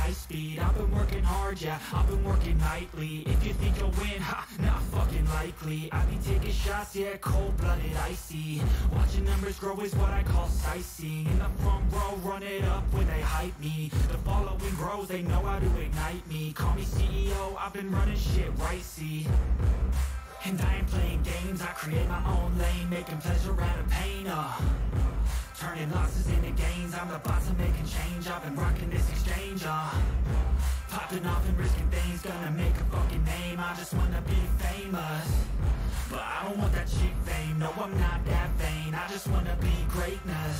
high speed. I've been working hard, yeah, I've been working nightly. If you think you'll win, ha, not fucking likely. I be taking shots, yeah, cold-blooded, icy. Watching numbers grow is what I call sightseeing. In the front row, run it up when they hype me. The following grows, they know how to ignite me. Call me CEO, I've been running shit right, see. And I ain't playing games, I create my own lane, making pleasure out of pain, turning losses into gains, I'm the boss of making change, I've been rocking this exchange, popping off and risking things, gonna make a fucking name, I just wanna be famous. But I don't want that cheap fame, no I'm not that vain, I just wanna be greatness.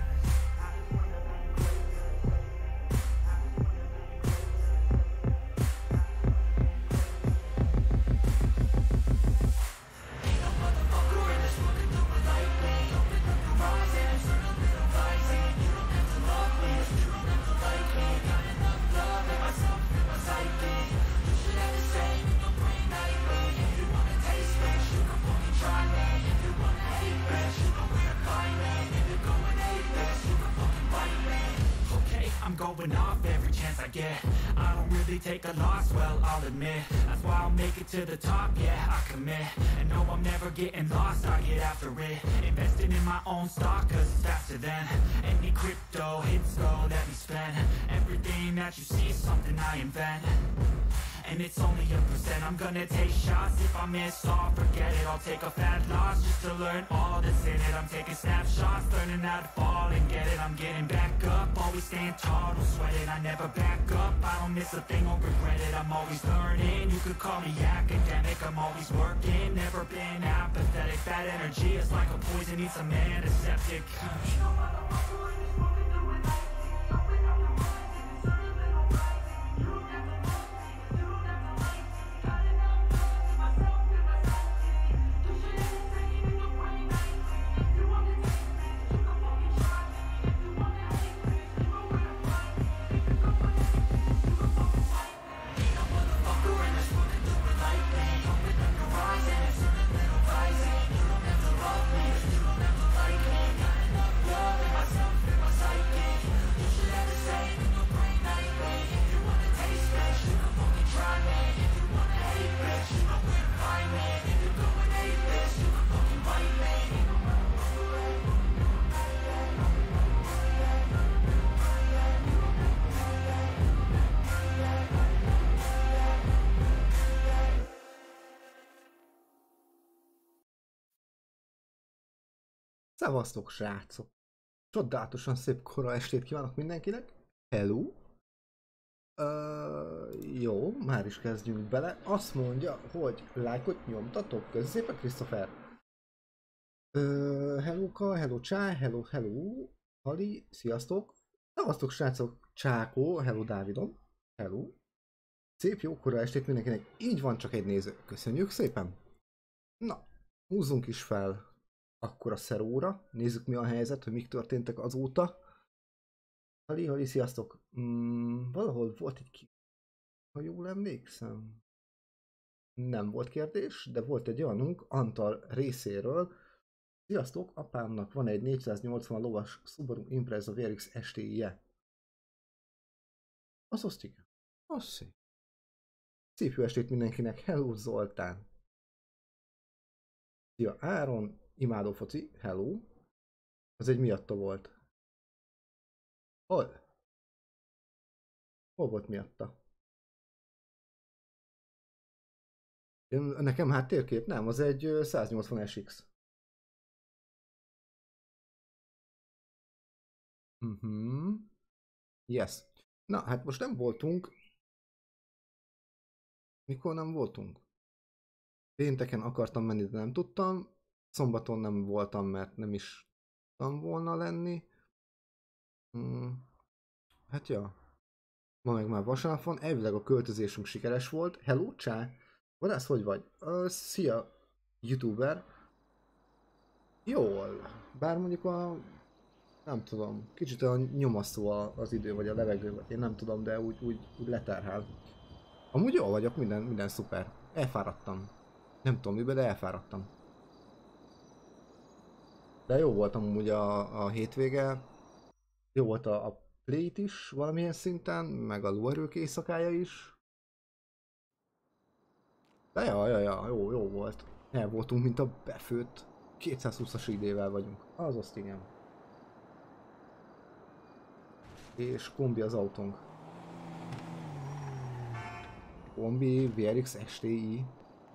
Going off every chance I get. I don't really take a loss, well I'll admit. That's why I'll make it to the top, yeah I commit. And no I'm never getting lost, I get after it. Investing in my own stock cause it's faster than any crypto hits go that we spend. Everything that you see is something I invent. And it's only a percent, I'm gonna take shots. If I miss all, forget it, I'll take a fat loss just to learn all that's in it. I'm taking snapshots, learning how to fall and get it. I'm getting back up, always staying tall, don't sweat it. I never back up, I don't miss a thing, won't regret it. I'm always learning, you could call me academic. I'm always working, never been apathetic. Bad energy is like a poison, needs some antiseptic. Szevasztok, srácok! Csodálatosan szép kora estét kívánok mindenkinek! Hello! Jó, már is kezdjünk bele. Azt mondja, hogy lájkot nyomtatok. Köszönöm szépen, Christopher! Hello-ka, hello Csá, hello Hali, sziasztok! Szevasztok, srácok! Csákó, hello Dávidom! Hello! Szép jó kora estét mindenkinek! Így van, csak egy néző. Köszönjük szépen! Na, húzzunk is fel akkor a szeróra, nézzük mi a helyzet, hogy mik történtek azóta. Hali, sziasztok! Valahol volt egy kérdés, ha jól emlékszem. Nem volt kérdés, de volt egy olyanunk Antal részéről. Sziasztok, apámnak van egy 480 lovas Subaru Impreza VRX STI-je. Az osztik. Az szép. Szép jó estét mindenkinek, hello Zoltán! Szia Áron! Imádó foci, hello. Az egy miatta volt. Hol? Hol volt miatta? Nekem háttérkép? Nem, az egy 180 SX. Yes. Na, hát most nem voltunk. Mikor nem voltunk? Pénteken akartam menni, de nem tudtam. Szombaton nem voltam, mert nem is tudtam volna lenni. Hát ja. Ma meg már vasárnap van. Elvileg a költözésünk sikeres volt. Hello, csá! Vadász, hogy vagy? Szia, youtuber. Jól. Bár mondjuk a... Nem tudom. Kicsit a nyomasztó az idő, vagy a levegő, vagy én nem tudom, de úgy leterhel. Amúgy jól vagyok, minden szuper. Elfáradtam. Nem tudom miben, de elfáradtam. De jó volt amúgy a hétvége. Jó volt a plate is valamilyen szinten, meg a lóerők éjszakája is. De ja, jó volt. El voltunk, mint a befőtt. 220-as idével vagyunk. Az azt igen. És kombi az autónk. Kombi VRX STI.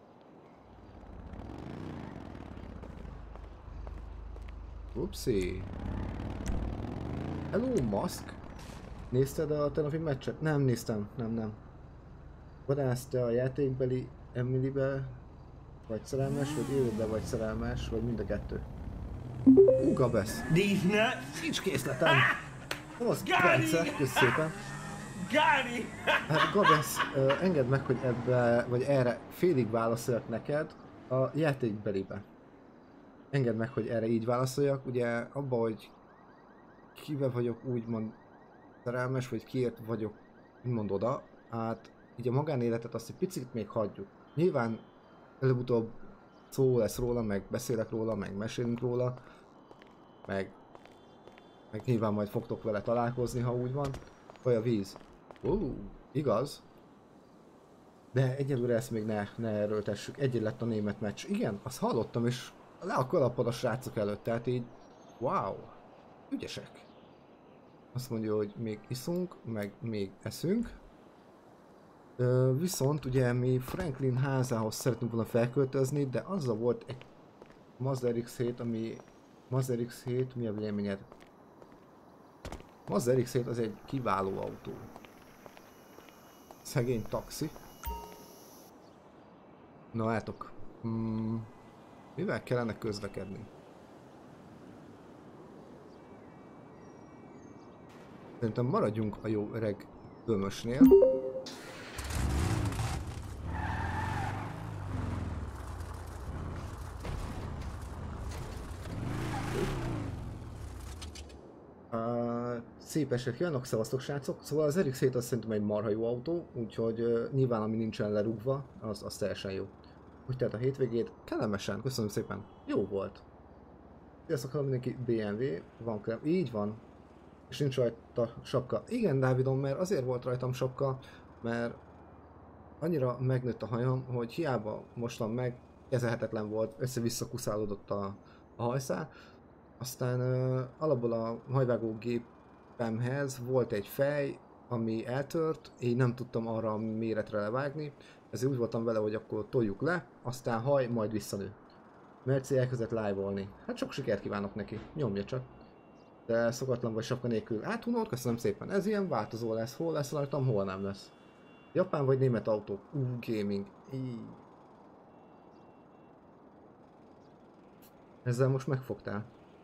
Upsi. Hello, Musk. Nézted a tegnapi meccset? Nem néztem, nem. Vadász, te a játékbeli Emily-be vagy szerelmes, vagy életbe vagy szerelmes, vagy mind a kettő. Gabesz. These nuts. Nincs készletem. Az perce, kösz szépen. Got it. Hát Gabesz, engedd meg, hogy ebbe, vagy erre félig válaszoljak neked a játékbelibe. Engedd meg, hogy erre így válaszoljak, ugye abba, hogy kivel vagyok úgymond szerelmes, vagy kiért vagyok úgymond oda, hát így a magánéletet azt egy picit még hagyjuk. Nyilván előbb-utóbb szó lesz róla, meg beszélek róla, meg mesélünk róla, meg nyilván majd fogtok vele találkozni, ha úgy van. Vagy a víz. Igaz? De egyelőre ezt még ne erőltessük. Egyet lett a német meccs. Igen, azt hallottam, és le a kalapod a srácok előtt, tehát így wow, ügyesek. Azt mondja, hogy még iszunk, meg még eszünk. Viszont ugye mi Franklin házához szeretnünk volna felköltözni, de azzal volt egy Mazda RX-7, ami... Mazda RX-7, mi a véleményed? Mazda RX-7 az egy kiváló autó. Szegény taxi. Na látok. Mivel kellene közlekedni? Szerintem maradjunk a jó öreg bömösnél. Szép estét kívánok, szevasztok srácok! Szóval az RX-7 az szerintem egy marha jó autó, úgyhogy nyilván ami nincsen lerúgva, az teljesen jó. Úgy tehát a hétvégét kellemesen, köszönöm szépen, jó volt. Sziasztok, hallom mindenki, BMW, van krem, így van. És nincs rajta sapka. Igen, Dávidom, mert azért volt rajtam sapka, mert annyira megnőtt a hajam, hogy hiába mostam meg, kezelhetetlen volt, össze-vissza kuszálódott a hajszál. Aztán alapból a hajvágó gépemhez volt egy fej, ami eltört, én nem tudtam arra a méretre levágni, ezért úgy voltam vele, hogy akkor toljuk le, aztán haj, majd visszanő. Merci elkezdett live-olni. Hát sok sikert kívánok neki, nyomja csak. De szokatlan vagy sapka nélkül. Hát Hunor, köszönöm szépen, ez ilyen változó lesz, hol lesz rajtam, hol nem lesz. Japán vagy német autó? Gaming. Ezzel most megfogtál.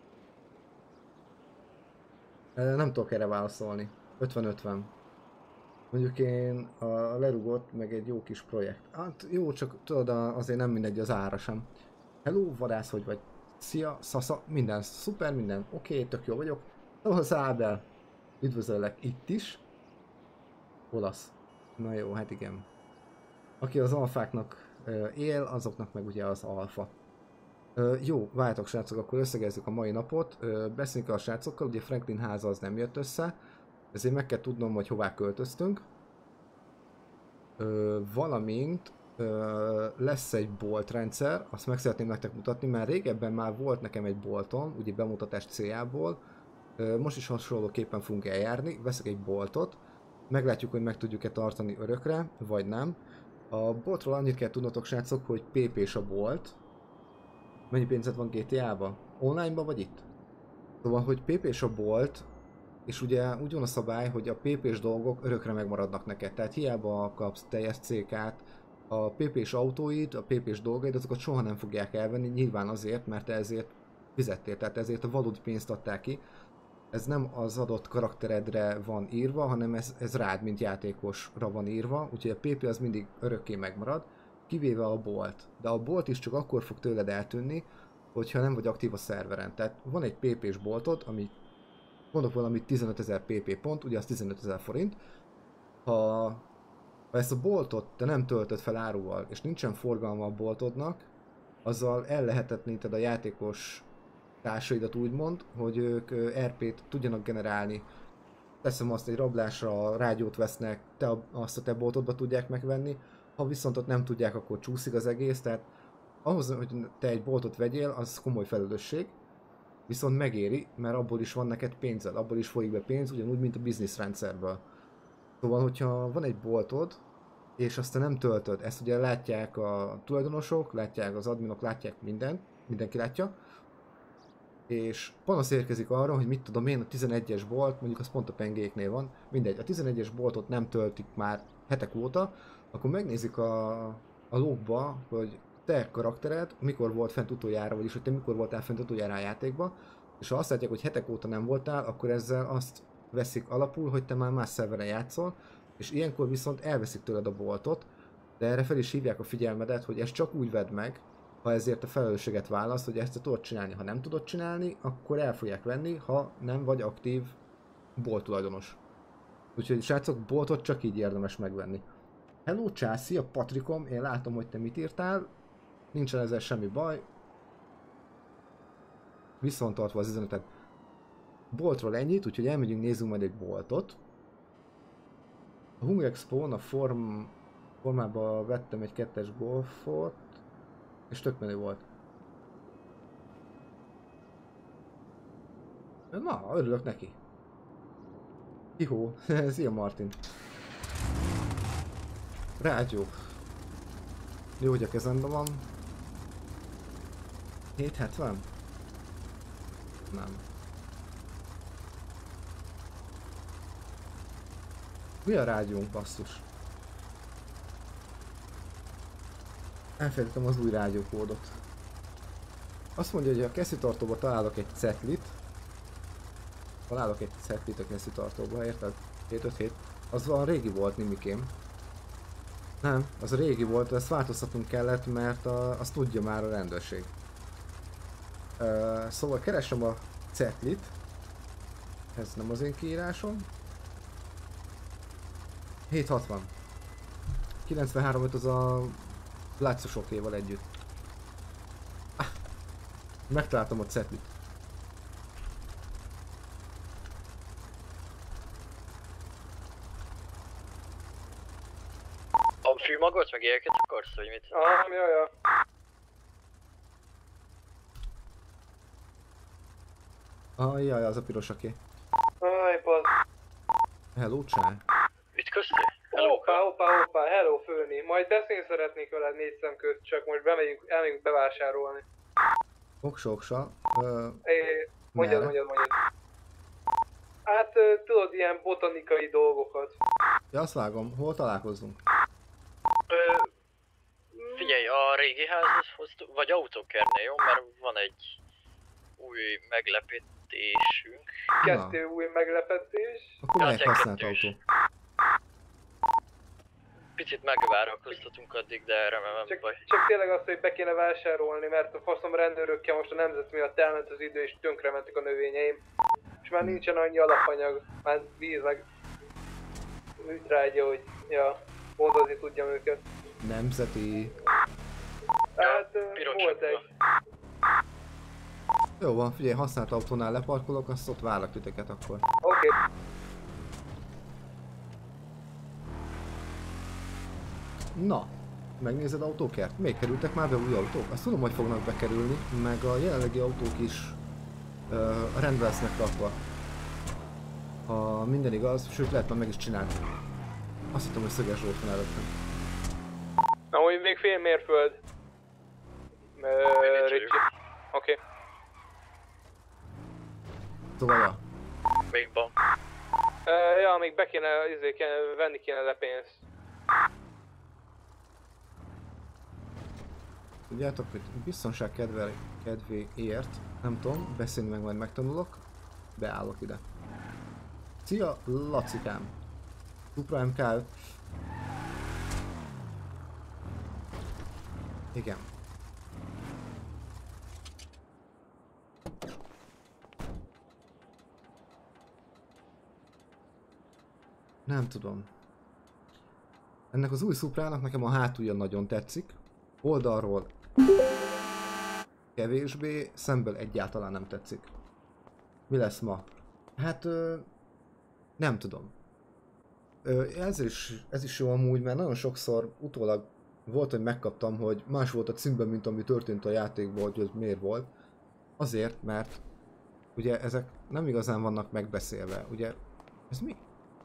Nem tudok erre válaszolni. 50-50. Mondjuk én a lerugott, meg egy jó kis projekt. Hát jó, csak tudod, azért nem mindegy az ára sem. Hello, vadász, hogy vagy? Szia, szasza, minden szuper, minden oké, tök jó vagyok. Szóval Ábel, üdvözöllek itt is. Olasz. Na jó, hát igen. Aki az alfáknak él, azoknak meg ugye az alfa. Jó, várjátok srácok, akkor összegezzük a mai napot. Beszéljünk a srácokkal, ugye Franklin háza az nem jött össze. Ezért meg kell tudnom, hogy hová költöztünk. Valamint lesz egy boltrendszer, azt meg szeretném nektek mutatni, mert régebben már volt nekem egy boltom, ugye bemutatás céljából. Most is hasonlóképpen fogunk eljárni, veszek egy boltot, meglátjuk, hogy meg tudjuk-e tartani örökre, vagy nem. A boltról annyit kell tudnotok srácok, hogy PP-s a bolt. Mennyi pénzed van GTA-ba? Online-ba vagy itt? Szóval, hogy PP-s a bolt, és ugye úgy van a szabály, hogy a PP-s dolgok örökre megmaradnak neked, tehát hiába kapsz teljes CK-t, a PP-s autóid, a PP-s dolgaid, azokat soha nem fogják elvenni, nyilván azért, mert te ezért fizettél, tehát ezért a valódi pénzt adták ki. Ez nem az adott karakteredre van írva, hanem ez rád, mint játékosra van írva, úgyhogy a PP az mindig örökké megmarad, kivéve a bolt. De a bolt is csak akkor fog tőled eltűnni, hogyha nem vagy aktív a szerveren. Tehát van egy PP-s boltod, ami mondok valamit 15.000 PP pont, ugye az 15.000 forint. Ha ezt a boltot te nem töltöd fel áruval, és nincsen forgalma a boltodnak, azzal ellehetetleníted a játékos társaidat úgymond, hogy ők RP-t tudjanak generálni. teszem azt, egy rablásra rádiót vesznek, azt a te boltodba tudják megvenni, ha viszont ott nem tudják, akkor csúszik az egész, tehát ahhoz, hogy te egy boltot vegyél, az komoly felelősség, viszont megéri, mert abból is van neked pénzed, abból is folyik be pénz, ugyanúgy, mint a bizniszrendszerből. Szóval, hogyha van egy boltod, és azt te nem töltöd, ezt ugye látják a tulajdonosok, látják az adminok, látják mindenki látja, és panasz érkezik arra, hogy mit tudom én, a 11-es bolt, mondjuk az pont a pengéknél van, mindegy, a 11-es boltot nem töltik már hetek óta, akkor megnézik a logba, hogy te karaktered mikor volt fent utoljára, vagyis hogy te mikor voltál fent utoljára a játékba, és ha azt látják, hogy hetek óta nem voltál, akkor ezzel azt veszik alapul, hogy te már más szerveren játszol, és ilyenkor viszont elveszik tőled a boltot, de erre fel is hívják a figyelmedet, hogy ezt csak úgy vedd meg, ha ezért a felelősséget választ, hogy ezt te tudod csinálni. Ha nem tudod csinálni, akkor el fogják venni, ha nem vagy aktív bolt tulajdonos. Úgyhogy srácok, boltot csak így érdemes megvenni. Hello csá, szia Patrikom, én látom, hogy te mit írtál. Nincsen ezzel semmi baj. Viszontartva az üzenetet. Boltról ennyit, úgyhogy elmegyünk, nézzünk majd egy boltot. A Hunger Expo-n a formába vettem egy 2-es golfot, és tök menő volt. Na, örülök neki. Hihó, szia Martin. Rádió. Jó, hogy a kezemben van. 770? Nem. Mi a rádiónk, basszus? Elfelejtettem az új rádiókódot. Azt mondja, hogy a kesztyűtartóba találok egy cetlit. Találok egy cetlit a kesztyűtartóba, érted? 757. Az valami régi volt, Nimikém. Nem, az a régi volt, ezt változtatnunk kellett, mert azt tudja már a rendőrség. Szóval keresem a cetlit. Ez nem az én kiírásom. 760. 93.5 az a látszosokéval együtt. Megtaláltam a cetlit. A fűmagot meg ilyeneket akarsz, vagy mit? Jaj. Jaj, az a pirosaké. Aj, bazd. Hello, csá. Ütköztél? Hello. Hoppá, hello főni. Majd beszélni szeretnék veled 4 szem közt, csak most elmegyünk bevásárolni. Oksa. Mondjad. Hát tudod, ilyen botanikai dolgokat. Ja, azt vágom. Hol találkozzunk? Figyelj, a régi házhoz, vagy autókernél, jó? Mert van egy új meglepetésünk. Kezdő új meglepetés. Akkor melyik használt autó? Picit megvárakoztatunk addig, de remélem nem baj. Csak tényleg azt, hogy be kéne vásárolni, mert a faszom rendőrökkel most a nemzet miatt elment az idő, és tönkrementek a növényeim. És már nincsen annyi alapanyag, már víz meg műtrágya, hogy mondozni tudjam őket. Nemzeti... Hát volt egy. Jó van, figyelj, használt autónál leparkolok, azt ott várlak titeket akkor. Oké. Na, megnézed autókert? Még kerültek már be új autók? Azt tudom, hogy fognak bekerülni, meg a jelenlegi autók is rendbe lesznek rakva. Ha minden igaz, sőt lehet már meg is csinálni. Azt hittem, hogy Szöges Zsolt van előttem. Amúgy még fél mérföld. Ricsi. Oké. Szóval ja. Még van. Még be kéne, venni kéne le pénzt. Tudjátok, hogy biztonság kedvéért, nem tudom, beszélni meg majd megtanulok, beállok ide. Szia, Lacikám! Supra MK5. Igen. Nem tudom. Ennek az új Suprának nekem a hátulja nagyon tetszik. Oldalról kevésbé, szemből egyáltalán nem tetszik. Mi lesz ma? Hát Nem tudom. Ez is jó amúgy, mert nagyon sokszor utólag volt, hogy megkaptam, hogy más volt a címben, mint ami történt a játékban, hogy ez miért volt. Azért, mert ugye ezek nem igazán vannak megbeszélve, ugye ez mi?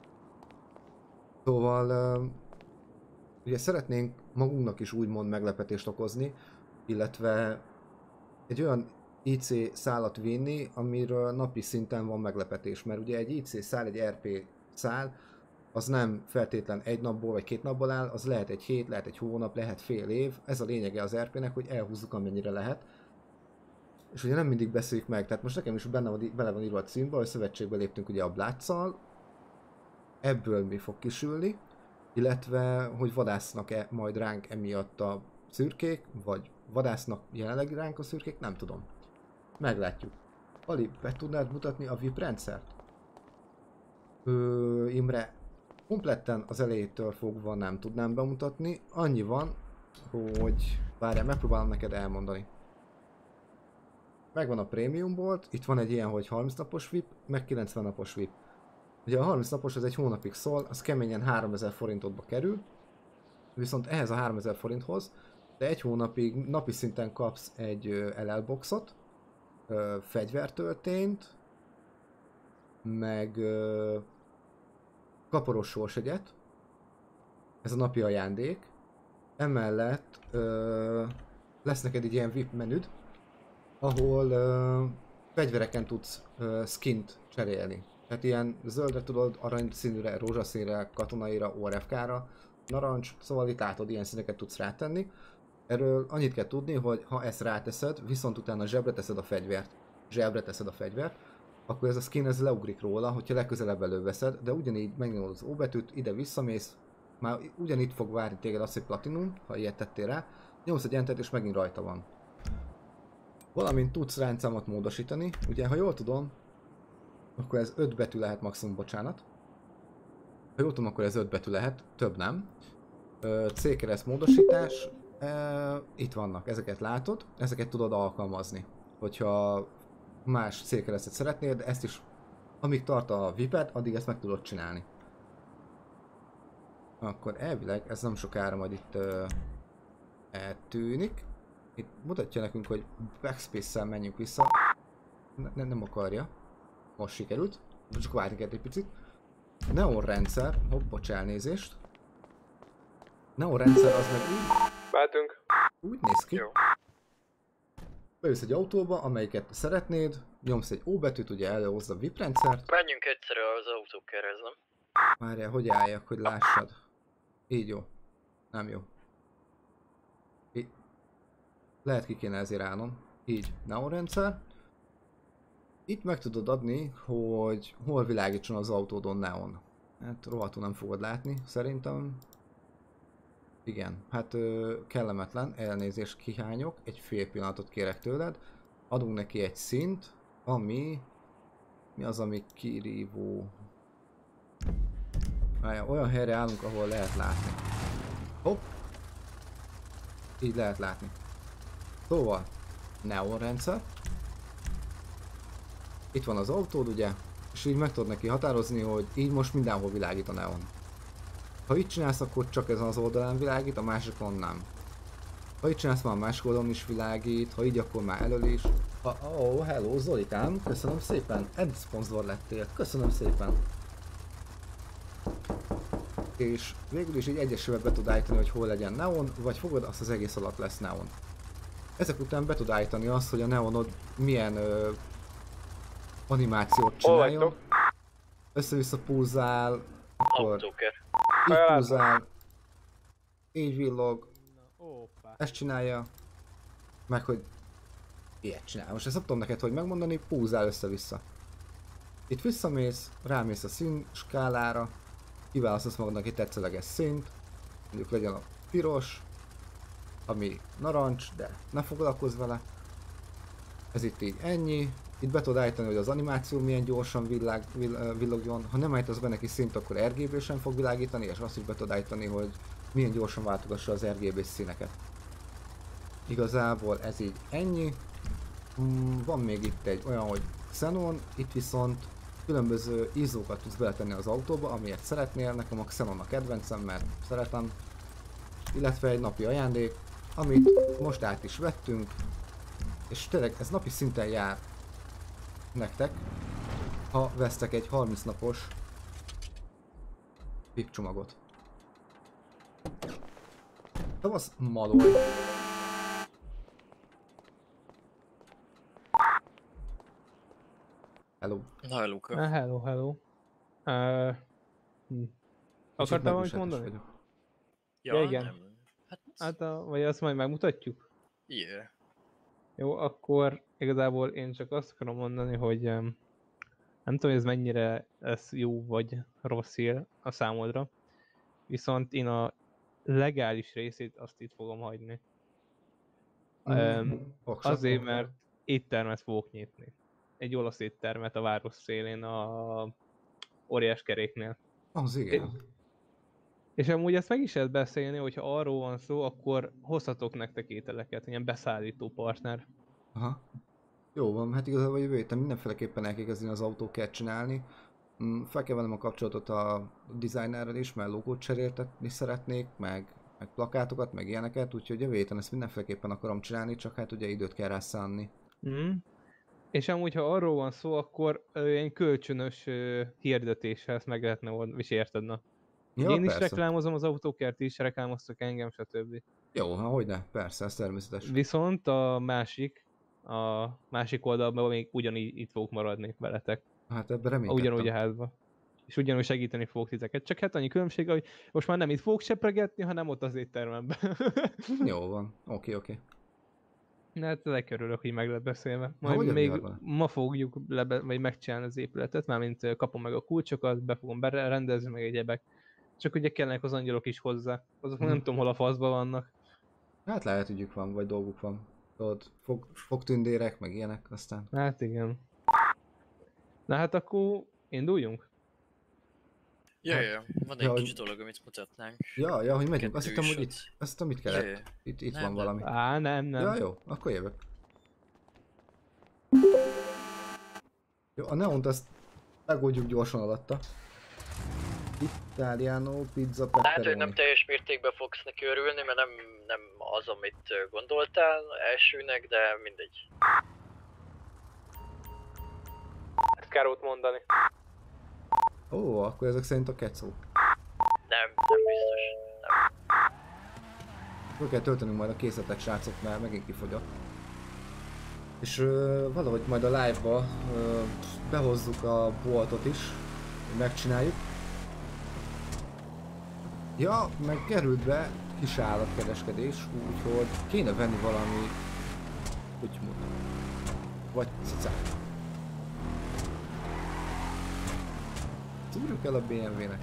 Szóval ugye szeretnénk magunknak is úgymond meglepetést okozni, illetve egy olyan IC szállat vinni, amiről napi szinten van meglepetés, mert ugye egy IC szál, egy RP szál, az nem feltétlen egy napból vagy 2 napból áll, az lehet egy hét, lehet egy hónap, lehet fél év, ez a lényege az RP-nek, hogy elhúzzuk amennyire lehet. És ugye nem mindig beszéljük meg, tehát most nekem is bele van írva a címbe, hogy szövetségbe léptünk ugye a Blátszal, ebből mi fog kisülni, illetve hogy vadásznak-e majd ránk emiatt a szürkék, vagy vadásznak jelenleg ránk a szürkék, nem tudom. Meglátjuk. Ali, be tudnád mutatni a VIP rendszert? Imre, kompletten az elejétől fogva nem tudnám bemutatni, annyi van, hogy várjál, megpróbálom neked elmondani. Megvan a Premium Bolt, itt van egy ilyen, hogy 30 napos VIP, meg 90 napos VIP. Ugye a 30 napos az egy hónapig szól, az keményen 3000 forintotba kerül, viszont ehhez a 3000 forinthoz, de egy hónapig napi szinten kapsz egy LL boxot, fegyvertöltényt, meg kaporos sorsegyet, ez a napi ajándék, emellett lesz neked egy ilyen VIP menüd, ahol fegyvereken tudsz skint cserélni. Tehát ilyen zöldre tudod, aranyszínűre, rózsaszínre, katonaira, ORFK-ra, narancs, szóval itt látod, ilyen színeket tudsz rátenni. Erről annyit kell tudni, hogy ha ezt ráteszed, viszont utána zsebre teszed a fegyvert, akkor ez a skin ez leugrik róla, hogyha legközelebb előveszed, de ugyanígy megnyomod az O betűt, ide visszamész, már ugyanitt fog várni téged az, hogy platinum, ha ilyet tettél rá, nyomsz egy entert és megint rajta van. Valamint tudsz ráncámat módosítani, ugye ha jól tudom, akkor ez 5 betű lehet maximum, bocsánat. Ha jól tudom, akkor ez 5 betű lehet, több nem. C-kereszt módosítás, itt vannak, ezeket látod, ezeket tudod alkalmazni. Hogyha más C-keresztet szeretnél, de ezt is, amíg tart a VIP-ed, addig ezt meg tudod csinálni. Akkor elvileg ez nem sokára majd itt eltűnik. Itt mutatja nekünk, hogy backspace-szel menjünk vissza. Nem akarja. Most sikerült. Csak várni kell egy picit. Neon rendszer. Hopp, bocs, elnézést. Neon rendszer az meg úgy néz ki. Jó. Bejössz egy autóba, amelyiket szeretnéd, nyomsz egy O betűt, ugye előhozza a VIP rendszert. Menjünk egyszerű az autókerhez, nem? Várjál, hogy álljak, hogy lássad. Így jó. Nem jó. Lehet ki kéne ezért állnom. Így, neon rendszer. Itt meg tudod adni, hogy hol világítson az autódon neon. Hát rohadtul nem fogod látni, szerintem. Igen, hát kellemetlen, elnézést kihányok, egy fél pillanatot kérek tőled. Adunk neki egy szint, ami... Mi az, ami kirívó? Olyan helyre állunk, ahol lehet látni. Hopp! Így lehet látni. Szóval, neon rendszer. Itt van az autód, ugye? És így meg tudod neki határozni, hogy így most mindenhol világít a neon. Ha így csinálsz, akkor csak ezen az oldalán világít, a másikon nem. Ha így csinálsz, már a másik oldalon is világít, ha így, akkor már elől is. Oh, hello Zolikám, köszönöm szépen, ad szponzor lettél, köszönöm szépen. És végül is így egyesével be tud állítani, hogy hol legyen neon, vagy fogod, azt az egész alatt lesz neon. Ezek után be tud állítani azt, hogy a neonod milyen animációt csináljon. Össze-vissza pulzál, akkor Autóker. így pulzál, így villog, ezt csinálja, meg hogy ilyet csinál. Most ezt nem tudom neked, hogy megmondani, pulzál össze-vissza. Itt visszamész, rámész a szín skálára, kiválasztasz magadnak egy tetszeleges színt, mondjuk legyen a piros, ami narancs, de ne foglalkozz vele. Ez itt így ennyi. Itt be tudod állítani, hogy az animáció milyen gyorsan villogjon. Ha nem állítasz be neki szint, akkor RGB-sen fog világítani, és azt is be tudod állítani, hogy milyen gyorsan váltogassa az RGB színeket. Igazából ez így ennyi. Van még itt egy olyan, hogy Xenon, itt viszont Különböző izzókat tudsz beletenni az autóba, amiért szeretnél. Nekem a Xenon a kedvencem, mert szeretem. Illetve egy napi ajándék, amit most át is vettünk. És tényleg ez napi szinten jár nektek, ha vesztek egy 30 napos PIP csomagot. Szavasz Maloj. Hello. Na, Luka. Hello. Akartál valamit mondani? Ja, igen. Nem. Hát, vagy azt majd megmutatjuk? Yeah. Jó, akkor igazából én csak azt akarom mondani, hogy nem tudom, hogy ez mennyire lesz jó vagy rossz hír a számodra, viszont én a legális részét azt itt fogom hagyni. Azért, mert éttermet fogok nyitni. Egy olasz éttermet a város szélén, a óriás keréknél. Az igen. És amúgy ezt meg is lehet beszélni, hogyha arról van szó, akkor hozhatok nektek ételeket, ilyen beszállító partner. Aha. Jó van, hát igazából jövő héten mindenféleképpen el kell kezdeni az autókert csinálni. Fel kell vennem a kapcsolatot a designerrel is, mert logót cseréltetni szeretnék, meg plakátokat, meg ilyeneket, úgyhogy jövő héten ezt mindenféleképpen akarom csinálni, csak hát ugye időt kell rá szánni. És amúgy, ha arról van szó, akkor egy kölcsönös hirdetéssel ezt meg lehetne oldani, és érted, na? Ja, én is persze. reklámozom az autókert is, reklámoztok engem, stb. Jó, hogyne, persze, ez természetes. Viszont a másik oldalban még ugyanígy itt fogok maradni veletek. Hát ebben reménykedtem. Ugyanúgy a házba. És ugyanúgy segíteni fogok titeket. Csak hát annyi különbség, hogy most már nem itt fogok sepregetni, hanem ott az éttermemben. Jó van, oké. Na hát legkörülök, hogy meg lehet beszélve. Na, Majd még ma fogjuk vagy megcsinálni az épületet, mármint kapom meg a kulcsokat, be fogom rendezni meg egyebek. Csak ugye kellenek az angyalok is hozzá. Azok nem tudom, hol a faszban vannak. Hát lehet ügyük van, vagy dolguk van. Tudod, fogtündérek, meg ilyenek, aztán... Hát igen. Na hát akkor induljunk. Ja, van egy kis dolog, amit mutatnánk. Ja, hogy megyünk. Azt hittem, hogy Kettős itt. Azt hittem, mit kellett. Itt van valami. Nem. Ja, jó, akkor jövök. Jó, a neont azt megoldjuk gyorsan alatta. Italiano, pizza, pepperoni. Lehet, hogy nem teljes mértékben fogsz neki örülni, mert nem az, amit gondoltál elsőnek, de mindegy. Ezt kell ott mondani. Ó, akkor ezek szerint a kecók. Nem biztos. Nem. Föl kell töltenünk majd a készletet, srácok, mert megint kifogyott. És valahogy majd a live-ba behozzuk a boltot is, megcsináljuk. Ja, meg került be kis állatkereskedés, úgyhogy kéne venni valami kutymot. Vagy cicát. Szúrjuk el a BMW-nek.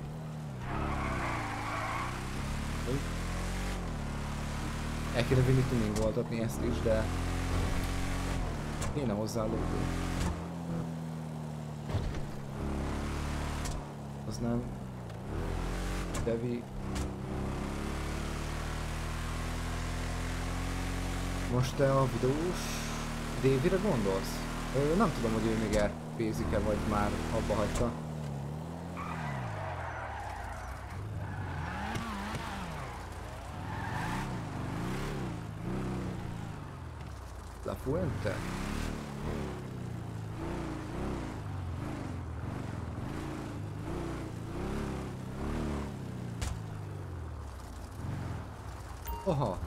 El kéne vinni tuningoltatni ezt is, de kéne hozzá lógó. Az nem. Devi. Most te a videós Davire gondolsz? Nem tudom, hogy ő még elpézik-e, vagy már abba hagyta. La Fuente? Aha.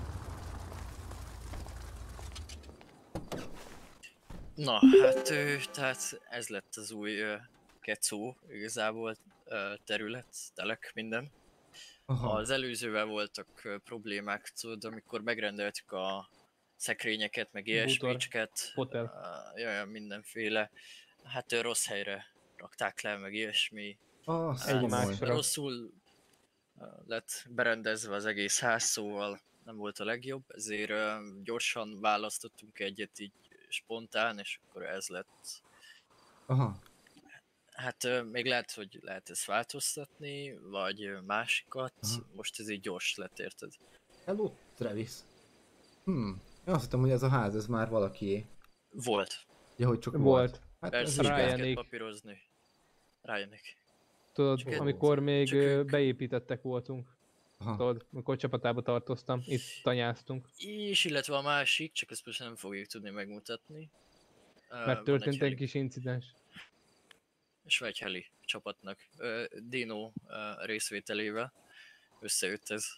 Na, hát tehát ez lett az új kecó, igazából terület, telek, minden. Aha. Az előzővel voltak problémák, tudod, amikor megrendeltük a szekrényeket, meg ilyesmiket, ja, mindenféle, hát rossz helyre rakták le, meg ilyesmi. Rosszul lett berendezve az egész ház, szóval nem volt a legjobb, ezért gyorsan választottunk egyet így spontán, és akkor ez lett. Aha. Hát még lehet, hogy lehet ezt változtatni, vagy másikat, most ez így gyors lett, érted? Hello, Travis. Én azt hittem, hogy ez a ház, ez már valakié. Volt. Ja, hogy csak volt. Hát Persze, ez csak így el kell. kell papírozni. Rájönnék. Tudod, Csak egy- amikor még csak ők- beépítettek voltunk. Aha. Tudod, amikor csapatába tartoztam, itt tanyáztunk. És illetve a másik, csak ezt most nem fogjuk tudni megmutatni. Mert történt egy kis incidens. És van egy heli csapatnak. Dino részvételével összejött ez.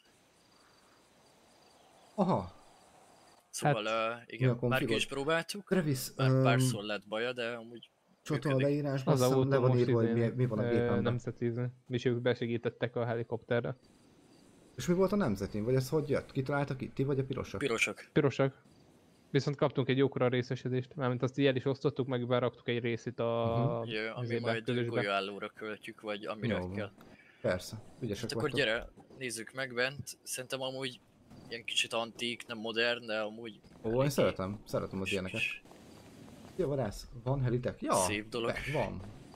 Aha. Szóval mi a igen, már ki konfigod? is próbáltuk. Travis, Már párszor lett baja, de amúgy csatol a működik. leírásban, Az azt hiszem, autó le van most írva, hogy izén, mi van a gépemben. nemzeti, és ők besegítettek a helikopterre. És mi volt a nemzetén? Vagy ez hogy jött? Ki találta ki? Ti vagy a pirosak? Pirosak. Pirosak. Viszont kaptunk egy jókora részesedést, mármint azt így el is osztottuk, meg beraktuk egy részét a Jó, ami izébe, majd közösbe. golyaállóra költjük, vagy amire Jó, kell. Persze, ügyesek Hát akkor vagytok. gyere, nézzük meg bent. Szerintem amúgy ilyen kicsit antik, nem modern, de amúgy... Ó, én eléggé szeretem az ilyeneket. kis- Jó, vadász, van helitek? Ja, Szép dolog. Van.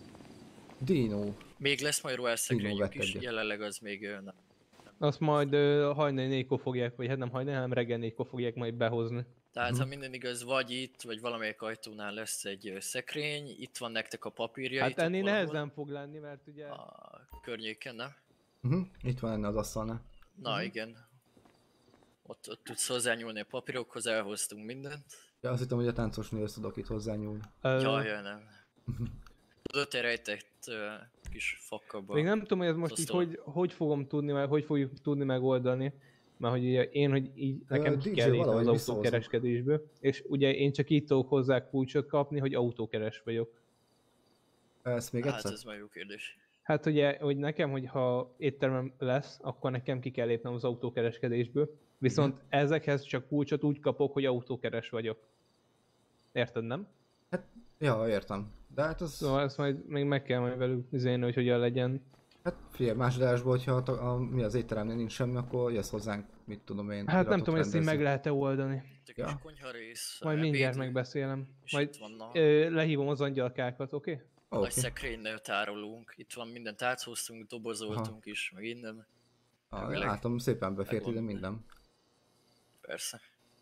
Dino. Még lesz majd Royal Szekrényük vett is, egyet. jelenleg az még nem. Azt majd hajnali 4-kor fogják, vagy hát nem hajnali, hanem reggel 4-kor fogják majd behozni. Tehát ha minden igaz, vagy itt, vagy valamelyik ajtónál lesz egy szekrény, itt van nektek a papírjaitok Hát ennél valahol nehezen fog lenni, mert ugye... a környéken, nem? Itt van enne az asztalnál. Na igen. Ott tudsz hozzányúlni a papírokhoz, elhoztunk mindent. Ja, azt hittem, hogy a táncosnőhöz tudok itt hozzányúlni. Jaj, nem. Tudod, egy rejtett kis fakkabba. Még nem tudom, hogy ez most így hogy fogom tudni, vagy hogy fogjuk tudni megoldani. Mert hogy ugye én, hogy így nekem ki DJ kell lépnem valahogy az visszahozunk. autókereskedésből. És ugye én csak így tudok hozzá kulcsot kapni, hogy autókeres vagyok. Ezt még Hát egyszer? ez már jó kérdés. Hát ugye, hogy nekem, hogyha éttermem lesz, akkor nekem ki kell lépnem az autókereskedésből. Viszont ezekhez csak kulcsot úgy kapok, hogy autókeres vagyok. Érted, nem? Ja, értem. De hát az... Szóval ezt majd még meg kell majd velük izélni, hogy hogyan legyen. Hát figyelj, másodásból, hogyha mi az étteremnél nincs semmi, akkor jössz hozzánk, mit tudom én. Hát nem iratot tudom, hogy ezt így meg rendezni. lehet-e oldani. Itt a Ja. kis konyharész, Majd mindjárt ebéd, megbeszélem. és Majd itt van a lehívom az angyalkákat, oké? nagy Oké. szekrénynél tárolunk. Itt van mindent áthoztunk, dobozoltunk is, meg innen. elvileg. Látom, szépen befért megvan. ide minden. Persze.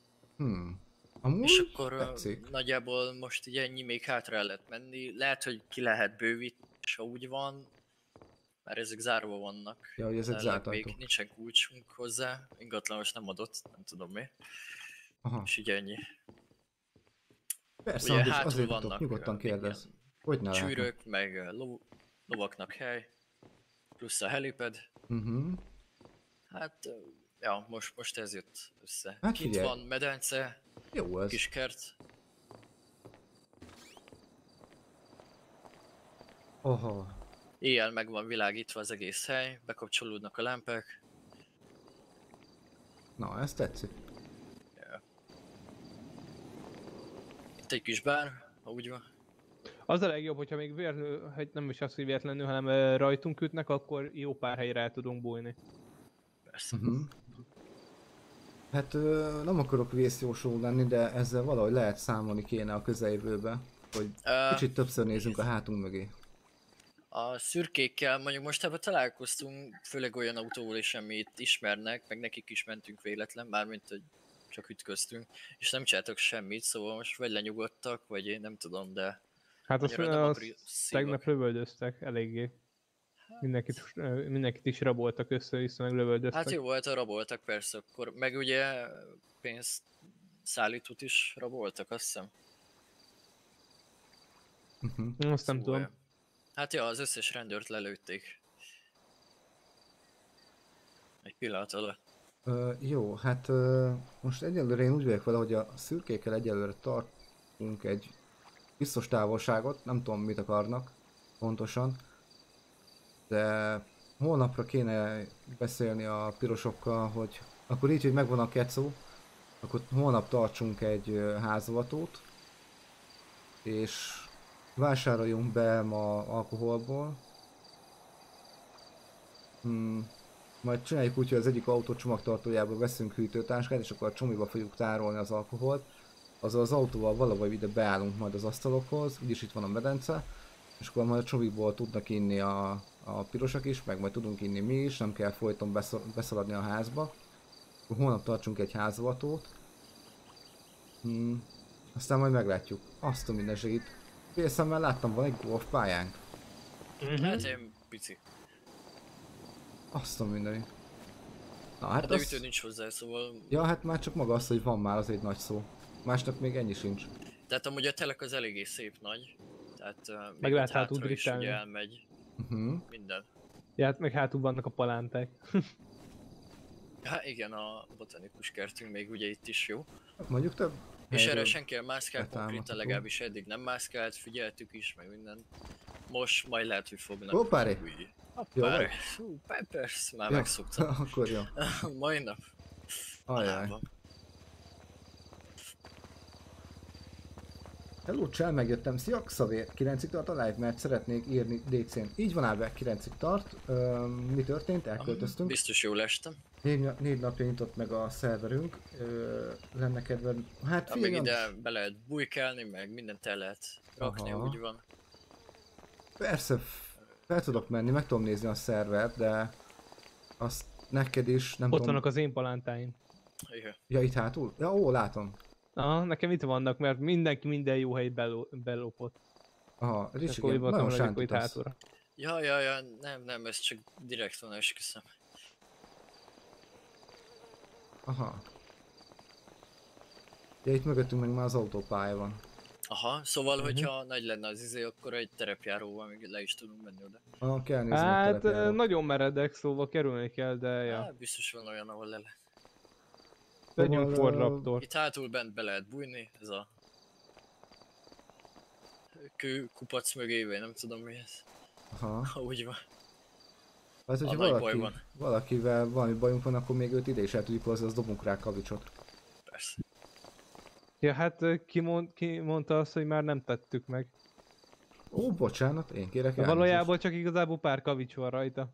Amúgy És akkor tetszik. nagyjából most így ennyi, még hátra el lehet menni. Lehet, hogy ki lehet bővíteni, és ha úgy van, mert ezek zárva vannak. Ja, hogy ezek Jelenleg zárt még ajtók. nincsen kulcsunk hozzá, ingatlanos nem adott, nem tudom mi. Aha. És így ennyi. Persze, Ugye Andris, hátul azért vannak tudok, nyugodtan kérdez. igen, Hogy ne lehetne? csűrök, meg lovaknak hely, plusz a heliped. Hát, ja, most ez jött össze. Hát Kint figyelj. van medence, Jó ez. kis kert. Aha. Éjjel meg van világítva az egész hely, bekapcsolódnak a lámpák. Na, ez tetszik. Itt egy kis bár, ha úgy van. Az a legjobb, hogyha még véletlenül, hát nem is az, hogy véletlenül, hanem rajtunk ütnek, akkor jó pár helyre el tudunk bújni. Persze. Hát nem akarok vészjósó lenni, de ezzel valahogy lehet számolni kéne a közeljövőbe, hogy kicsit többször nézzünk a hátunk mögé. A szürkékkel mondjuk mostában találkoztunk, főleg olyan autóval is, amit ismernek, meg nekik is mentünk véletlen, mármint hogy csak ütköztünk, és nem csináltak semmit, szóval most vagy lenyugodtak, vagy én nem tudom, de Hát azt, annyira nem azt agresszívak. tegnap lövöldöztek eléggé. Mindenkit is raboltak össze-vissza, meg lövöldöztek. Hát jó volt, a raboltak persze, akkor meg ugye pénzszállítót is raboltak, azt hiszem. Azt nem tudom. Hát ja, az összes rendőrt lelőtték. Egy pillanat alatt. Jó, hát most egyelőre én úgy vagyok vele, hogy a szürkékkel egyelőre tartunk egy biztos távolságot, nem tudom mit akarnak pontosan, de holnapra kéne beszélni a pirosokkal, hogy akkor így, hogy megvan a kecó, akkor holnap tartsunk egy házavatót, és vásároljunk be ma alkoholból. Majd csináljuk úgy, hogy az egyik autó csomagtartójából veszünk hűtőtáskát, és akkor a csomiba fogjuk tárolni az alkoholt. Azzal az autóval valahogy ide beállunk majd az asztalokhoz, úgyis itt van a medence, és akkor majd a csomikból tudnak inni a pirosak is, meg majd tudunk inni mi is, nem kell folyton beszaladni a házba. Akkor holnap tartsunk egy házavatót. Aztán majd meglátjuk. Azt a minden segít. Félszemmel láttam, van egy golfpályánk. Hát én pici. Azt a mindenit. Na hát De az... ütő nincs hozzá, szóval... Ja, hát már csak maga az, hogy van már, az egy nagy szó. Másnak még ennyi sincs. Tehát amúgy a telek az eléggé szép nagy. Tehát Meg lehet hátul hátra is driftelni. ugye elmegy. Minden. Ja, hát meg hátul vannak a palánták. Hát igen, a botanikus kertünk még ugye itt is jó. Mondjuk több. És erre senki nem mászkál, konkrétan betámadható. legalábbis eddig nem mászkált, figyeltük is, meg minden. Most majd lehet, hogy fognak. Hoppári! Új. Jó vagy? Hoppári! Hú, persze, már Ja, megszoktam. akkor jó. Mai nap. Ajaj. Halálban. Hello, csel, megjöttem. Szia, Xavér. 9-ig tart a live, mert szeretnék írni DC-n. Így van, Ábel, 9-ig tart. Mi történt? Elköltöztünk. Biztos jól estem. 4 napja nyitott meg a szerverünk. Lenne kedved. Hát Ja, meg figyelj, ide be lehet bujkálni, meg mindent el lehet rakni, Aha. úgy van. persze, fel tudok menni, meg tudom nézni a szervert, de azt neked is, nem Ott tudom. vannak az én palántáim. Igen. Ja, itt hátul? Ja, ó, látom. Aha, nekem itt vannak, mert mindenki minden jó helyt belopott. Aha, Ricsi, Akkor így nagyon voltam, hogy itt sántítasz. hátulra. Ja, nem, ez csak direkt van, esküszöm. Aha. Ja, itt mögöttünk meg már az autópálya van. Aha, szóval, hogyha nagy lenne az izé, akkor egy terepjáróval még le is tudunk menni oda. Ah, kell nézni a Hát terepjárót. nagyon meredek, szóval kerülni kell, de ja. Hát, biztos van olyan, ahol le lehet. Vegyünk Szóval, Ford Raptor. Itt hátul bent be lehet bújni, ez a... kupac mögé, vagy nem tudom mi ez. Aha. Ha úgy van. Hát, hogyha nagy baj van. valakivel valami bajunk van, akkor még őt ide is el tudjuk hozni, az dobunk rá kavicsot. Persze. Ja, hát ki mondta azt, hogy már nem tettük meg. Ó, bocsánat, én kérek De valójában csak igazából pár kavics van rajta.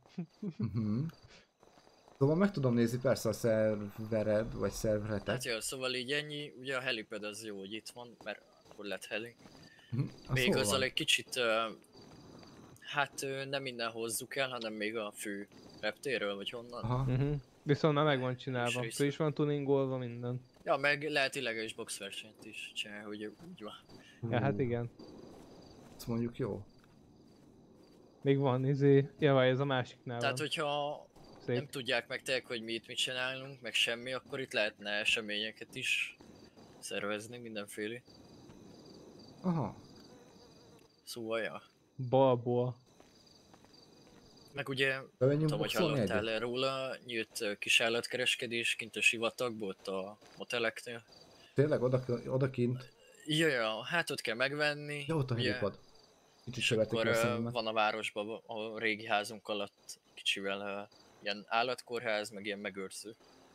Szóval meg tudom nézni persze a szervered, vagy szerveretet. Hát jó, szóval így ennyi, ugye a helipad az jó, hogy itt van, mert akkor lett heli. Az Még hol azzal van? egy kicsit, hát nem minden hozzuk el, hanem még a fő reptérről, vagy honnan. Aha. Viszont már meg van csinálva. És Föl is van tuningolva minden. Ja, meg lehet illegális boxversenyt is csinálni, hogy úgy van. Ja, hát igen. Azt mondjuk jó. Még van ja, vagy ez a másiknál Tehát, van. hogyha Szép. nem tudják meg tényleg, hogy mi itt mit csinálunk, meg semmi, akkor itt lehetne eseményeket is szervezni, mindenféle. Aha. Szóval, ja. Balból. Meg ugye, Bemenjünk tudom, hogy boxolni hallottál egyet? róla, nyílt kis állatkereskedés kint a sivatagból, ott a moteleknél. Tényleg odakint? Ja, hát ott kell megvenni. Ja, ott a ugye, helipad. Kicsit és követik akkor a szembe. van a városban, a régi házunk alatt kicsivel ilyen állatkórház, meg ilyen megőrző.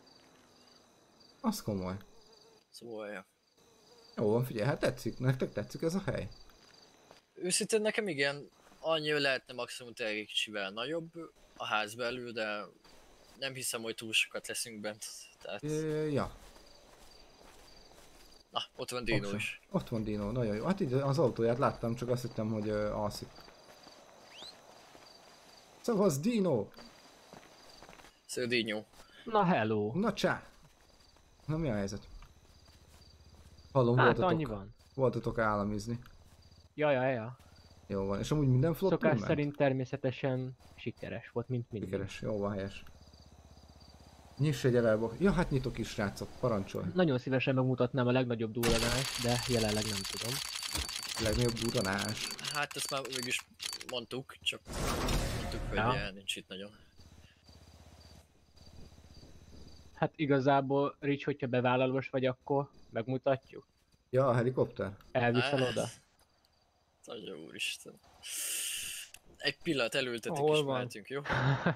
Az komoly. Szóval, ja. Jó van, figyelj, hát tetszik. Nektek tetszik ez a hely? Őszintén nekem igen, annyi lehetne maximum tényleg egy kicsivel nagyobb a ház belül, de nem hiszem, hogy túl sokat leszünk bent. Tehát, Ja. na, ott van Dino Oksa. is. Ott van Dino, nagyon jó. Hát így az autóját láttam, csak azt hittem, hogy alszik. Szavasz, Dino! Szia, Dino. Na hello! Na csá! Na mi a helyzet? Hallom, Hát annyi voltatok, van. voltatok államizni. Ja. Jó van, és amúgy minden flottul Szokás ment? szerint természetesen sikeres volt, mint mindig. Sikeres, jó van, helyes. Nyiss egy elelbok. Ja, hát nyitok is, srácok, parancsolj. Nagyon szívesen megmutatnám a legnagyobb durranást, de jelenleg nem tudom. Legnagyobb duranás. Hát ezt már mégis mondtuk, csak mondtuk, hogy Ja. nincs itt nagyon. Hát igazából, Rich, hogyha bevállalós vagy, akkor megmutatjuk. Ja, a helikopter? Elviszel Hát, oda. Nagyon úristen. Egy pillanat elültetik Hol és van? mehetünk, jó?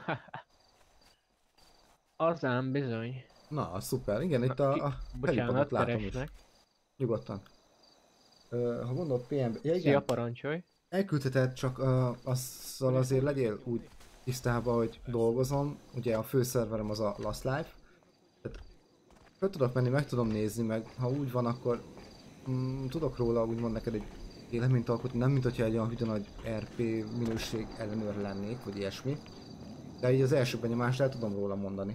Az ám bizony. Na, szuper. Igen, itt a helipadot Bocsánat, látom is. keresnek. Nyugodtan. Ha gondolod PM... Ja, Szia, igen. parancsolj. Elküldheted, csak azzal azért legyél úgy tisztában, hogy dolgozom. Ugye a fő szerverem az a Last Life. Tehát fel tudok menni, meg tudom nézni, meg ha úgy van, akkor tudok róla úgymond neked egy véleményt alkotni. Nem mint hogyha egy olyan hüde nagy RP minőség ellenőr lennék, vagy ilyesmi. De így az első benyomást el tudom róla mondani.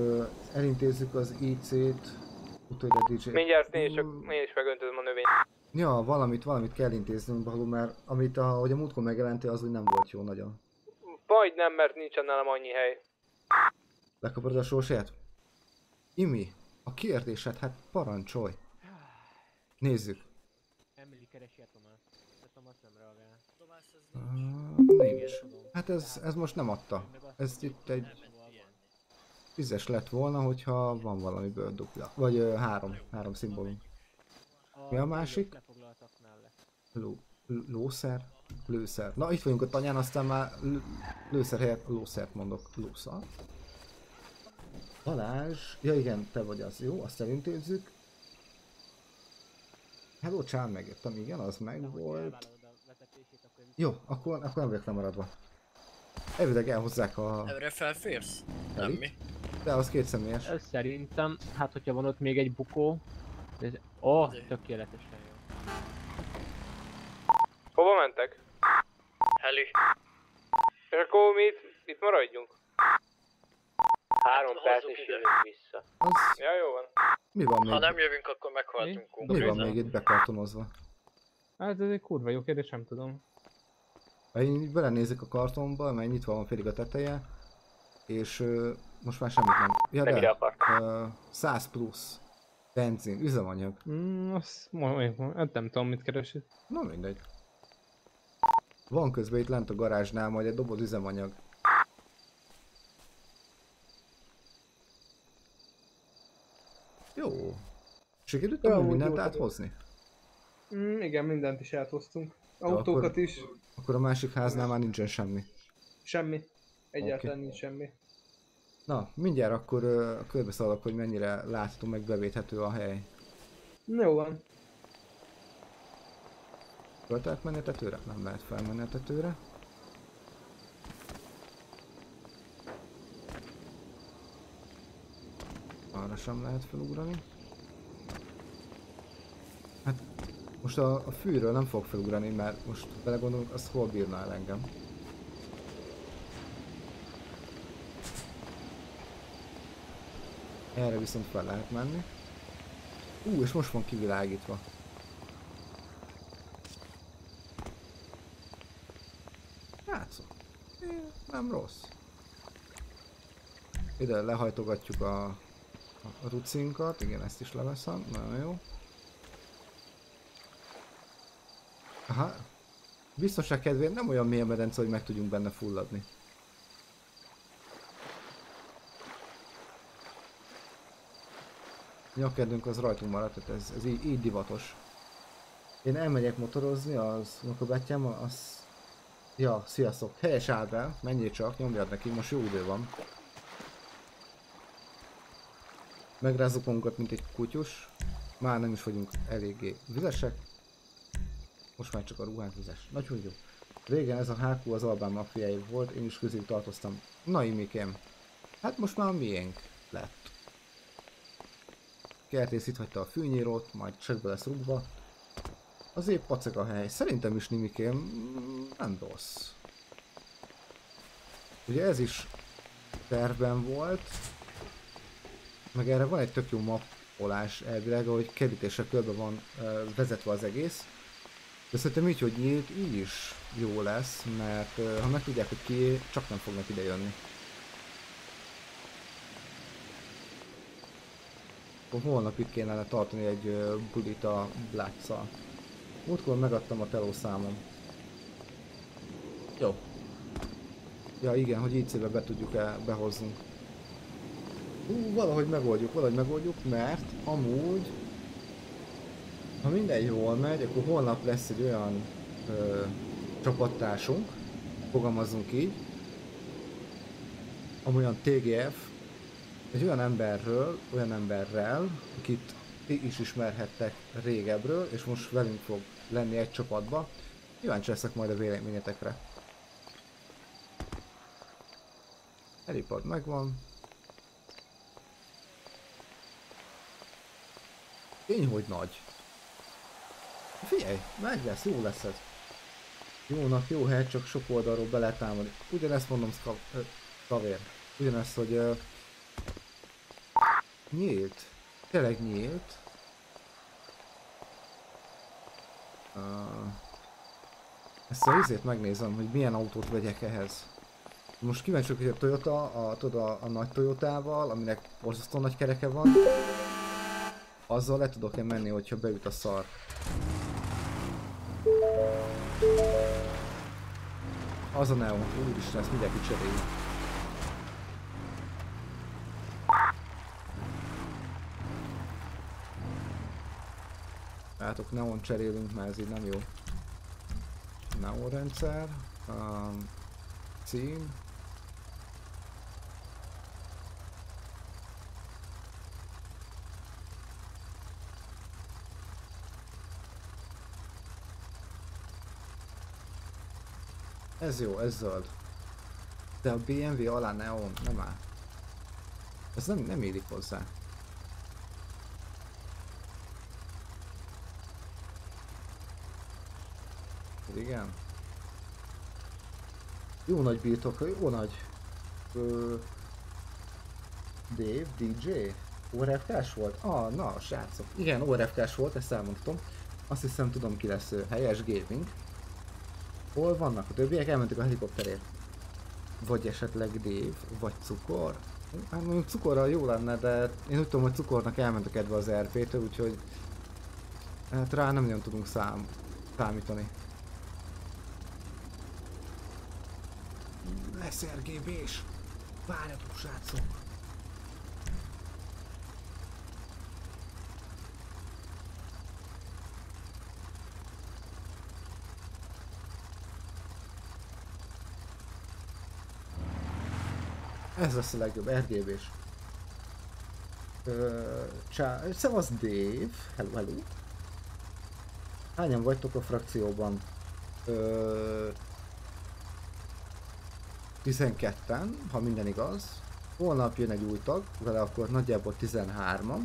Elintézzük az IC-t. Utólag DJ... Mindjárt én is megöntözöm a növényt. Ja, valamit kell intéznünk, Balú, mert amit ahogy a múltkor megjelentél, az úgy nem volt jó nagyon. Vagy nem, mert nincsen nálam annyi hely. Lekapod a sorsát? Imi, a kérdésed, hát parancsolj. Nézzük. Emily keresi a Tomást. De Tomás nem reagál. Nincs. Hát ez most nem adta. Ez itt egy 10-es lett volna, hogyha van valamiből dupla. Vagy három szimbólum. Mi a másik? Lószer? Lőszer. Na itt vagyunk a tanyán, aztán már lőszer helyett lószert mondok. Lószar. Balázs. Ja igen, te vagy az. Jó, azt elintézzük. Hello, Csán, megjöttem, igen, az meg volt. Jó, akkor nem vagyok lemaradva. Elvileg elhozzák a... Előre felférsz? Nem mi? De az 2 személyes. Szerintem, hát hogyha van ott még egy bukó... Tökéletesen jó. Hova mentek? Heli. És akkor mi itt maradjunk? 3 perc hozzuk és ide. jövünk vissza. Az... Ja, jó van. Mi van Ha még? nem jövünk, akkor meghaltunk Mi konkrétan. van még itt bekartonozva? Hát ez egy kurva jó kérdés, nem tudom. Ha én belenézek a kartonba, mert nyitva van félig a teteje, és most már semmit nem. Ja, Nem ide akartam. 100 plusz. Benzin, üzemanyag. Azt hát nem tudom, mit keres itt. Na mindegy. Van közben itt lent a garázsnál majd egy doboz üzemanyag. Jó. Sikerült amúgy mindent áthozni? Igen, mindent is áthoztunk. Jó, Autókat akkor- is. Akkor a másik háznál már nincsen semmi. Semmi. Egyáltalán nincs semmi. Na, mindjárt akkor körbeszaladok, hogy mennyire látható meg bevéthető a hely. Jó van. Föl lehet menni a tetőre? Nem lehet felmenni a tetőre. Arra sem lehet felugrani. Hát most a fűről nem fog felugrani, mert most belegondolunk, az hol bírna el engem. Erre viszont fel lehet menni. És most van kivilágítva. Játszok. Nem rossz. Ide lehajtogatjuk a rucinkat, igen, ezt is leveszem, nagyon jó. Aha. Biztonság kedvéért nem olyan mély a medence, hogy meg tudjunk benne fulladni. Nyakkendünk az rajtunk maradt, tehát ez így divatos. Én elmegyek motorozni, az unokabátyám, az... Ja, sziasztok, helyes Ábel, menjél csak, nyomjad neki, most jó idő van. Megrázzuk magunkat, mint egy kutyus. Már nem is vagyunk eléggé vizesek. Most már csak a ruhánk vizes. Nagyon jó. Régen ez a HQ az Albán maffiái volt, én is közül tartoztam. Na Imikém, hát most már miénk lett. Kertész itt hagyta a fűnyírót, majd csekbe lesz rúgva. Az épp pacek a hely. Szerintem is Nimikém nem rossz. Ugye ez is tervben volt. Meg erre van egy tök jó mappolás elvileg, ahogy kerítésre körbe van vezetve az egész. De szerintem így, hogy nyílt, így is jó lesz, mert ha meg tudják, hogy ki, csak nem fognak ide jönni. Holnap itt kéne tartani egy bulit a Blackszal. Múltkor megadtam a telószámom. Jó. Ja igen, hogy így szépen be tudjuk-e behoznunk. Valahogy megoldjuk, mert amúgy, ha minden jól megy, akkor holnap lesz egy olyan csapattársunk, fogalmazzunk így, amolyan TGF, egy olyan emberrel, akit ti is ismerhettek régebről, és most velünk fog lenni egy csapatba. Kíváncsi leszek majd a véleményetekre. Helipad megvan. Tény, hogy nagy. Figyelj, meg lesz, jó lesz ez. Jónak jó hely, csak sok oldalról be lehet támadni. Ugyanezt mondom, Szavér. Ugyanezt, hogy nyílt. Tényleg nyílt. Ezt a izét megnézem, hogy milyen autót vegyek ehhez. Most kíváncsi vagyok, hogy a Toyota, a nagy Toyotával, aminek borzasztó nagy kereke van, azzal le tudok-e menni, hogyha beüt a szar. Az a Neon, úristen, ezt mindjárt kicseréljük. Látok, Neon cserélünk, mert ez így nem jó. Neon rendszer, cím. Ez jó, ez zöld. De a BMW alá Neon nem áll. Ez nem illik hozzá. Igen. Jó nagy birtok, jó nagy. Dave, DJ? ORFK-s volt? Na, srácok. Igen, ORFK-s volt, ezt elmondhatom. Azt hiszem tudom ki lesz helyes gaming. Hol vannak a többiek? Elmentek a helikopterért. Vagy esetleg Dave, vagy Cukor. Hát mondjuk Cukorral jó lenne, de én úgy tudom, hogy Cukornak elment a kedve az RP-től, úgyhogy hát rá nem nagyon tudunk számítani. Lesz RGB-s! Várjatok, srácok! Ez lesz a legjobb, RGB-s. Szevasz Dave! Hello. Hányan vagytok a frakcióban? 12-en, ha minden igaz. Holnap jön egy új tag, vele akkor nagyjából 13-an.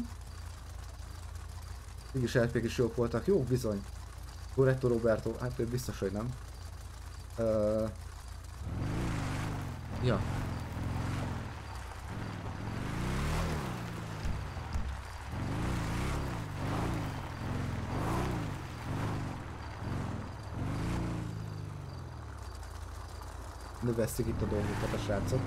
Mégis RP-k is jók voltak, jók bizony. Corretto Roberto, hát ő biztos, hogy nem. Ja. Növesztik itt a dolgokat a srácok.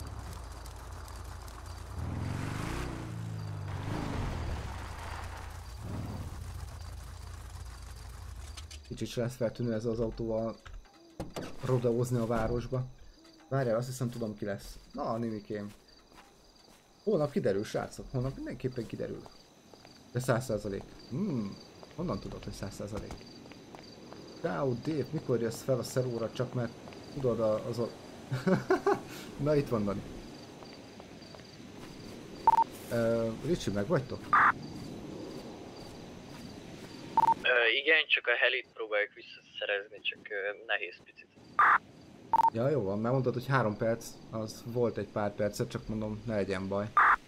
Kicsit se lesz feltűnő ez az autóval rodeózni a városba. Várjál, azt hiszem tudom ki lesz. Na, Nimikém. Holnap kiderül, srácok. Holnap mindenképpen kiderül. De 100%. Honnan tudod, hogy 100%? Ciao, Dave, mikor jössz fel a szeróra, csak mert tudod az a... Na, itt van Dani. Ricsi, meg vagytok? Igen, csak a helit próbáljuk visszaszerezni, csak nehéz picit. Ja, jó van, mert mondtad, hogy 3 perc, az volt egy pár percet, csak mondom, ne legyen baj.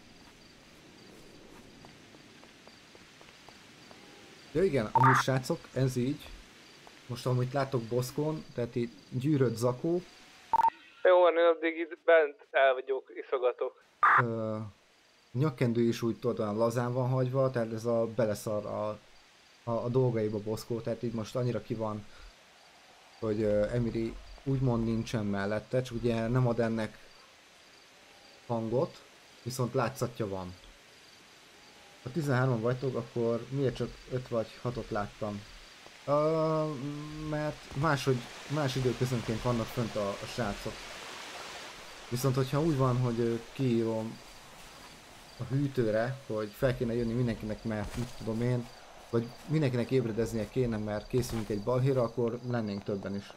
Ja igen, amúgy srácok, ez így. Most amit látok Boszkon, tehát itt gyűrött zakó. Jó van, én addig itt bent el vagyok, iszogatok. Nyakkendő is úgy tudod, olyan lazán van hagyva, tehát ez a beleszar a dolgaiba Boszkó, tehát így most annyira ki van, hogy Emiri úgymond nincsen mellette, csak ugye nem ad ennek hangot, viszont látszatja van. Ha 13-an vagytok, akkor miért csak 5 vagy 6-ot láttam? Mert más időközönként vannak fönt a srácok. Viszont hogyha úgy van, hogy kiírom a hűtőre, hogy fel kéne jönni mindenkinek, mert mit tudom én, vagy mindenkinek ébredeznie kéne, mert készülünk egy balhéra, akkor lennénk többen is.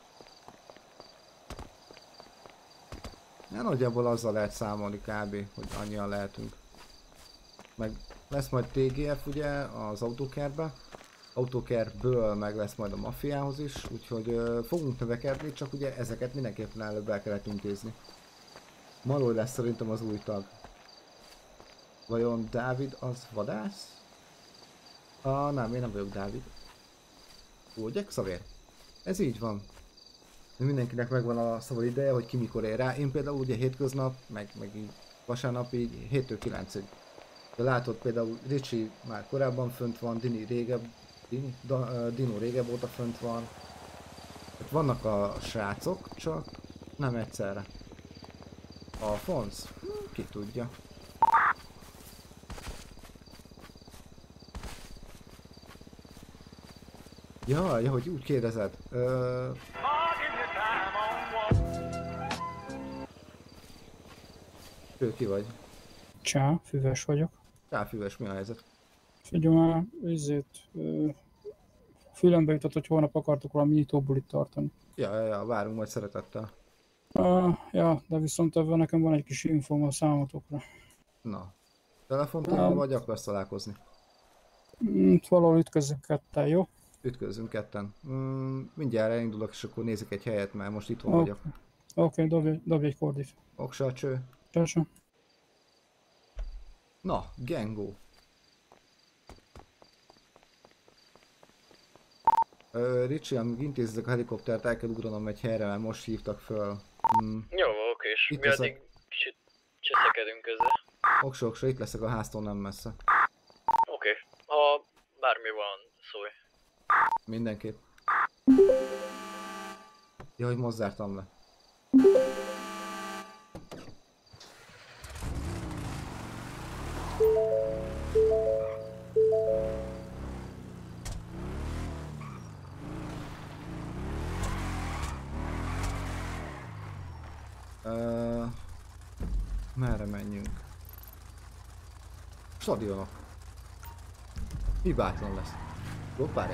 Ja, nagyjából azzal lehet számolni kb, hogy annyian lehetünk. Meg lesz majd TGF ugye az autókerbe. Autókerből meg lesz majd a maffiához is, úgyhogy fogunk növekedni, csak ugye ezeket mindenképpen előbb el kellett intézni. Malói lesz szerintem az új tag. Vajon Dávid az vadász? Nem, én nem vagyok Dávid. Ugye, Xavér? Ez így van. Mindenkinek megvan a szabad ideje, hogy ki mikor ér rá. Én például ugye hétköznap, meg így vasárnap így 7-től 9-ig. De látod például Ricsi már korábban fönt van, Dini régebb Dino régebb óta fönt van. Vannak a srácok, csak nem egyszerre. Alfonsz? Ki tudja. Ja, hogy úgy kérdezed. Ő ki vagy? Csá, füves vagyok. Csá, füves, mi a helyzet? Figyelj már, fülembe jutott, hogy holnap akartok valami nyitóbulit tartani. Ja, várunk majd szeretettel. Ja, de viszont ebben nekem van egy kis infóm a számotokra. Na, telefonton vagy akarsz találkozni? Valahol ütközzünk ketten, jó? Ütközzünk ketten. Mindjárt elindulok, és akkor nézzük egy helyet, mert most itthon vagyok. Oké, dobj egy kordit. Oksa, cső. Cső. Na, Gengo. Ricsi, amíg intézzek a helikoptert, el kell ugranom egy helyre, mert most hívtak föl. Jó, oké, és mi addig kicsit cseszekedünk közre. Oksa, itt leszek a háztól nem messze. Oké, ha bármi van, szólj. Mindenképp. Ja, hogy most zártam le. Merre menjünk? Stadionok. Hibátlan lesz. Jó, várj.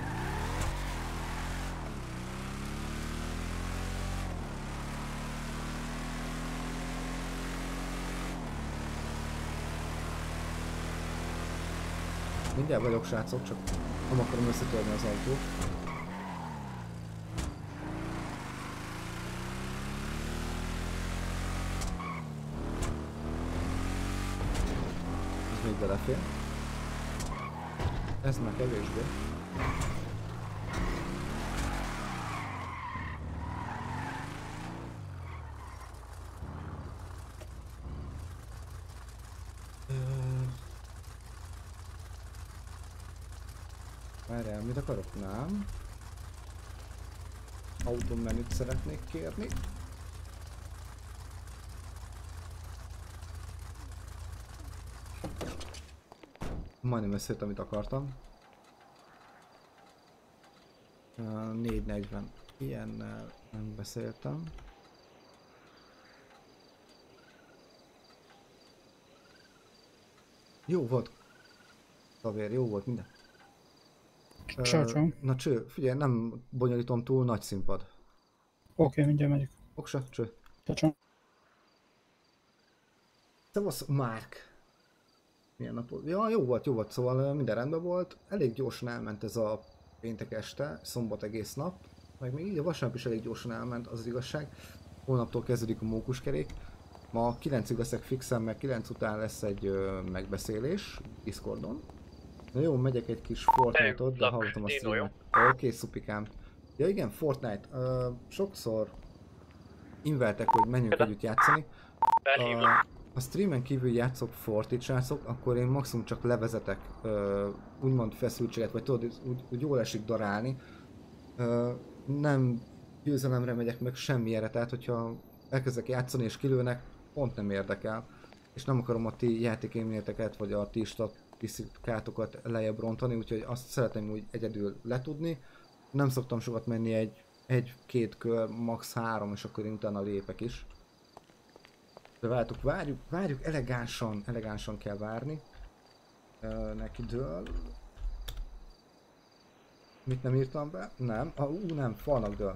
Mindjárt vagyok, srácok, csak nem akarom összetörni az autót. Ez még belefér. Ez már kevésbé. Várjál, mit akarok? Nem. Autómenüt szeretnék kérni. Majdnem összejött, amit akartam. 440. Ilyennel nem beszéltem. Jó volt. Tavér, jó volt minden. Na cső, figyelj, nem bonyolítom túl, nagy színpad. Oké, mindjárt megyek. Oksa, cső. Cső. Szevasz, Márk. Milyen napod? Ja, jó volt, szóval minden rendben volt. Elég gyorsan elment ez a péntek este, szombat egész nap. Meg még így a vasárnap is elég gyorsan elment, az igazság. Holnaptól kezdődik a mókuskerék. Ma 9-ig leszek fixen, meg 9 után lesz egy megbeszélés Discordon. Na jó, megyek egy kis Fortnite-ot, de hallgatom a streamet. Oké, szupikám. Ja igen, Fortnite. Sokszor invertek, hogy menjünk együtt játszani. A streamen kívül játszok Fortit, srácok, akkor én maximum csak levezetek úgymond feszültséget, vagy tudod, úgy jól esik darálni. Nem győzelemre megyek meg semmilyenre, tehát hogyha elkezdek játszani és kilőnek, pont nem érdekel. És nem akarom a ti játékélményeteket, vagy a ti statisztikátokat lejjebb rontani, úgyhogy azt szeretném úgy egyedül letudni. Nem szoktam sokat menni egy-két kör, max. 3, és akkor én utána lépek is. De várjuk, elegánsan kell várni. Neki dől. Mit nem írtam be? Nem, nem, falnak dől.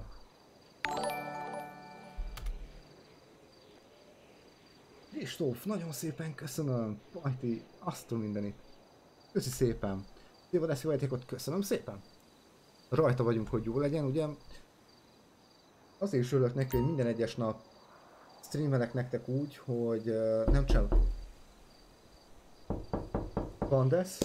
Kristóf, nagyon szépen köszönöm. Pajti, azt a mindenit. Köszi szépen. Jó lesz, jó játékot, köszönöm szépen. Rajta vagyunk, hogy jó legyen, ugye? Azért is örülök neki, hogy minden egyes nap streamelek nektek úgy, hogy nem csak Bandes.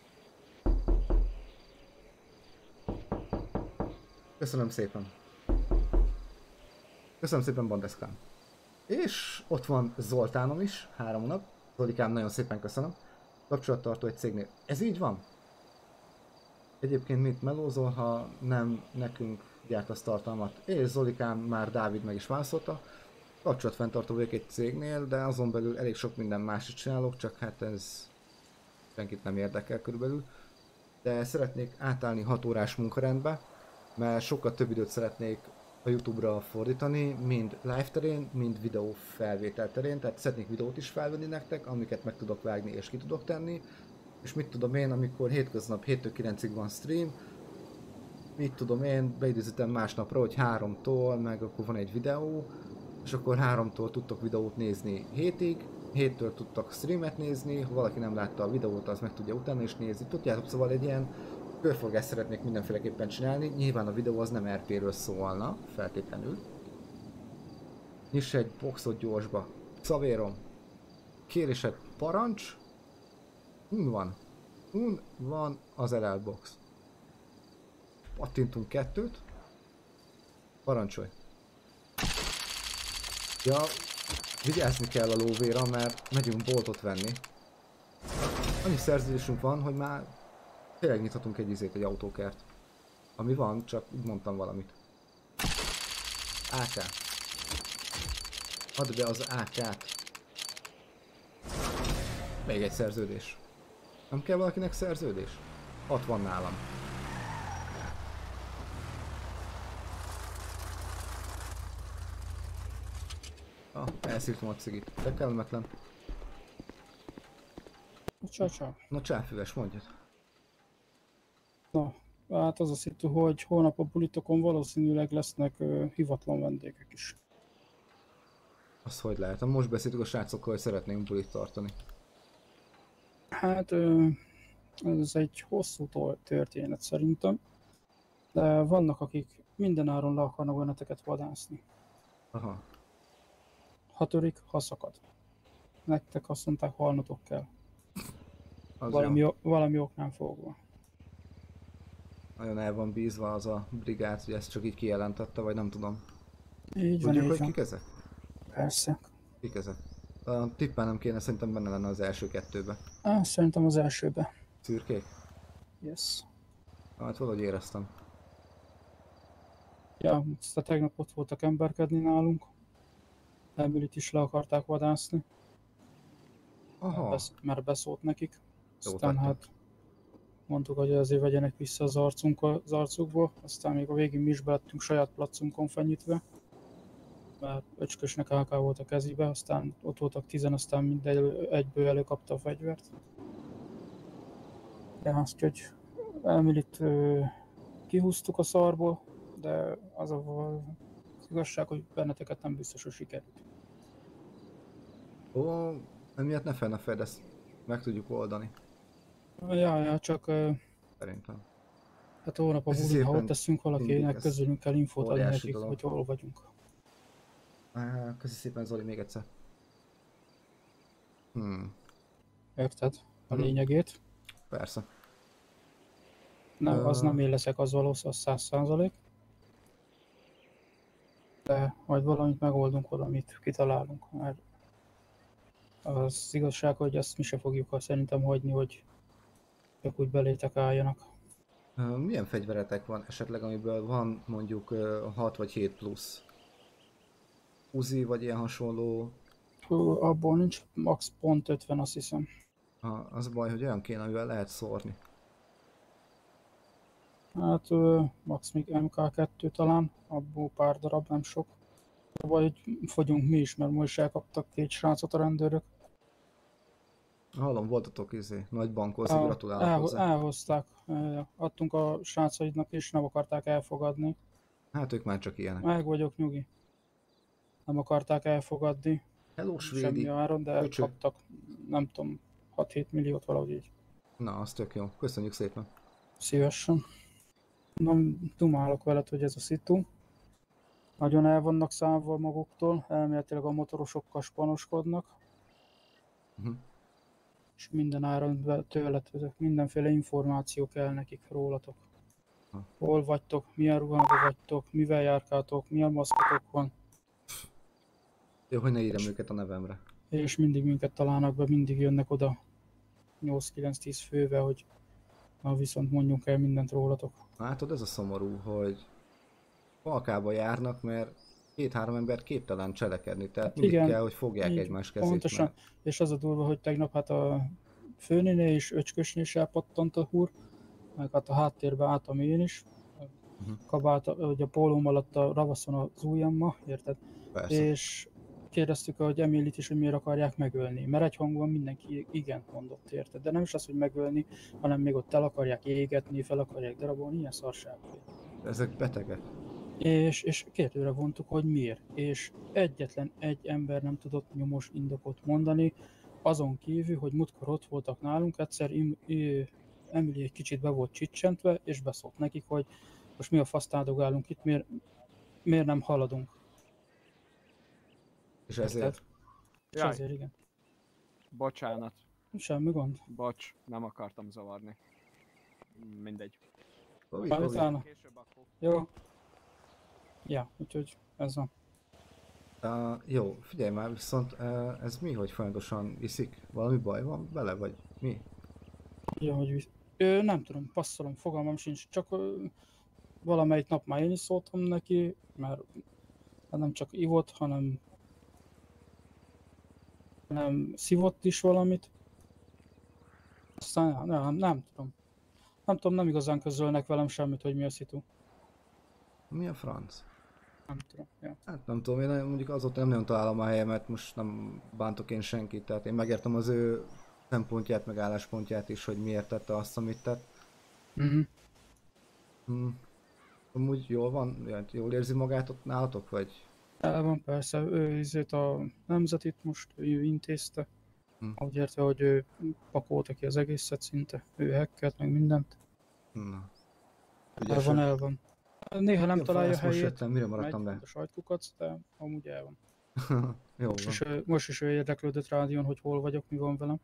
Köszönöm szépen. Köszönöm szépen, Bandeskám. És ott van Zoltánom is, 3 nap. Zolikám, nagyon szépen köszönöm. Kapcsolattartó egy cégnél. Ez így van? Egyébként mit melózol, ha nem nekünk gyártasz tartalmat? És Zolikám, már Dávid meg is válaszolta. Kapcsolatfenntartó vagyok egy cégnél, de azon belül elég sok minden más is csinálok, csak hát ez senkit nem érdekel körülbelül. De szeretnék átállni 6 órás munkarendbe, mert sokkal több időt szeretnék a YouTube-ra fordítani, mind live terén, mind videó felvétel terén, tehát szeretnék videót is felvenni nektek, amiket meg tudok vágni és ki tudok tenni. És mit tudom én, amikor hétköznap 7-től 9-ig van stream, mit tudom én, beidőzítem másnapra, hogy 3-tól, meg akkor van egy videó, és akkor 3-tól tudtok videót nézni 7-ig, 7-től tudtak streamet nézni, ha valaki nem látta a videót, az meg tudja utána is nézni. Tudjátok, szóval egy ilyen körforgást szeretnék mindenféleképpen csinálni, nyilván a videó az nem RP-ről szólna, feltétlenül. Nyiss egy boxot gyorsba. Szavérom. Kérésed parancs. Hun van az LL box. Pattintunk 2-t. Parancsolj. Ja, vigyázni kell a lóvéra, mert megyünk boltot venni. Annyi szerződésünk van, hogy már tényleg nyithatunk egy autókert. Ami van, csak úgy mondtam valamit. AK. Add be az AK-t. Még egy szerződés. Nem kell valakinek szerződés? 6 van nálam. Elszírtam a cigit. De kellemetlen. Csa. Na csáfüves, mondjad. Na, hát az a szitu, hogy holnap a bulitokon valószínűleg lesznek hivatlan vendégek is. Az hogy lehet? Most beszéltük a srácokkal, hogy szeretnénk bulit tartani. Hát ez egy hosszú történet szerintem. De vannak, akik mindenáron le akarnak benneteket vadászni. Aha. Ha törik, ha szakad. Nektek azt mondták, halnotok kell. Valami oknál fogva. Nagyon el van bízva az a brigád, hogy ezt csak így kijelentette, vagy nem tudom. Így van, tudjuk, így hogy van. kik ezek? Persze. Kik ezek? Tippelnem kéne, szerintem benne lenne az első 2-be. Szerintem az elsőbe. Szürkék? Yes. Hát valahogy éreztem. Ja, aztán tegnap ott voltak emberkedni nálunk. Emilit is le akarták vadászni. Aha. Mert beszólt nekik. Jó Aztán tettem. hát mondtuk, hogy azért vegyenek vissza az arcukból. Aztán még a végén mi is belettünk saját placunkon fenyítve. Mert öcskösnek AK volt a kezébe, aztán ott voltak 10, aztán mindegy egyből előkapta a fegyvert. De azt, hogy Emilit kihúztuk a szarból, de az az igazság, hogy benneteket nem biztos, hogy sikerült. Ó, emiatt ne fedd, ezt meg tudjuk oldani. Ja, csak Szerintem. hát hónap a Ez bulin, ha szépen ott teszünk valakinek, mindig ez közülünk kell infót adni óriási nekik, dolog. hogy hol vagyunk. Köszi szépen Zoli még egyszer. Érted? A lényegét. Persze. Nem, az nem én leszek, az valószínűleg 100%. De majd valamit megoldunk, valamit kitalálunk, mert az igazság, hogy ezt mi se fogjuk szerintem hagyni, hogy csak úgy belétek álljanak. Milyen fegyveretek van esetleg, amiből van mondjuk 6 vagy 7 plusz? Uzi vagy ilyen hasonló? Abból nincs max pont 50, azt hiszem. Az a baj, hogy olyan kéne, amivel lehet szórni. Hát max még MK2 talán, abból pár darab, nem sok. Vagy fogyunk mi is, mert most elkaptak 2 srácot a rendőrök. Hallom, voltatok nagy bankozni, gratulálok hozzá. Elhozták, adtunk a srácaidnak és nem akarták elfogadni. Hát ők már csak ilyenek. Meg vagyok, nyugi. Nem akarták elfogadni. Hello, Semmi svédi. áron, de kaptak, nem tudom, 6-7 milliót valahogy így. Na, az tök jó. Köszönjük szépen. Szívesen. Nem dumálok veled, hogy ez a szitu. Nagyon el vannak számva maguktól, elméletileg a motorosokkal spanoskodnak. És minden áron tőletek, mindenféle információ kell nekik rólatok. Hol vagytok, milyen ruhában vagytok, mivel járkáltok, milyen maszkotok van. Jó, hogy ne írjam őket a nevemre. És mindig minket találnak be, mindig jönnek oda 8-9-10 fővel, hogy Na viszont mondjunk el mindent rólatok. Látod, ez a szomorú, hogy falkába járnak, mert 2-3 ember képtelen cselekedni, tehát mindig Igen, kell, hogy fogják így, egymás kezét. pontosan. Mert... És az a durva, hogy tegnap hát a főnénél és öcskösnél is elpattant a húr, meg hát a háttérbe álltam én is. Kabált, hogy a pólóm alatt a ravaszon az ujjamma, érted? Persze. És kérdeztük, hogy Emilit is, hogy miért akarják megölni. Mert egyhangúan mindenki igent mondott, érted? De nem is az, hogy megölni, hanem még ott el akarják égetni, fel akarják darabolni, ilyen szarság. Ezek betegek. És kérdőre vontuk, hogy miért. És egyetlen egy ember nem tudott nyomos indokot mondani, azon kívül, hogy múltkor ott voltak nálunk, egyszer Emily egy kicsit be volt csicsentve, és beszólt nekik, hogy most mi a faszt áldogálunk itt, miért nem haladunk. És ezért? És ezért, igen. Bocsánat. Semmi gond. Bocs, nem akartam zavarni. Mindegy. Majd utána. Jó. Ja, úgyhogy ez van. Jó, figyelj már, viszont ez mi, hogy folyamatosan iszik? Valami baj van vele, vagy mi? Ja, hogy nem tudom, passzolom, fogalmam sincs, csak valamelyik nap már én is szóltam neki, mert nem csak ivott, hanem szívott is valamit. Aztán nem tudom. Nem tudom, nem igazán közölnek velem semmit, hogy mi a szitu. Mi a franc? Nem tudom, ja. Hát nem tudom, én mondjuk azóta nem nagyon találom a helyemet, most nem bántok én senkit, tehát én megértem az ő szempontját, meg álláspontját is, hogy miért tette azt, amit tett. Amúgy jól van? Jól érzi magát ott nálatok, vagy? El van persze, ő izét a nemzetit most ő intézte. Úgy érte, hogy ő pakolta ki az egészet szinte, ő hackelt meg mindent. Na. El van. Néha nem találja helyét, jöttem, mire maradtam be? a sajtkukac, de amúgy el van. Jó Most is ő érdeklődött rádión, hogy hol vagyok, mi van velem.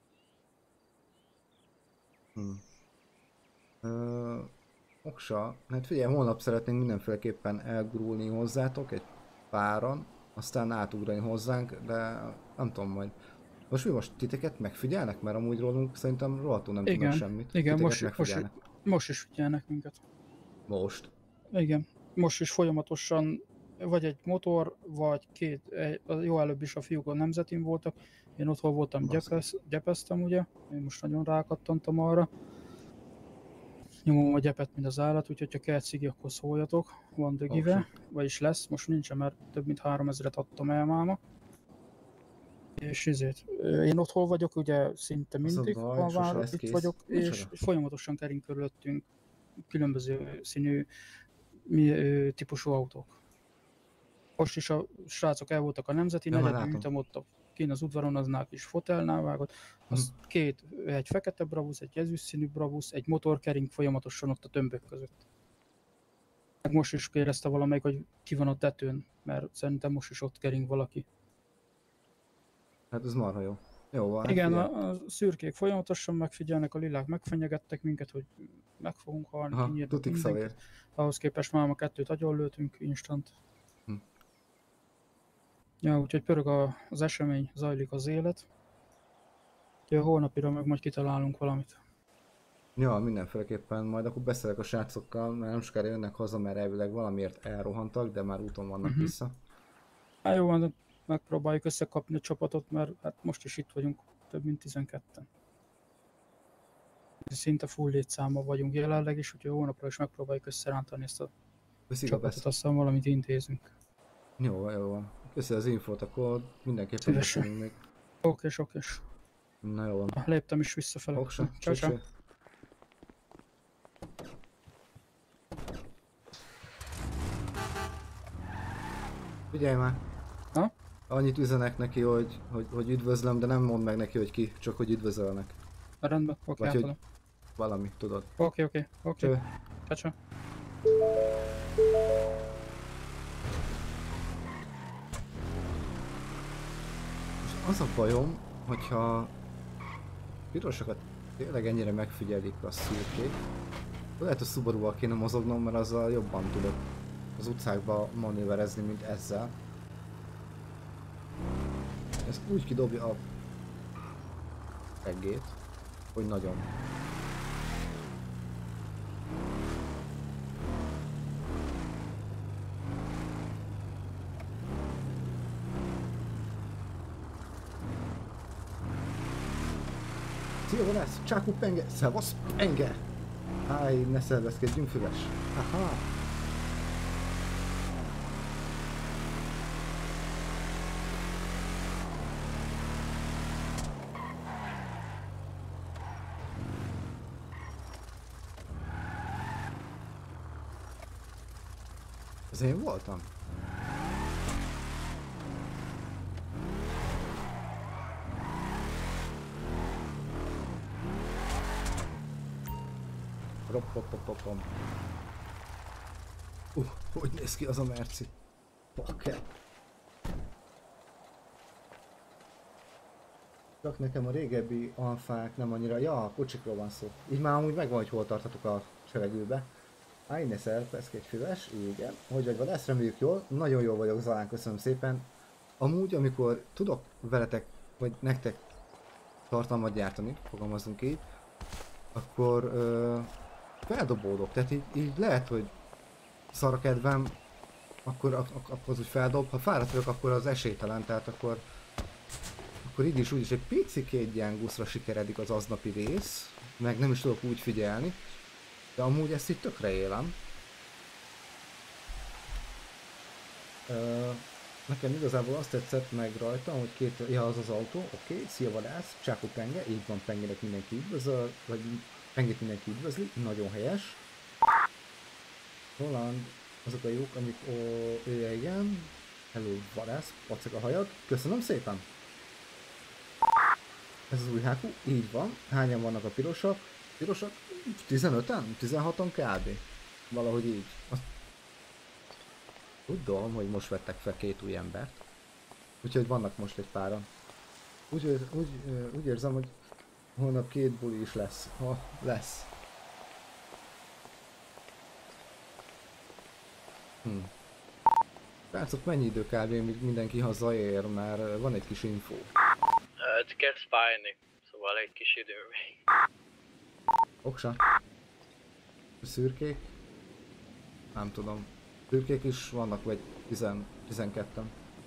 Oksa, hát figyelj, holnap szeretnénk mindenféleképpen elgurulni hozzátok egy páran, aztán átugrani hozzánk, de nem tudom majd. Most titeket megfigyelnek? Mert amúgy rólunk szerintem rohadtul nem tudnak semmit. Igen, most is figyelnek minket. Most? Igen, most is folyamatosan vagy egy motor, vagy jó előbb is a fiúk a nemzetin voltak, én otthon voltam, gyepeztem ugye, én most nagyon rákattantam arra. Nyomom a gyepet, mint az állat, úgyhogy ha kell cigi, akkor szóljatok, van the give, vagyis lesz, most nincsen, mert több mint 3000-et adtam el máma. És ezért, én otthon vagyok, ugye szinte mindig, itt vagyok, és folyamatosan kering körülöttünk különböző színű típusú autók. Most is a srácok el voltak a nemzeti, negyedültem ott kint az udvaron, aznál kis fotelnál vágott, az egy fekete Brabus, egy ezüst színű Brabus, egy motor kering folyamatosan ott a tömbök között. Meg most is kérdezte valamelyik, hogy ki van a tetőn, mert szerintem most is ott kering valaki. Hát ez marha jó. Jó van. Igen, a szürkék folyamatosan megfigyelnek, a lilák megfenyegettek minket, hogy meg fogunk halni, kinyírnak mindenkit. Ahhoz képest már a 2-t agyonlőtünk instant. Ja, úgyhogy pörög az esemény, zajlik az élet. Úgyhogy holnapira meg majd kitalálunk valamit. Ja, mindenféleképpen majd akkor beszélek a srácokkal, mert nem sokára jönnek haza, mert elvileg valamiért elrohantak, de már úton vannak vissza. Hát jó van, megpróbáljuk összekapni a csapatot, mert hát most is itt vagyunk, több mint 12-en. Szinte full létszámmal vagyunk jelenleg is, úgyhogy hónapra is megpróbáljuk összerántani ezt a csapatot, aztán valamit intézünk. Jó van. Köszönöm az infót, akkor mindenképpen beszélünk még. Oké. Na jó van. Léptem is visszafele. Oksa, ciao. Figyelj már! Ha? Annyit üzenek neki, hogy üdvözlöm, de nem mondd meg neki, hogy ki, csak hogy üdvözölnek. Rendben, oké, vagy hogy valami, tudod. Oké. Ciao. Az a bajom, hogyha pirosokat tényleg ennyire megfigyelik a szürkék, lehet a Subaru-val kéne mozognom, mert azzal jobban tudok az utcákba manőverezni, mint ezzel. Ez úgy kidobja a reggét, hogy nagyon. Szia, van ez? Csákú penge! Szevasz, penge! Áj, ne szervezkedjünk, füves. Aha! Ez én voltam? Roppopopopom. Hogy néz ki az a merci? Pakker. Csak nekem a régebbi alfák nem annyira... Ja, kocsikról van szó. Így már amúgy megvan, hogy hol tartatok a seregőbe. Ájne szerpeszkedj füves, igen. Hogy vagy ezt reméljük jól. Nagyon jól vagyok, Zalán, köszönöm szépen. Amúgy, amikor tudok veletek, vagy nektek tartalmat gyártani, fogalmazunk így, akkor feldobódok. Tehát így lehet, hogy szar a kedvem, akkor az úgy feldob. Ha fáradt vagyok, akkor az esélytelen, tehát akkor így is úgy is egy picikét gyánguszra sikeredik az aznapi rész, meg nem is tudok úgy figyelni, de amúgy ezt itt tökre élem. Nekem igazából azt tetszett meg rajta, hogy ja, az az autó, oké, szia vadász, Csákó penge, így van, pengének mindenki üdvözöl, vagy pengét mindenki üdvözli, nagyon helyes. Holland, azok a jók, amik igen, hello vadász, pacek a hajad, köszönöm szépen! Ez az új hákú, így van, hányan vannak a pirosak? Pirosak? 15-en? 16-on kb. Valahogy így. Tudom, hogy most vettek fel 2 új embert. Úgyhogy vannak most egy páran. Úgy érzem, hogy holnap 2 buli is lesz. Ha lesz. Srácok, mennyi idő kb. Míg mindenki hazaér, mert van egy kis info. Kezd fájni, szóval egy kis idő még. Oksa. A szürkék? Nem tudom. Szürkék is vannak, vagy 12-en.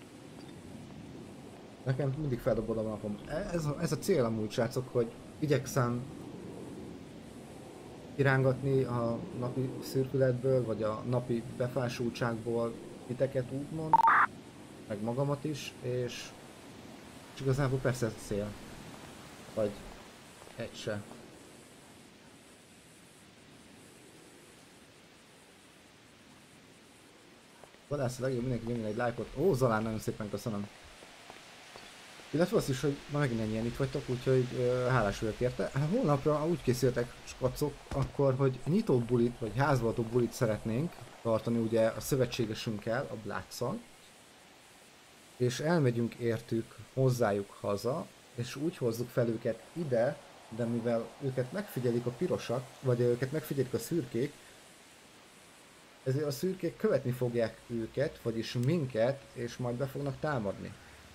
Nekem mindig feldobod a napom. Ez a cél amúgy, srácok, hogy igyekszem irángatni a napi szürkületből, vagy a napi befásultságból titeket úgymond, meg magamat is, és igazából persze ez a cél. Vagy egy se. Vadász a legjobb, mindenki nyomjon egy lájkot. Ó, Zalán, nagyon szépen köszönöm. Illetve azt is, hogy ma megint ennyien itt vagytok, úgyhogy hálás vagyok érte. Holnapra úgy készültek, skacok, akkor, hogy nyitó bulit, vagy házvaltó bulit szeretnénk tartani ugye a szövetségesünkkel, a Blackszal. És elmegyünk értük hozzájuk haza, és úgy hozzuk fel őket ide, de mivel őket megfigyelik a pirosak, vagy őket megfigyelik a szürkék, ezért a szürkék követni fogják őket, vagyis minket, és majd be fognak támadni.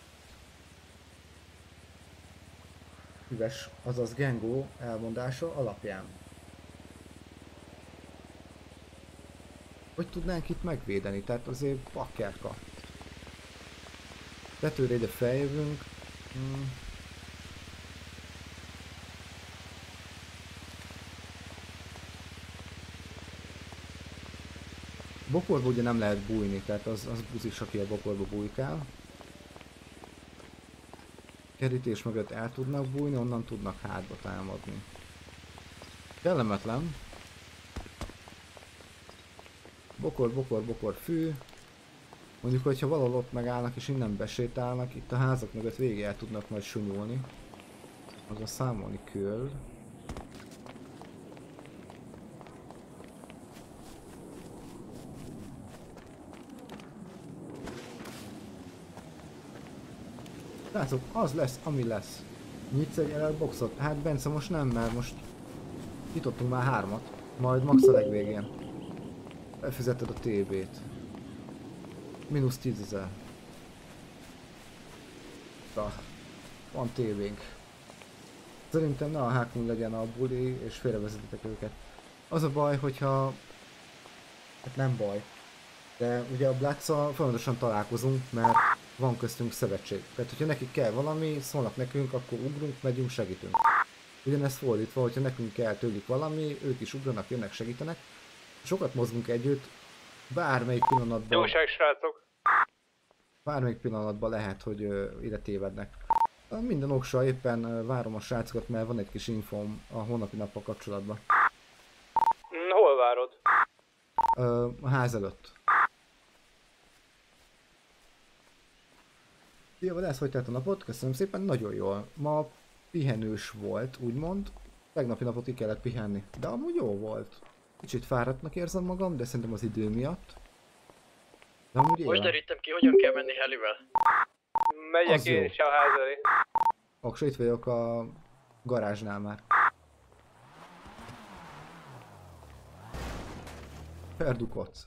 Üves, azaz Gengo elmondása alapján. Hogy tudnánk itt megvédeni? Tehát azért pakkerka. Tetőre ide feljövünk. Bokorba ugye nem lehet bújni, tehát az buzis, aki a bokorba bújkál. Kerítés mögött el tudnak bújni, onnan tudnak hátba támadni. Kellemetlen. Bokor, fű. Mondjuk, hogyha valahol ott megállnak és innen besétálnak, itt a házak mögött végig el tudnak majd sunyulni. Azon számolni kell. Látok, az lesz, ami lesz. Nyitsz egy boxot? Hát Bence most nem, mert most nyitottunk már 3-at. Majd max a legvégén. Befizeted a TB-t. Mínusz 10 000. Van TB-nk. Szerintem ne a hákunk legyen a buli, és félrevezetitek őket. Az a baj, hogyha... Hát nem baj. De ugye a Blackszal folyamatosan találkozunk, mert van köztünk szövetség. Tehát hogyha nekik kell valami, szólnak nekünk, akkor ugrunk, megyünk, segítünk. Ugyanezt fordítva, hogyha nekünk kell tőlük valami, ők is ugranak, jönnek, segítenek. Sokat mozgunk együtt, bármelyik pillanatban... Jóság, srácok! Bármelyik pillanatban lehet, hogy ide tévednek. Minden oksa, éppen várom a srácokat, mert van egy kis infóm a holnapi nappal kapcsolatban. Hol várod? A ház előtt. Szia, vadász, hogy telt a napot? Köszönöm szépen, nagyon jól. Ma pihenős volt, úgymond. Tegnapi napot ki kellett pihenni, de amúgy jó volt. Kicsit fáradtnak érzem magam, de szerintem az idő miatt. De amúgy most derítem ki, hogyan kell menni helivel. Megyek én is a ház elé. Oksa, itt vagyok a garázsnál már. Perdukotsz.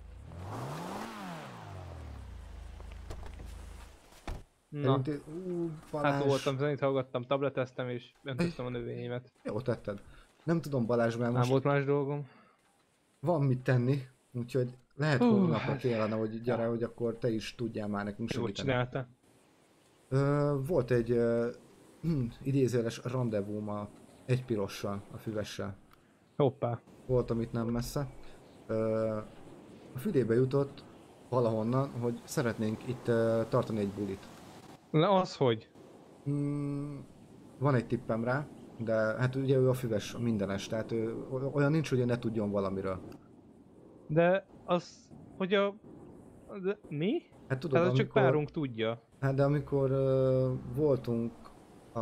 Na, hát voltam, zenét hallgattam, tableteztem és öntöztem a növényeimet. Jó tetted. Nem tudom, Balázs, mert most... Nem volt más dolgom. Van mit tenni, úgyhogy lehet holnapra kellene, hogy gyere, hogy akkor te is tudjál már nekünk segíteni. Jó csináltál. Volt egy idézőjeles randevúma egy pirossal, a füvessel. Hoppá. Voltam itt nem messze. A fülébe jutott valahonnan, hogy szeretnénk itt tartani egy bulit. Na az hogy? Van egy tippem rá, de hát ugye ő a füves mindenes, tehát ő, olyan nincs, hogy ne tudjon valamiről. De az, hogy a... De mi? Hát tudod, hát az amikor, csak párunk tudja. Hát de amikor voltunk a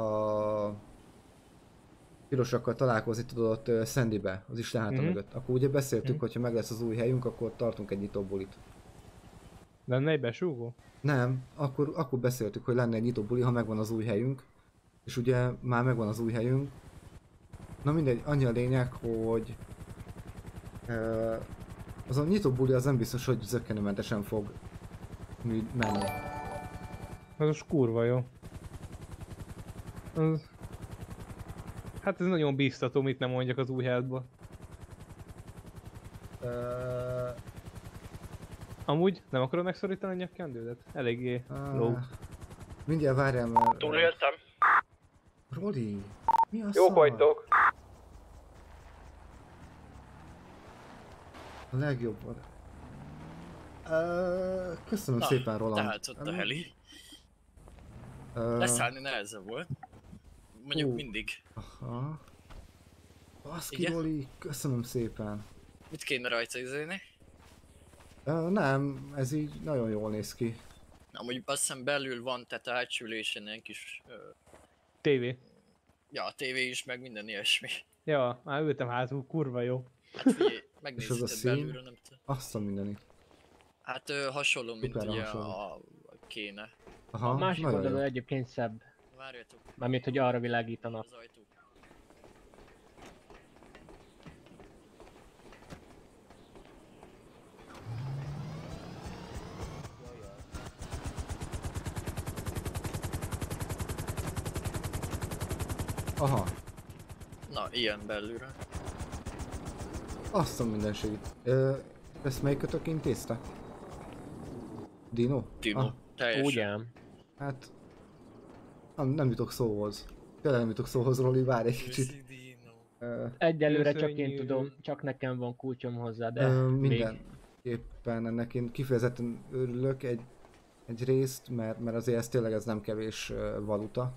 pirosakkal találkozni, tudod, ott Sandybe, az Isten háta mögött, akkor ugye beszéltük, hogy ha meg lesz az új helyünk, akkor tartunk egy nyitó bulit. Lenne egy besúgó? Nem, akkor beszéltük, hogy lenne egy nyitó buli, ha megvan az új helyünk. És ugye már megvan az új helyünk. Na mindegy, annyi a lényeg, hogy az a nyitó buli az nem biztos, hogy zökkenőmentesen fog menni. Az most kurva jó. Az... Hát ez nagyon bíztató, mit nem mondjak az új helyedből. Amúgy nem akarod megszorítani a nyakkendődet? Eléggé lóg. Mindjárt várjál már. Túléltem. Roli, mi a Jó vagytok. A legjobb van. Köszönöm szépen, Roland. Tehát ott a heli. Leszállni nehezebb volt. Mondjuk mindig. Aha. Baszki, Roli, köszönöm szépen. Mit kéne rajta izélni? Nem, ez így nagyon jól néz ki. Amúgy azt hiszem belül van, tehát a hátsó ülésen ilyen kis... TV. Ja, a TV is, meg minden ilyesmi. Ja, már ültem hátul, kurva jó. Hát figyelj, megnézheted belülről, nem tudom. Azt a mindenit. Hát hasonló, mint ugye a kéne. Aha, a másik oldalon egyébként szebb. Várjatok. Mármint, hogy arra világítanak. Az ajtó. Aha. Na, ilyen belülre. Azt a mindenségét. Ezt melyikötök intézte? Dino? Dino, teljesen. Ugyan. Hát... Nem jutok szóhoz. Tényleg nem jutok szóhoz, Roli, várj egy kicsit. Egyelőre csak én tudom, csak nekem van kulcsom hozzá, de mindenképpen ennek én kifejezetten örülök egy részt, mert azért ez tényleg ez nem kevés valuta.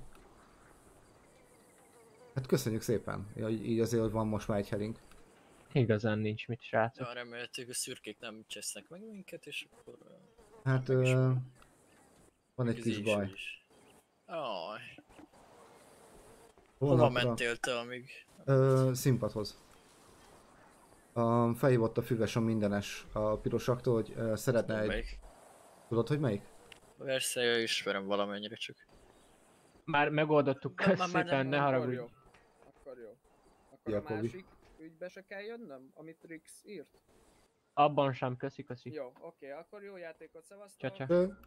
Hát köszönjük szépen, így azért, hogy van most már egy helink. Igazán nincs mit, srácok. Ja, remélhetőleg a szürkék nem csesznek meg minket, és akkor... Hát van egy kis baj. Aj. Hova mentél te amíg? Színpadhoz. Felhívott a füves a mindenes a pirosaktól, hogy szeretne egy... Melyik? Tudod, hogy melyik? Persze, ismerem valamennyire csak. Már megoldottuk, szépen, ne haragudj. Akkor jó. Akkor a másik ügybe se kell jönnöm, amit Rix írt? Abban sem, köszi. Jó, oké, akkor jó játékot, szevasztok.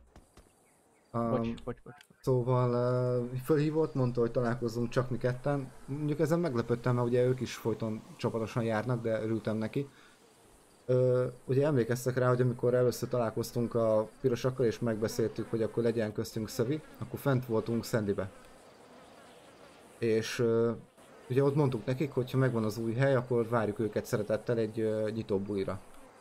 Bocs. Szóval felhívott, mondta, hogy találkozzunk csak mi ketten. Mondjuk ezen meglepődtem, mert ugye ők is folyton csapatosan járnak, de örültem neki. Ugye emlékeztek rá, hogy amikor először találkoztunk a pirosakkal és megbeszéltük, hogy akkor legyen köztünk Szövi, akkor fent voltunk Sandybe. És ugye ott mondtuk nekik, hogy ha megvan az új hely, akkor várjuk őket szeretettel egy nyitó bulira.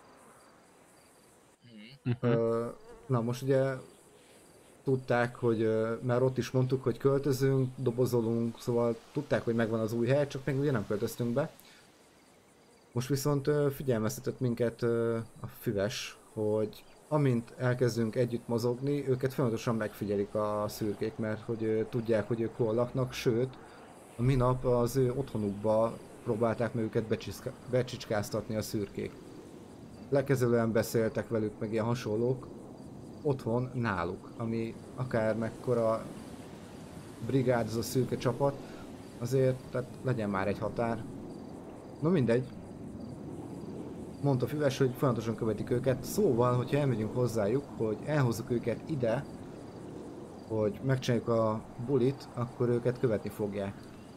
Na most ugye tudták, hogy már ott is mondtuk, hogy költözünk, dobozolunk, szóval tudták, hogy megvan az új hely, csak még ugye nem költöztünk be. Most viszont figyelmeztetett minket a füves, hogy amint elkezdünk együtt mozogni, őket folyamatosan megfigyelik a szürkék, mert hogy tudják, hogy ők hol laknak, sőt, a minap az ő otthonukba próbálták meg őket becsicskáztatni a szürkék. Lekezelően beszéltek velük, meg ilyen hasonlók, otthon náluk, ami akár mekkora brigád, az a szürke csapat, azért tehát legyen már egy határ. No mindegy. Mondta Füves, hogy folyamatosan követik őket, szóval, hogyha elmegyünk hozzájuk, hogy elhozzuk őket ide, hogy megcsináljuk a bulit, akkor őket követni fogják.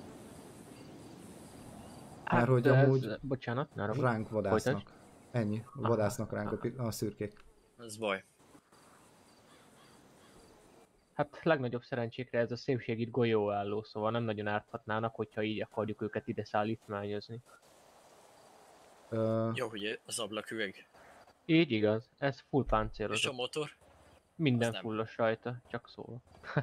Hát, már hogy amúgy bocsánat, ránk vadásznak. Ennyi, vadásznak ránk a szürkék. Ez baj. Hát legnagyobb szerencsékre ez a szépség itt golyóálló, szóval nem nagyon árthatnának, hogyha így akarjuk őket ide szállítmányozni. Jó, hogy az ablaküveg. Így igaz, ez full páncélozott. És a motor? Minden fullos rajta, csak szóval.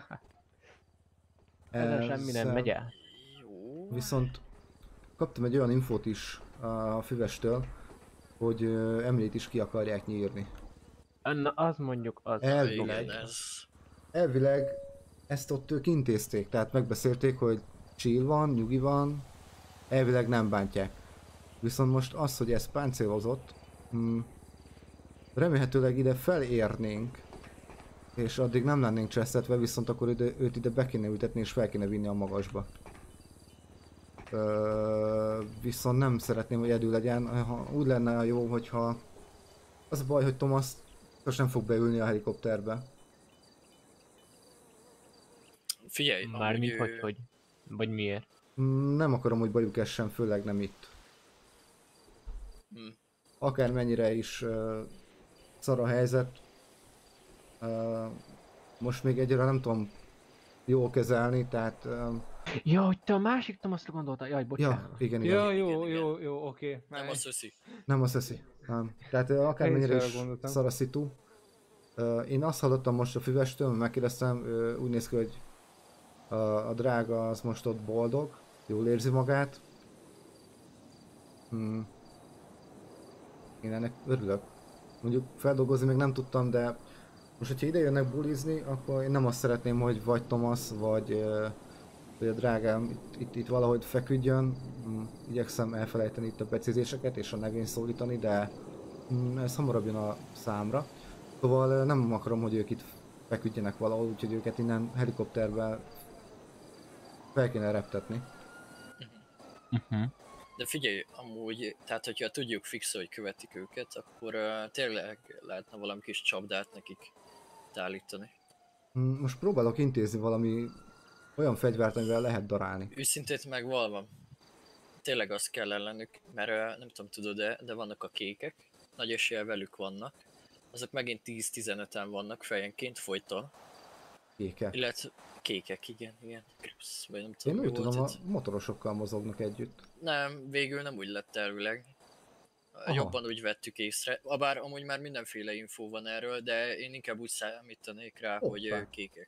Ezen semmi nem megy el. Jó. Viszont kaptam egy olyan infót is a Füvestől, hogy Emlét is ki akarják nyírni. Na, az mondjuk az. Elvileg ezt ott ők intézték, tehát megbeszélték, hogy chill van, nyugi van, elvileg nem bántják. Viszont most az, hogy ez páncélozott, remélhetőleg ide felérnénk, és addig nem lennénk csesztetve, viszont akkor őt ide be kéne ültetni és fel kéne vinni a magasba. Viszont nem szeretném, hogy edül legyen, úgy lenne jó, hogyha... Az a baj, hogy Thomas most nem fog beülni a helikopterbe. Figyelj, mármint hogy? Vagy miért? Nem akarom, hogy bajuk essen, főleg nem itt. Akármennyire is szar a helyzet, most még egyre nem tudom jól kezelni, tehát... Ja, hogy te a másik Thomasra gondoltál, jaj, bocsánat. Ja, igen. Ja, jó, oké. Nem a szöszi. Nem a szöszi, nem. Tehát akármennyire is szar a szitu. Én azt hallottam most a Füvestől, megkérdeztem, úgy néz ki, hogy a drága az most ott boldog, jól érzi magát. Én ennek örülök. Mondjuk feldolgozni még nem tudtam, de most, hogyha ide jönnek bulizni, akkor én nem azt szeretném, hogy vagy Thomas, vagy a drágám itt valahogy feküdjön. Igyekszem elfelejteni itt a precízéseket és a nevén szólítani, de ez hamarabb jön a számra. Szóval nem akarom, hogy ők itt feküdjenek valahol, úgyhogy őket innen helikopterben fel kéne reptetni. De figyelj, amúgy, tehát hogyha tudjuk fix, hogy követik őket, akkor tényleg lehetne valami kis csapdát nekik állítani. Most próbálok intézni valami olyan fegyvert, amivel lehet darálni. Őszintét megvalva, tényleg az kell ellenük, mert nem tudom, tudod-e, de vannak a kékek, nagy eséllyel velük vannak. Azok megint 10-15-en vannak fejenként folyton. Kékek? Illetve kékek, igen. Krips, vagy nem tudom, én úgy tudom, a motorosokkal mozognak együtt. Nem, végül nem úgy lett elvileg. Jobban úgy vettük észre. Bár amúgy már mindenféle infó van erről, de én inkább úgy számítanék rá, hogy kékek.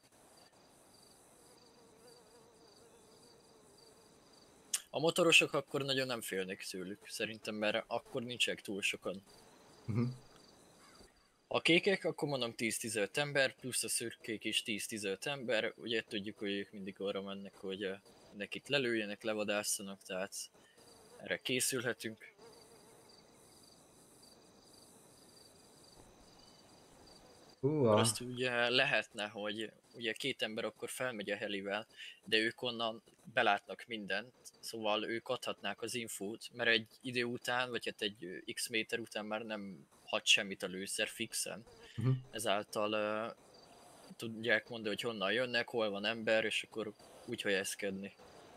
A motorosok akkor nagyon nem félnek tőlük, szerintem, mert akkor nincsenek túl sokan. A kékek, akkor mondom 10-15 ember, plusz a szürkék is 10-15 ember, ugye tudjuk, hogy ők mindig arra mennek, hogy nekik lelőjenek, levadásszanak, tehát erre készülhetünk. Azt ugye lehetne, hogy ugye 2 ember akkor felmegy a helivel, de ők onnan belátnak mindent, szóval ők adhatnák az infót, mert egy idő után, vagy hát egy x méter után már nem hat semmit a lőszer fixen. Ezáltal tudják mondani, hogy honnan jönnek, hol van ember, és akkor úgy helyezkedni.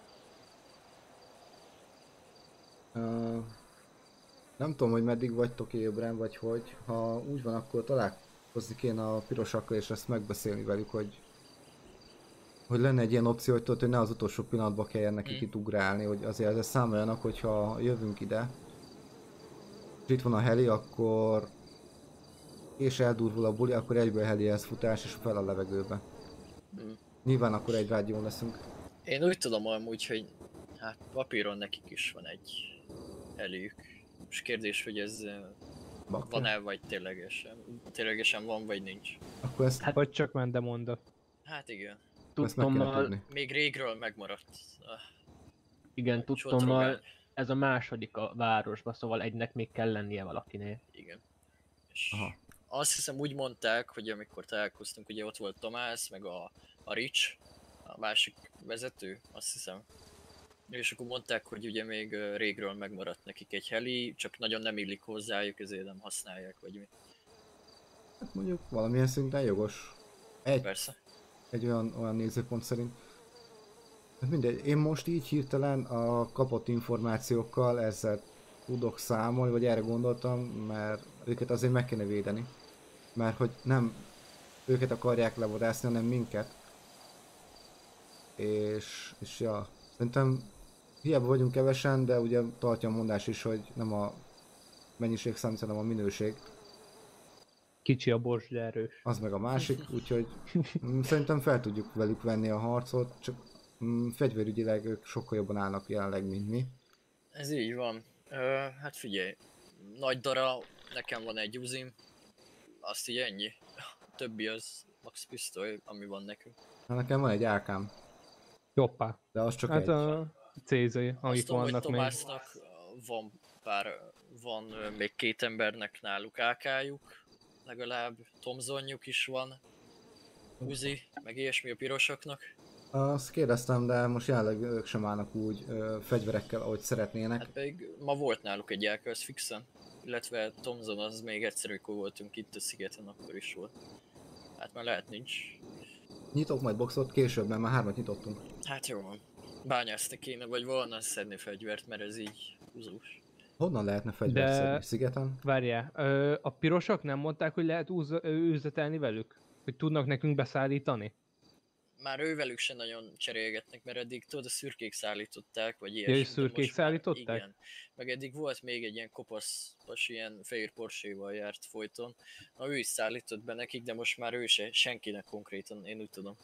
Nem tudom, hogy meddig vagytok ébren, vagy hogy. Ha úgy van, akkor találkozni kéne a pirosakkal, és ezt megbeszélni velük, hogy hogy lenne egy ilyen opció, hogy tudod, hogy ne az utolsó pillanatban kelljen nekik itt ugrálni, hogy azért ez számoljanak, hogyha jövünk ide, és itt van a heli, akkor és eldurvul a buli, akkor egyből helihez futás és fel a levegőbe. Nyilván akkor egy rádión leszünk. Én úgy tudom amúgy, hogy hát papíron nekik is van egy heliük. És kérdés, hogy ez van-e, vagy ténylegesen van, vagy nincs. Akkor ezt... Hát vagy csak Mendemonda. Hát igen. Tudtommal... Még régről megmaradt. Igen, tudtommal ez a második a városba, szóval egynek még kell lennie valakinél. Igen. És azt hiszem úgy mondták, hogy amikor találkoztunk, ugye ott volt Tomás, meg a Rich, a másik vezető, azt hiszem. És akkor mondták, hogy ugye még régről megmaradt nekik egy heli, csak nagyon nem illik hozzájuk, ezért nem használják, vagy mi. Hát mondjuk valamilyen szinten jogos. Persze. Egy olyan nézőpont szerint. Hát mindegy, én most így hirtelen a kapott információkkal ezzel tudok számolni, vagy erre gondoltam, mert őket azért meg kéne védeni. Mert hogy nem őket akarják levadászni, hanem minket. És ja, szerintem hiába vagyunk kevesen, de ugye tartja a mondás is, hogy nem a mennyiség számít, hanem a minőség. Kicsi a bors, de erős. Az meg a másik, úgyhogy szerintem fel tudjuk velük venni a harcot, csak fegyverügyileg ők sokkal jobban állnak jelenleg, mint mi. Ez így van. Hát figyelj, nagy dara, nekem van egy Uzim, azt így ennyi. A többi az max pisztoly, ami van nekünk. Hát nekem van egy AK-m. Jobbá. De az csak hát egy. A CZ-i, amik vannak hogy Tomásnak van még 2 embernek náluk AK-juk, legalább Thompsonjuk is van, Uzi, meg ilyesmi a pirosoknak. Azt kérdeztem, de most jelenleg ők sem állnak úgy fegyverekkel, ahogy szeretnének. Hát pedig ma volt náluk egy AK, az fixen. Illetve Thompson az még egyszer, amikor voltunk itt a szigeten, akkor is volt. Hát már lehet nincs. Nyitok majd boxot később, mert már 3-at nyitottunk. Hát jó van. Bányászni kéne, vagy volna szedni fegyvert, mert ez így húzós. Honnan lehetne fegyvert szedni? Szigeten? Várjál, a pirosok nem mondták, hogy lehet üzletelni velük? Hogy tudnak nekünk beszállítani? Már ővelük se nagyon cserélgetnek, mert eddig tudod, a szürkék szállították, vagy ilyesmi. Ja, és szürkék szállították? Igen. Meg eddig volt még egy ilyen kopaszpas, ilyen fehér Porsche-val járt folyton. Na ő is szállított be nekik, de most már ő se senkinek konkrétan, én úgy tudom.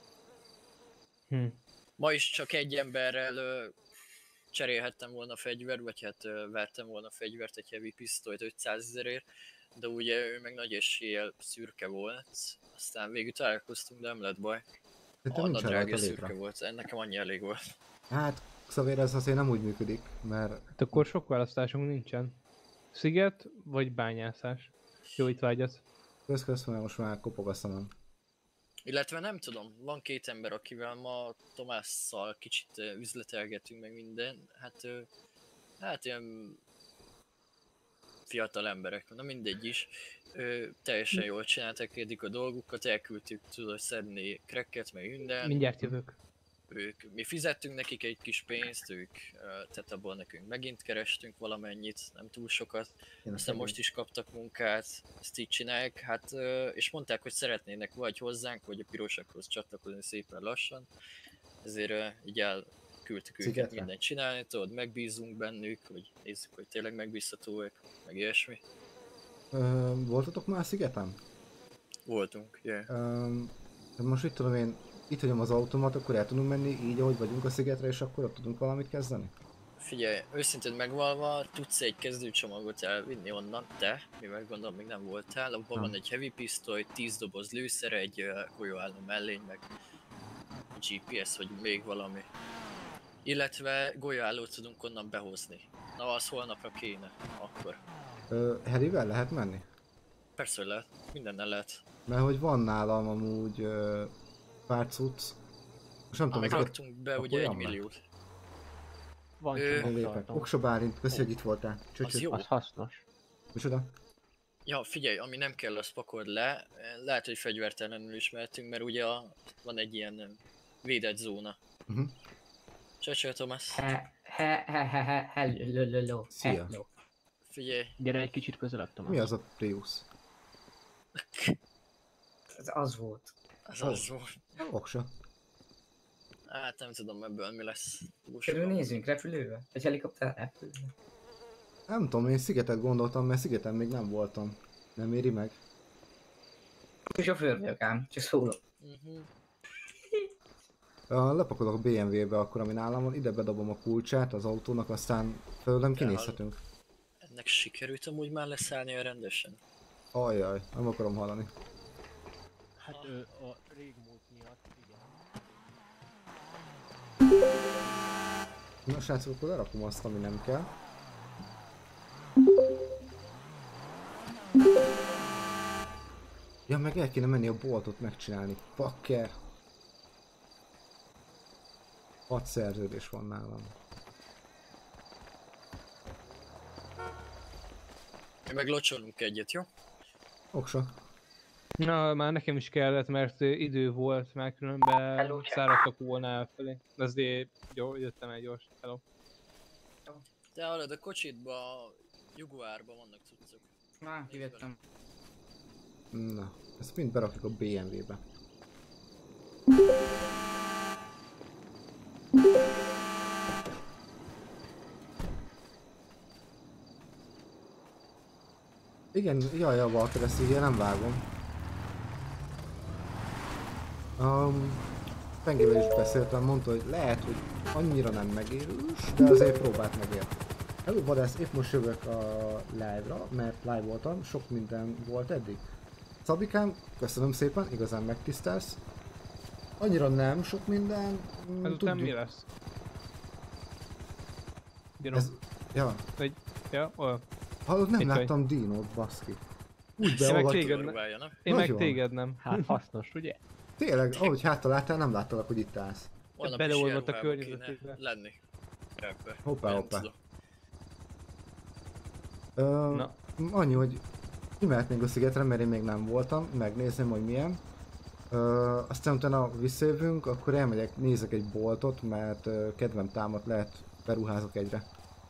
Ma is csak egy emberrel cserélhettem volna fegyvert, vagy hát vertem volna fegyvert, egy heavy pisztolyt 500 000-ért, de ugye ő meg nagy eséllyel szürke volt, aztán végül találkoztunk, de nem lett baj. Anna drága szürke volt, nekem annyi elég volt. Hát, Xavér, ez azért nem úgy működik, mert... Hát akkor sok választásunk nincsen. Sziget vagy bányászás? Jó itt vágyasz. Köszönöm, most már kopog a szemem. Illetve nem tudom, van 2 ember, akivel ma Tomásszal kicsit üzletelgetünk meg minden, hát ilyen fiatal emberek, na mindegy is. Teljesen jól csináltak eddig a dolgukat, elküldtük, tudod, szedni cracket, meg minden. Mindjárt jövök. Mi fizettünk nekik egy kis pénzt, tehát abból nekünk megint kerestünk valamennyit, nem túl sokat. Aztán most is kaptak munkát, ezt így csinálják, hát és mondták, hogy szeretnének vagy hozzánk, vagy a pirosakhoz csatlakozni szépen lassan. Ezért így elküldtük őket mindent csinálni, tudod, megbízunk bennük, vagy nézzük, hogy tényleg megbízhatóak, meg ilyesmi. Voltatok már szigeten? Voltunk, most itt tudom én, itt hagyom az automat, akkor el tudunk menni így, ahogy vagyunk a szigetre, és akkor ott tudunk valamit kezdeni? Figyelj, őszintén megvalva, tudsz egy kezdőcsomagot elvinni onnan, te, mivel gondolom még nem voltál, abban van egy heavy pisztoly, 10 doboz lőszer, egy golyóálló mellény, meg GPS, vagy még valami. Illetve golyóállót tudunk onnan behozni. Na, az holnapra kéne, akkor. Helivel lehet menni? Persze, hogy lehet, mindennel lehet. Mert hogy van nálam amúgy pár cucc. Most nem tudom, megraktunk be ugye 1 milliót. Van csomagtartom. Oksa Bálint, köszi, hogy itt voltál. Az jó. Az hasznos. Micsoda? Ja, figyelj, ami nem kell, azt pakold le. Lehet, hogy fegyvertelenül is mehetünk, mert ugye van egy ilyen védett zóna. Csöcső, Tomás. Hello. Szia. Figyelj. Gyere egy kicsit közelebb, Tomás. Mi az a Prius? Ez az volt. Az volt. Oksa. Hát nem tudom ebből mi lesz. Körülnézünk repülővel? Egy helikopter repülővel? Nem tudom, én szigetet gondoltam, mert szigeten még nem voltam. Nem éri meg? Akkor sofőr vagyok ám, csak szólok. Lepakolok a BMW-be akkor, ami nálam van, ide bedobom a kulcsát az autónak, aztán felőlem kinézhetünk. Ennek sikerült amúgy már leszállnia rendesen? Ajjaj, nem akarom hallani. Hát a régmúlt miatt, igen. Na srácok, akkor lerakom azt, ami nem kell. Ja, meg el kéne menni a boltot megcsinálni. Fucker! 6 szerződés van nálam. Mi meg locsolunk egyet, jó? Oksa. Na, már nekem is kellett, mert idő volt, már különben száradtak volna elfelé. De azért jó, jöttem el gyors. Hello. Te hallod, a kocsitba, a Jaguárba vannak cuccok. Már kivettem. Na, ezt mind berakjuk a BMW-be. Igen, jaj, Walter, ezt így nem vágom. Pengével is beszéltem, mondta, hogy lehet, hogy annyira nem megérős, de azért próbált megérni. Hello vadász, épp most jövök a live-ra, mert live voltam, sok minden volt eddig. Szabikám, köszönöm szépen, igazán megtisztelsz. Annyira nem sok minden. Ezután mi lesz? Dino. Ez, ja. Egy, ja, olyan. Hallod, nem itt láttam Dinót, baszki. Úgy Én meg beolvadt. téged, én meg téged nem. Hát hasznos, ugye? Tényleg, ahogy hátra láttál, nem láttalak, hogy itt állsz. Beleolvadt a környezetébe. Lenni. Ebbe. Hoppá, hoppá. Annyi, hogy kimehetnénk a szigetre, mert én még nem voltam, megnézem, hogy milyen. Aztán utána visszajövünk, akkor elmegyek, nézek egy boltot, mert kedvem támad, lehet beruházok egyre.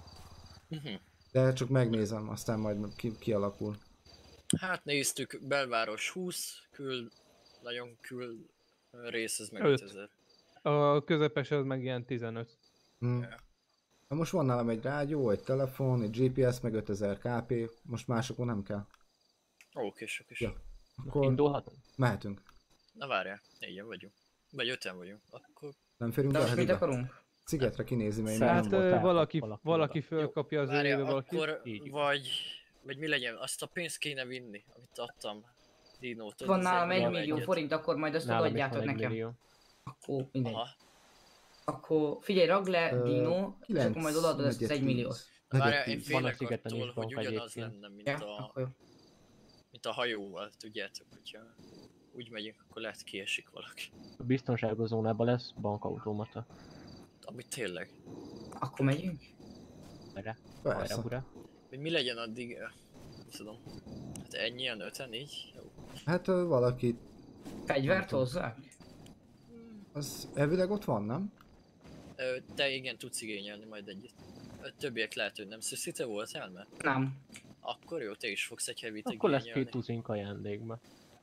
De csak megnézem, aztán majd kialakul. Hát néztük, belváros 20, nagyon kül rész, ez meg 5. 5000. A közepes az meg ilyen 15. Yeah. Na most van nálam egy rádió, egy telefon, egy GPS, meg 5000 kp. Most másokon nem kell. Oké. Ja. Akkor indulhatunk? Mehetünk. Na várjál, 4-en vagyunk. Vagy 5-en vagyunk. Akkor... Nem férünk be a mit hedibe? akarunk? Szigetre kinézi, mert én Hát nem voltam. valaki fölkapja az övébe valaki. Akkor vagy mi legyen, azt a pénzt kéne vinni, amit adtam Dinótól. Van nálam 1 millió forint, akkor majd azt odaadjátok nekem. Akkor mindegy. Akkor figyelj, ragd le Dino, és akkor majd odaadod ezt az 1 milliót. Várjál, én félek attól, hogy ugyanaz lenne, mint a hajóval, tudjátok, hogyha úgy megyünk, akkor lehet kiesik valaki. A biztonságos zónában lesz bankautomata. Ami tényleg. Akkor megyünk? Erre. Persze. Mi legyen addig, nem tudom. Hát ennyien, 5-en így? Jó. Hát valaki... Fegyvert hozzák? Az elvileg ott van, nem? Te igen, tudsz igényelni majd egyet. Többiek lehet, hogy nem. Szüszi, te voltál már? Nem. Akkor jó, te is fogsz egy heavy-t Akkor lesz igényelni. 2 tuzink ajándékba.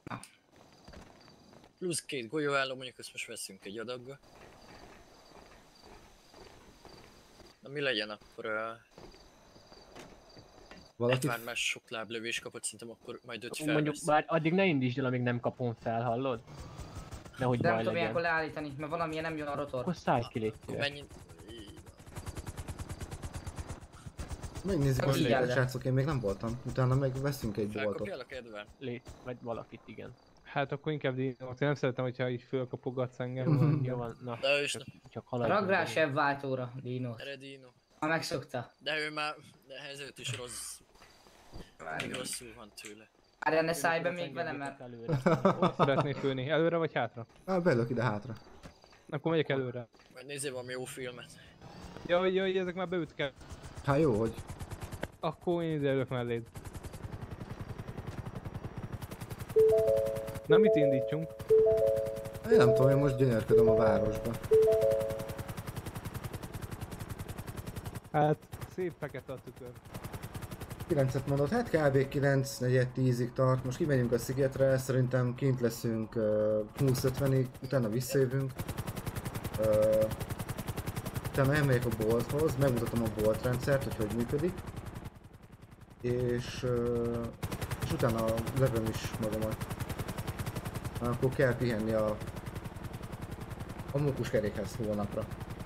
Plusz 2 golyóálló, mondjuk azt most veszünk egy adagba. Na mi legyen akkor? Valaki... Már más sok láblövés kapott, szerintem akkor majd 5 Mondjuk felvesz. már addig ne indítsd el, amíg nem kapom fel, hallod? Nehogy De nem baj tudom legyen. ilyenkor leállítani, mert valamilyen nem jön a rotor. Akkor szállj ki, légy szíves. Mennyi... Megnézzük, Így hogy áll a le. srácok, én még nem voltam. Utána meg veszünk egy boltot. Felkapjálok, Edvard? Vagy valakit, igen. Hát akkor inkább Dinót. Én nem szeretem, hogyha így fölkapogatsz engem. Jó van, na. De ő is Csak haladj. Ragd rá sebb váltóra, Dino. Erre Dino. Ha megszokta. De ő már... De ezért is rossz... Még rosszul van tőle. Várjál, ne szállj be még velem, mert... Hol szeretnél főni? Előre vagy hátra? Belök ide hátra. Akkor megyek előre. Majd nézzél valami jó filmet. Jaj, ezek már beütnek el. Hát jó, hogy... Akkor én ide ülök melléd. Na mit indítsunk? Én nem tudom, én most gyönyörködöm a városba. Hát szép fekete a tükör. 9-et mondott, hát kb. 9, 4-10-ig tart. Most kimegyünk a szigetre, szerintem kint leszünk 20-50-ig, utána visszajövünk. Utána elmegyek a bolthoz, megmutatom a bolt rendszert, hogy működik. És utána levem is magamat. Akkor kell pihenni a mókuskerékhez holnapra.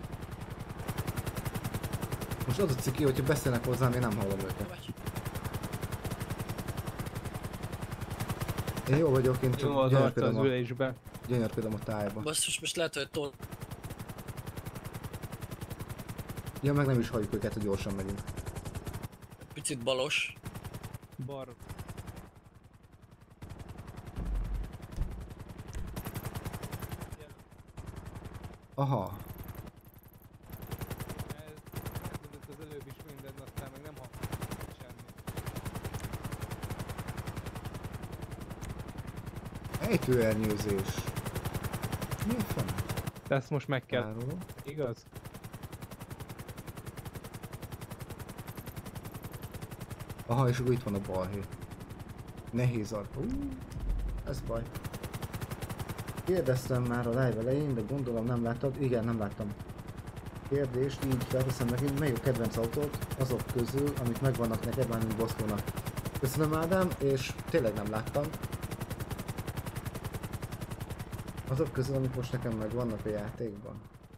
Most az a ciki, hogyha beszélnek hozzám, én nem hallom őket. Én jó vagyok, én csak gyönyörködöm a tájba. Basszus, most lehet, hogy Ja, meg nem is halljuk őket, hogy gyorsan megyünk. Picit balos. Bar. Aha. Ez az előbb is minden, aztán meg nem hallottam semmi. Ejtőernyőzés. Mi a fan? De ezt most meg kell. Igaz? Aha, és akkor itt van a balhé. Nehéz ad. Ez baj. Kérdeztem már a live elején, de gondolom nem láttad. Igen, nem láttam. Kérdést így felteszem megint, melyik a kedvenc autót azok közül, amik megvannak neked, már mint Boszlónak. Köszönöm Ádám, és tényleg nem láttam. Azok közül, amik most nekem megvannak a játékban.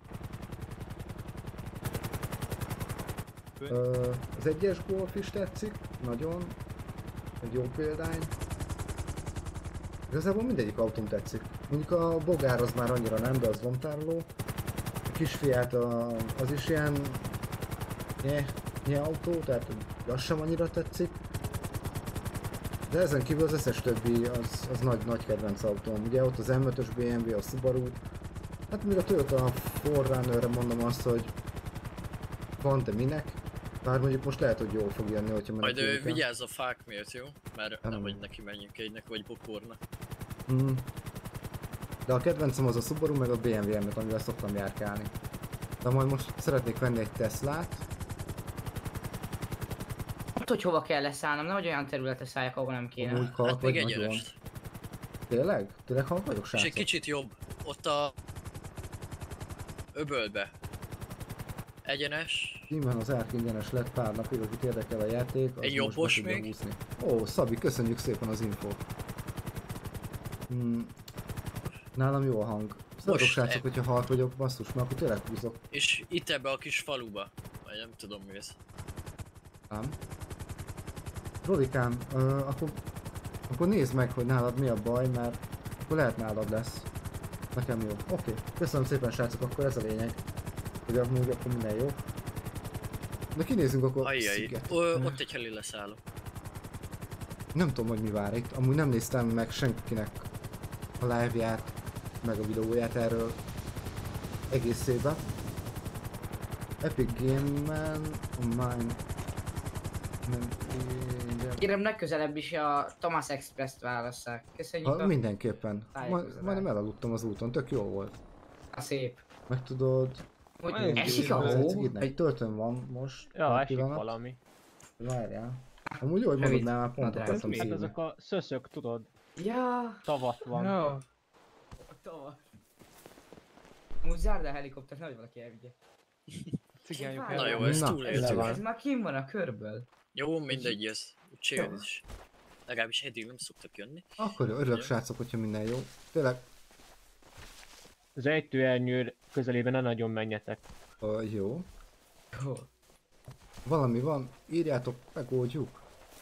Az egyes Golf is tetszik, nagyon. Egy jó példány. Igazából mindegyik autóm tetszik. Mondjuk a Bogár az már annyira nem, de az lomtároló. A kisfiát az is ilyen autó, tehát az sem annyira tetszik. De ezen kívül az összes többi az nagy kedvenc autóm. Ugye ott az M5-ös BMW, a Subaru. Hát még a Toyota 4Runner-re mondom azt, hogy van, de minek. Bár mondjuk most lehet, hogy jól fog jönni, hogyha menekülni kell. Majd vigyázz a fák miért, jó? Mert nem vagy neki menjünk egynek, vagy bokornak. De a kedvencem az a Subaru meg a BMW M5, amivel szoktam járkálni. De majd most szeretnék venni egy Teslát. Hogy hova kell leszállnom, nehogy olyan területre szálljak, ahol nem kéne. Úgy halk hát vagy még nagyon. Tényleg? Tényleg halk vagyok, És srácok? egy kicsit jobb. Ott a öbölbe. Egyenes. Innen az árk ingyenes lett pár napig, akit érdekel a játék, az egy jobbos még. Húzni. Ó, Szabi, köszönjük szépen az infót. Nálam jó a hang. Szarok srácok, hogyha halk vagyok, basszus, mert akkor tényleg húzok. És itt ebbe a kis faluba. Vagy nem tudom mi ez. Nem. Rolikám, akkor nézd meg, hogy nálad mi a baj, mert akkor lehet nálad lesz. Nekem jó. Oké. Köszönöm szépen srácok, akkor ez a lényeg. Hogy amúgy akkor minden jó. De kinézzünk akkor sziget. Ott egy heli leszálló. Nem tudom, hogy mi vár itt. Amúgy nem néztem meg senkinek a live-ját, meg a videóját erről egészében. Epic Game-en, online... Kérem, legközelebb is a Thomas Express-t válasszák. Köszönjük mindenképpen. Majdnem elaludtam az úton, tök jó volt. Szép. Meg tudod... Esik a hó? Egy töltőn van most. Ja, esik valami. Várjál. Amúgy jó, hogy mondodnál, már pont akartam szívni. Hát azok a szöszök, tudod? Ja. Tavat van. Ja. Tavat. Amúgy zárd a helikoptert, nehogy valaki elvigye. Cigányok. Na jó, ez túléltük. Ez már kim van a körből. Jó, mindegy ez. Úgyse is. Legalábbis eddig nem szoktak jönni. Akkor jó, örülök srácok, hogyha minden jó. Tényleg. Az ejtőernyőr közelében ne nagyon menjetek. Jó. Valami van, írjátok, megoldjuk.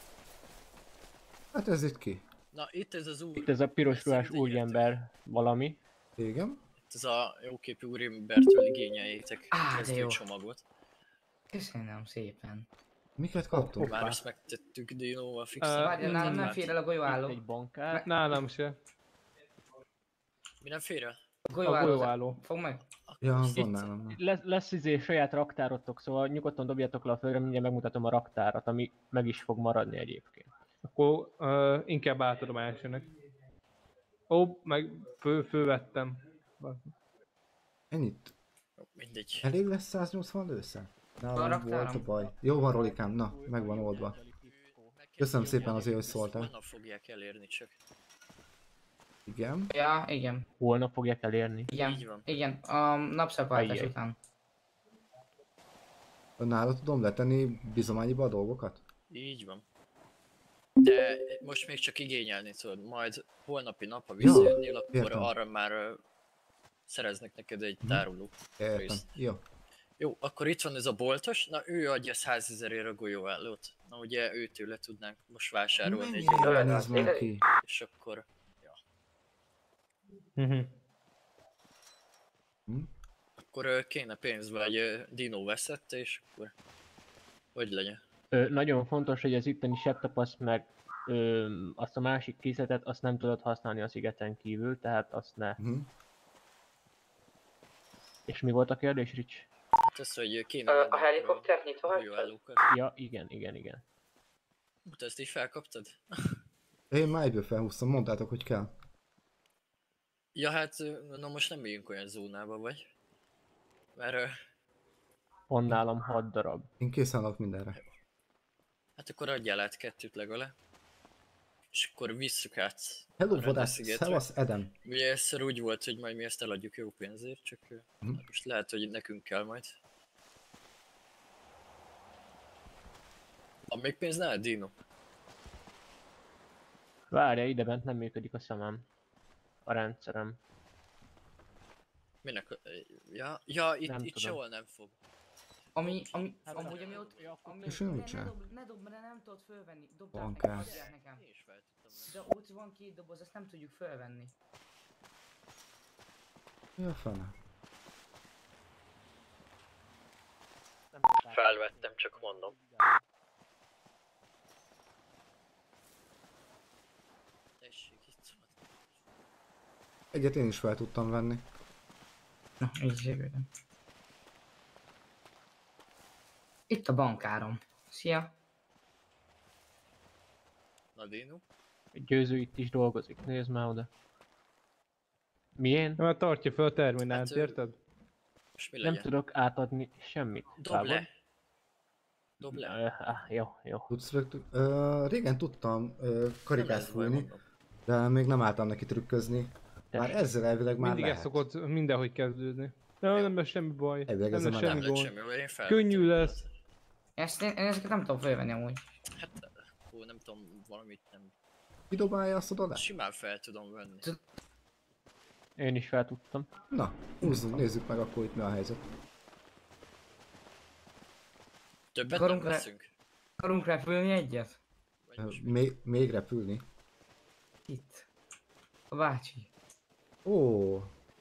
Hát ez itt ki? Na itt ez az úr. Itt ez a piros ruhás úriember valami. Igen. Itt ez a jóképű úriembertől igényeljétek csomagot. Köszönöm szépen. Miket kaptunk? Már ezt megtettük Dinóval fixen. Várjál, nálam nem fér el a golyóálló. Egy bankár. Nálam se. Mi nem fér el? A golyóálló. Fog meg? Ja, van nálam. Lesz saját raktárotok, szóval nyugodtan dobjatok le a földre, mindjárt megmutatom a raktárat, ami meg is fog maradni egyébként. Akkor inkább átadom elsőnek. Ó, meg fölvettem. Ennyit? Mindegy. Elég lesz 180 lőszer? Nálam volt a baj. Jó van Rolikám, na, meg van oldva. Köszönöm szépen azért, hogy szóltál. Honnan fogják elérni csak? Igen. Ja, igen. Holnap fogják elérni. Igen, igen, a napszakváltás után. Nála tudom letenni bizományiba a dolgokat? Így van. De most még csak igényelni tudod, majd holnapi nap, ha visszajönnél, akkor arra már szereznek neked egy tároló részt. Jó. Jó, akkor itt van ez a boltos, na ő adja 100 000-ért a golyóállót. Na ugye őtőle tudnánk most vásárolni egy golyóállót. És akkor... Akkor kéne pénz, vagy Dino veszette, és akkor... Hogy legyen? Nagyon fontos, hogy az itteni sebtapaszt meg azt a másik készletet, azt nem tudod használni a szigeten kívül, tehát azt ne. És mi volt a kérdés, Rich? Hát az, hogy kéne... A helikoptert nyitva hagytad? Ja, igen. Te ezt így felkaptad? Én már egyből felhúztam, mondtátok, hogy kell. Ja hát, na most nem éljünk olyan zónába, vagy? Mert... Van nálam 6 darab. Én készen állok mindenre. Hát akkor adjál át 2 legalább. És akkor visszük át. Hello, vadász, szevasz, Eden. Ugye egyszer úgy volt, hogy majd mi ezt eladjuk jó pénzért, csak most lehet, hogy nekünk kell majd. Van még pénz nálad, Dino? Várja, ide bent nem működik a szemem. A rendszerem. Minek? Ja, itt sehol nem fog. Amúgy ott... És ő mit csinál? Ne dobd, mert nem tudod fölvenni. Dobd át nekem. De ott van 2 doboz, azt nem tudjuk fölvenni. Mi a fene? Felvettem, csak mondom. Egyet én is fel tudtam venni. Na, így itt a bankárom. Szia! Na, Dino? Győző itt is dolgozik, nézd már oda. Milyen? Mert tartja fel a terminált, hát, érted? Nem tudok átadni semmit. Dob le. Jó. Tudsz régen tudtam karikát fújni, de még nem álltam neki trükközni. Már ezzel elvileg már mindig lehet. Mindig szokott mindenhogy kezdődni. Nem lesz semmi baj. Elvileg nem lesz semmi gond. Könnyű lesz. Én ezeket nem tudom fölvenni amúgy. Hát, nem tudom, valamit nem... Kidobálja azt oda le? Simán fel tudom venni. Én is fel tudtam. Na, húzzunk, nézzük meg akkor itt mi a helyzet. Többet nem veszünk? Akarunk repülni egyet? Még repülni? Itt. A bácsi. Ó.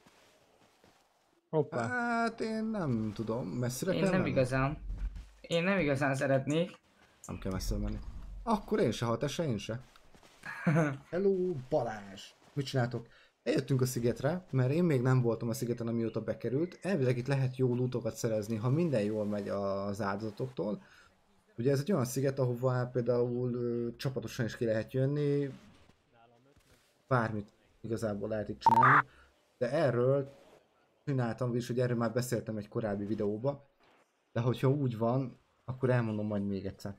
Hoppá. Hát én nem tudom, messzire kell menni? Én nem igazán szeretnék. Nem kell messzire menni. Akkor én se, ha te se, én se. Hello, Balázs! Mit csináltok? Eljöttünk a szigetre, mert én még nem voltam a szigeten, amióta bekerült. Elvileg itt lehet jó lootokat szerezni, ha minden jól megy az áldozatoktól. Ugye ez egy olyan sziget, ahová például csapatosan is ki lehet jönni. Bármit igazából lehet itt csinálni. De erről csináltam is, hogy erről már beszéltem egy korábbi videóba. De hogyha úgy van, akkor elmondom majd még egyszer.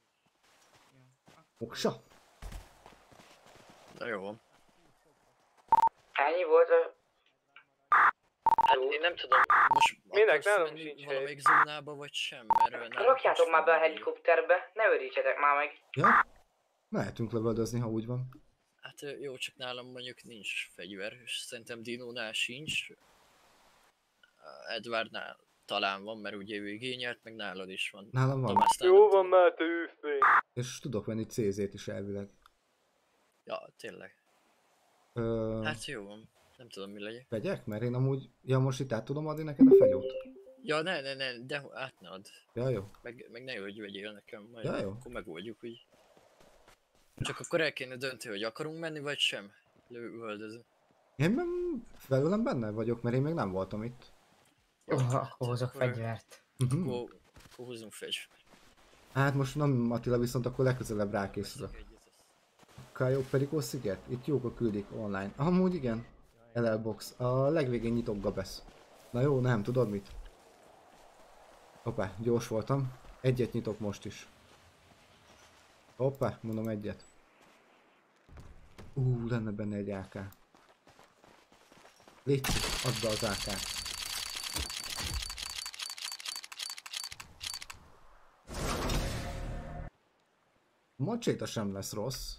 Oksa! Na jó. Ennyi volt a... Hát én nem tudom, most minek nálam sincs valamelyik zónába vagy sem, mert... Rakjátok már be a helikopterbe, ne örítsetek már meg. Ja? Mehetünk lövöldözni, ha úgy van. Hát jó, csak nálam mondjuk nincs fegyver, és szerintem Dinónál sincs. Edwardnál talán van, mert ugye ő igényelt, meg nálad is van. Nálam van. Jó van már, te üflény. És tudok venni CZ-t is elvileg. Ja, tényleg. Hát jó van. Nem tudom mi legyen. Vegyek? Mert én amúgy... Ja, most itt át tudom adni neked a fegyót? Ja, ne, de át ne add. Ja, jó. Meg ne, hogy vegyél nekem, majd ja, jó. Akkor megoldjuk úgy. Csak akkor el kéne dönteni, hogy akarunk menni, vagy sem. Lövöldözni. Én felőlem benne vagyok, mert én még nem voltam itt. Jó, akkor hozok fegyvert. Akkor húzzunk fegyvert. Hát most nem Attila, viszont akkor legközelebb rákészülök. Kajó Perikó sziget? Itt jók a küldik online. Amúgy igen. LL Box. A legvégén nyitok Gabesz. Na jó, nem tudod mit? Hoppá, gyors voltam. Egyet nyitok most is. Hoppá, mondom egyet. Lenne benne egy AK. Légy, add be az AK-t. Macséta sem lesz rossz.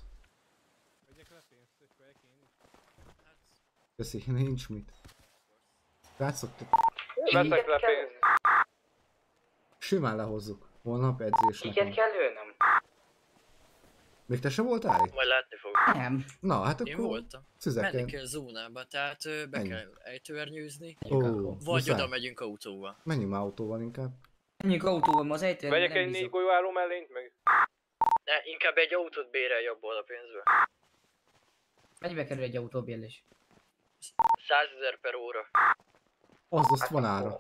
Köszi, nincs mit. Látszok, veszek le pénzt. Simán lehozzuk. Holnap edzésnek. Kiket kell lőnöm? Még te sem voltál itt? Majd látni fog. Nem. Na, hát Én akkor voltam. szüzeken. Menni kell zónába, tehát be kell ejtőernyőzni. Vagy muszáj. oda megyünk autóval. Menjünk már autóval inkább. Menjünk autóval, az ejtőernyő. Vegyek egy 4 golyóálló mellényt meg. Ne, inkább egy autót bérelj abból a pénzből. Mennyibe kerül egy autóbérlés? 100 000 per óra. Az azt van ára.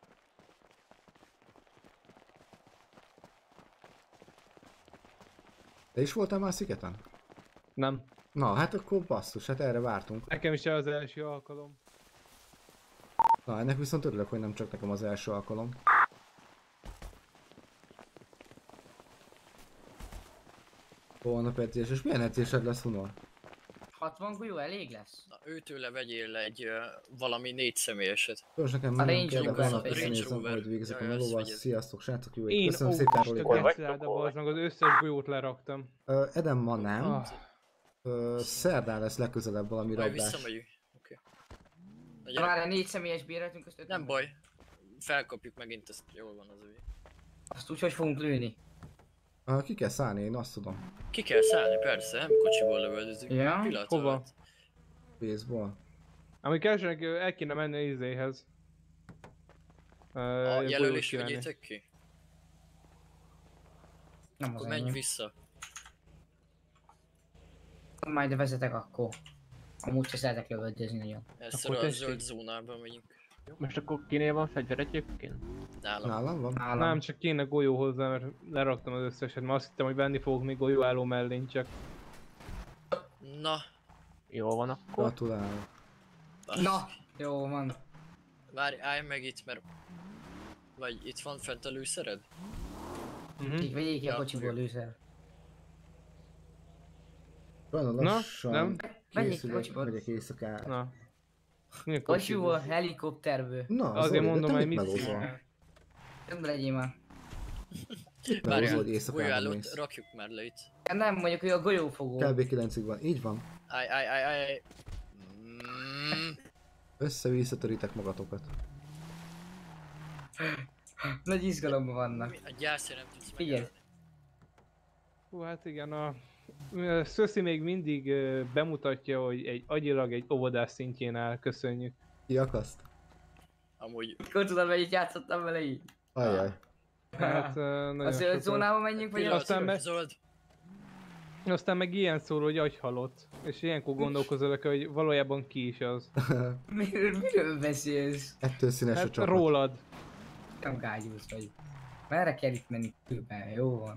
Te is voltál már szigeten? Nem. Na, hát akkor basszus, hát erre vártunk. Nekem is az első alkalom. Na, ennek viszont örülök, hogy nem csak nekem az első alkalom. Holnap edzés, és milyen edzésed lesz, Hunor? 60 golyó elég lesz? Na, őtőle vegyél egy valami 4 személyeset. Most nekem nagyon kell, de holnap összenézem, hogy végzek a melóval. Sziasztok, srácok, jó éjt. Köszönöm szépen, Roli. Meg az összes golyót leraktam. Eden ma nem. Szerdán lesz legközelebb valami majd rabdás. Visszamegyünk. Oké. Már 4 személyes bérletünk, azt nem baj. Felkapjuk megint, ezt jól van az övé. Azt úgy, hogy fogunk lőni. Ki kell szállni, én azt tudom. Ki kell szállni, persze, nem kocsiból lövöldözünk. Ja? Hova? Baseball. Amíg elsőnek el kéne menni az izéhez. A jelölés vegyétek ki? Nem akkor menj vissza. Majd vezetek akkor. Amúgy se szeretek lövöldözni nagyon. Először a zöld zónában megyünk. Most akkor kinél van fegyver egyébként? Nálam van? Nálam. Nem, csak kéne golyó hozzá, mert leraktam az összeset, mert azt hittem, hogy venni fogok még golyóálló mellén csak. Na. Jó van akkor. Gratulálok. Na, jó van. Várj, állj meg itt, mert... Vagy itt van fent a lőszered? Így vegyék ki a kocsiból lőszer. Nagyon lassan készülök, megyek éjszakára. Na. Kocsiból, helikopterből. Na, azért mondom, hogy mit nem legyél már. Várjál, golyóállót rakjuk már le itt. Nem, mondjuk, hogy a golyófogó. Kb. 9-ig van, így van. Állj. Össze-visszatörítek magatokat. Nagy izgalomban vannak. A gyászja nem tudsz Figyelj. Hú, hát igen, a Szöszi még mindig bemutatja, hogy egy agyilag egy óvodás szintjén áll, köszönjük. Ki akaszt? Amúgy... Mikor tudod, mennyit játszottam vele így? Ajjaj. Hát, a zöld zónába menjünk, vagy aztán meg ilyen szól, hogy agyhalott. És ilyenkor gondolkozol, hogy valójában ki is az. Miről beszélsz? Ettől színes hát a csapat. Rólad. Nem gágyulsz vagy. Merre kell itt menni külben? Jó van.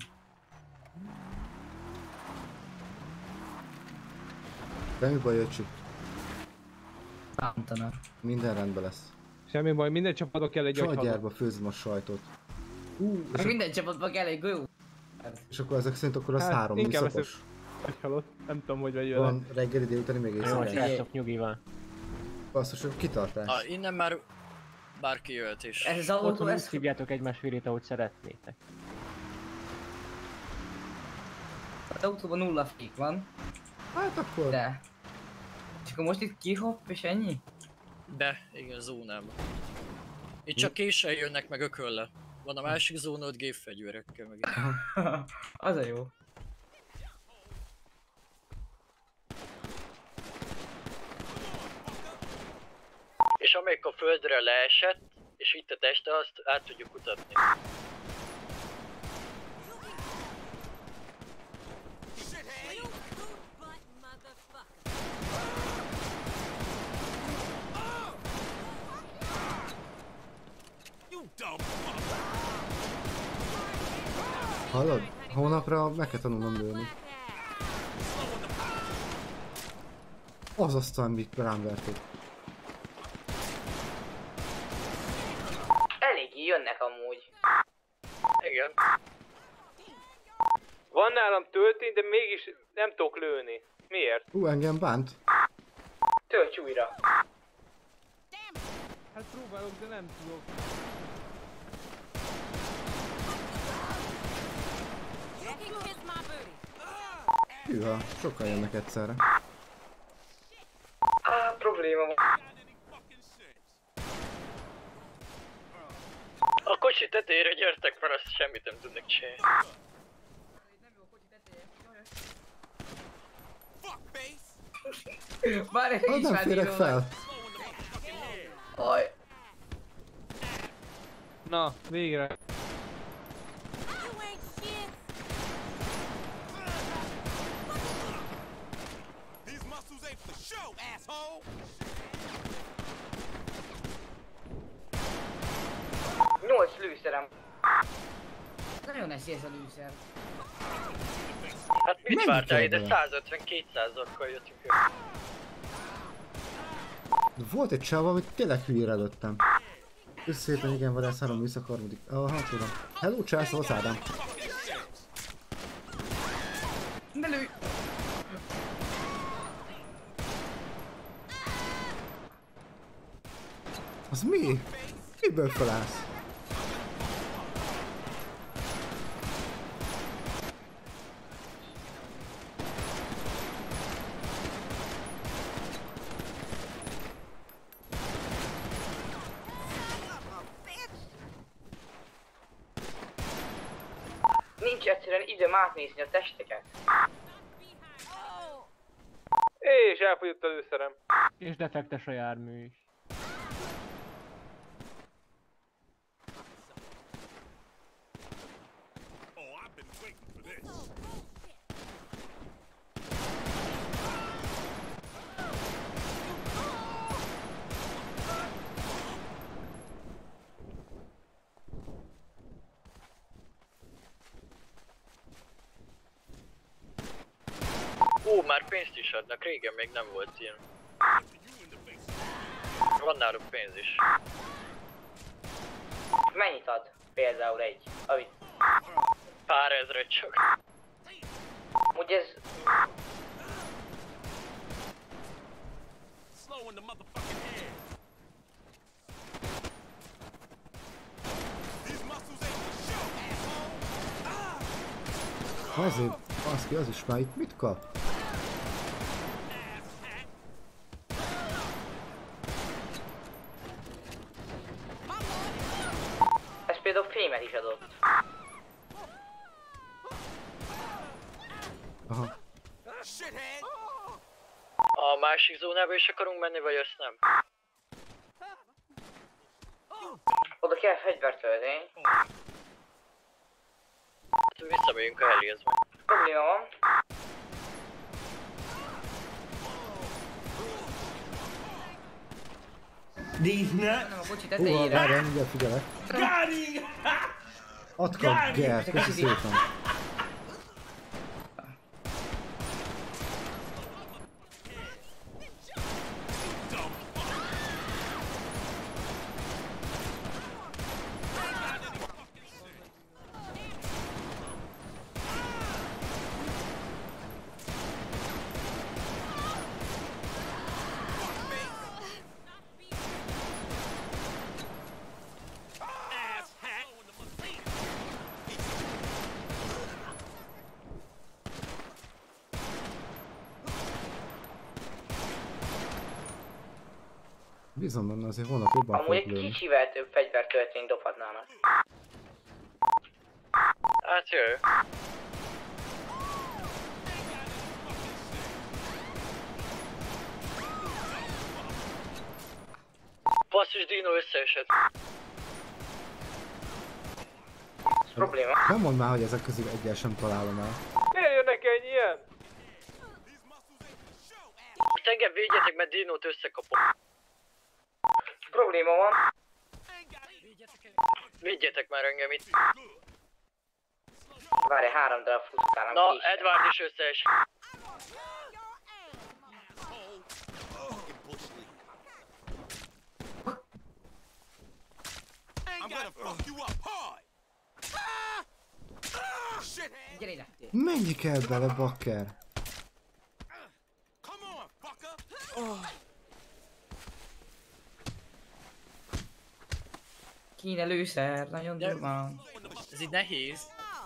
Semmi baj, öcsi. Bántanak. Minden rendben lesz. Semmi baj, minden csapatba kell egy agyhalott. Sajtgyárba főzöm a sajtot. Minden csapatba kell egy golyó. És akkor ezek szerint akkor az hát, 3 műszakos. Agyhalott, nem tudom, hogy vagy vele. Van reggeli, délutáni, még éjszakás. Jó, srácok, nyugival. Basszus, kitartás. Innen már bárki jöhet is. Ez az autó, Otthon úgy ez... hívjátok egymás vérét, ahogy szeretnétek. Az autóban 0 fék van. Hát akkor... De... És akkor most itt kihopp és ennyi? Igen, zónába. Itt csak késsel jönnek meg ökölle. Van a másik zónod gépfegyverekkel meg. Az a jó. És amelyik a földre leesett, és itt a teste, azt át tudjuk kutatni. Hallod? Hónapra meg kell tanulnom lőni. Az aztán mit rám verték. Eléggé jönnek amúgy. Igen. Van nálam töltény, de mégis nem tudok lőni. Miért? Engem bánt. Tölts újra. Hát próbálok, de nem tudok. Hűha, sokan jönnek egyszerre. Probléma van. A kocsi tetejére gyertek, mert azt semmit nem tudnak csinálni. Már egy is nem férek fel. Aj. Na, végre. Nyolc lőszerem. Nagyon esélyes a lőszer. Hát mit vártál ide? 150-200-akkal jöttünk el. Volt egy csáva, amit tényleg hülyére lőttem. Összépen igen, vadász 3 visszakarmodik. Aha, tudom. Hello, császol, Ádám. Ne lőj! Az mi? Miből felállsz? Nincs egyszerűen időm átnézni a testeket. És elfogyott a lőszerem. És defektes a jármű is. Ó, már pénzt is adnak, régen még nem volt ilyen. Van náluk pénz is. Mennyit ad? Például egy, amit... Pár ezret csak. Úgy ez... Azért, baszki, az is már itt mit kap? Ez például fémet is adott. Aha. A másik zónába is akarunk menni, vagy ezt nem? Oda kell fegyvert tölteni. Visszamegyünk a helihez meg. Probléma van. Nézne! Nem a kocsi Húha, tetejére. várjál, mindjárt figyelek. Gári! Add kap, Gert, köszi szépen. Bízom benne, azért holnap jobban Amúgy fogok egy lőni. kicsivel több fegyvert tölteni dobhatnának. Hát jöjj. Basszus, Dino összeesett. Ez probléma. Nem mondd már, hogy ezek közül egyel sem találom el. Miért jönnek ennyi ilyen? Most engem védjetek, mert Dinót összekapom. Probléma van. Védjetek már engem itt. Várj, 3 darab futkálnak Na, is. Edward is összeesett. Gyere ide. Mennyi kell bele, bakker? Kéne lőszer, nagyon durván. Ez így nehéz.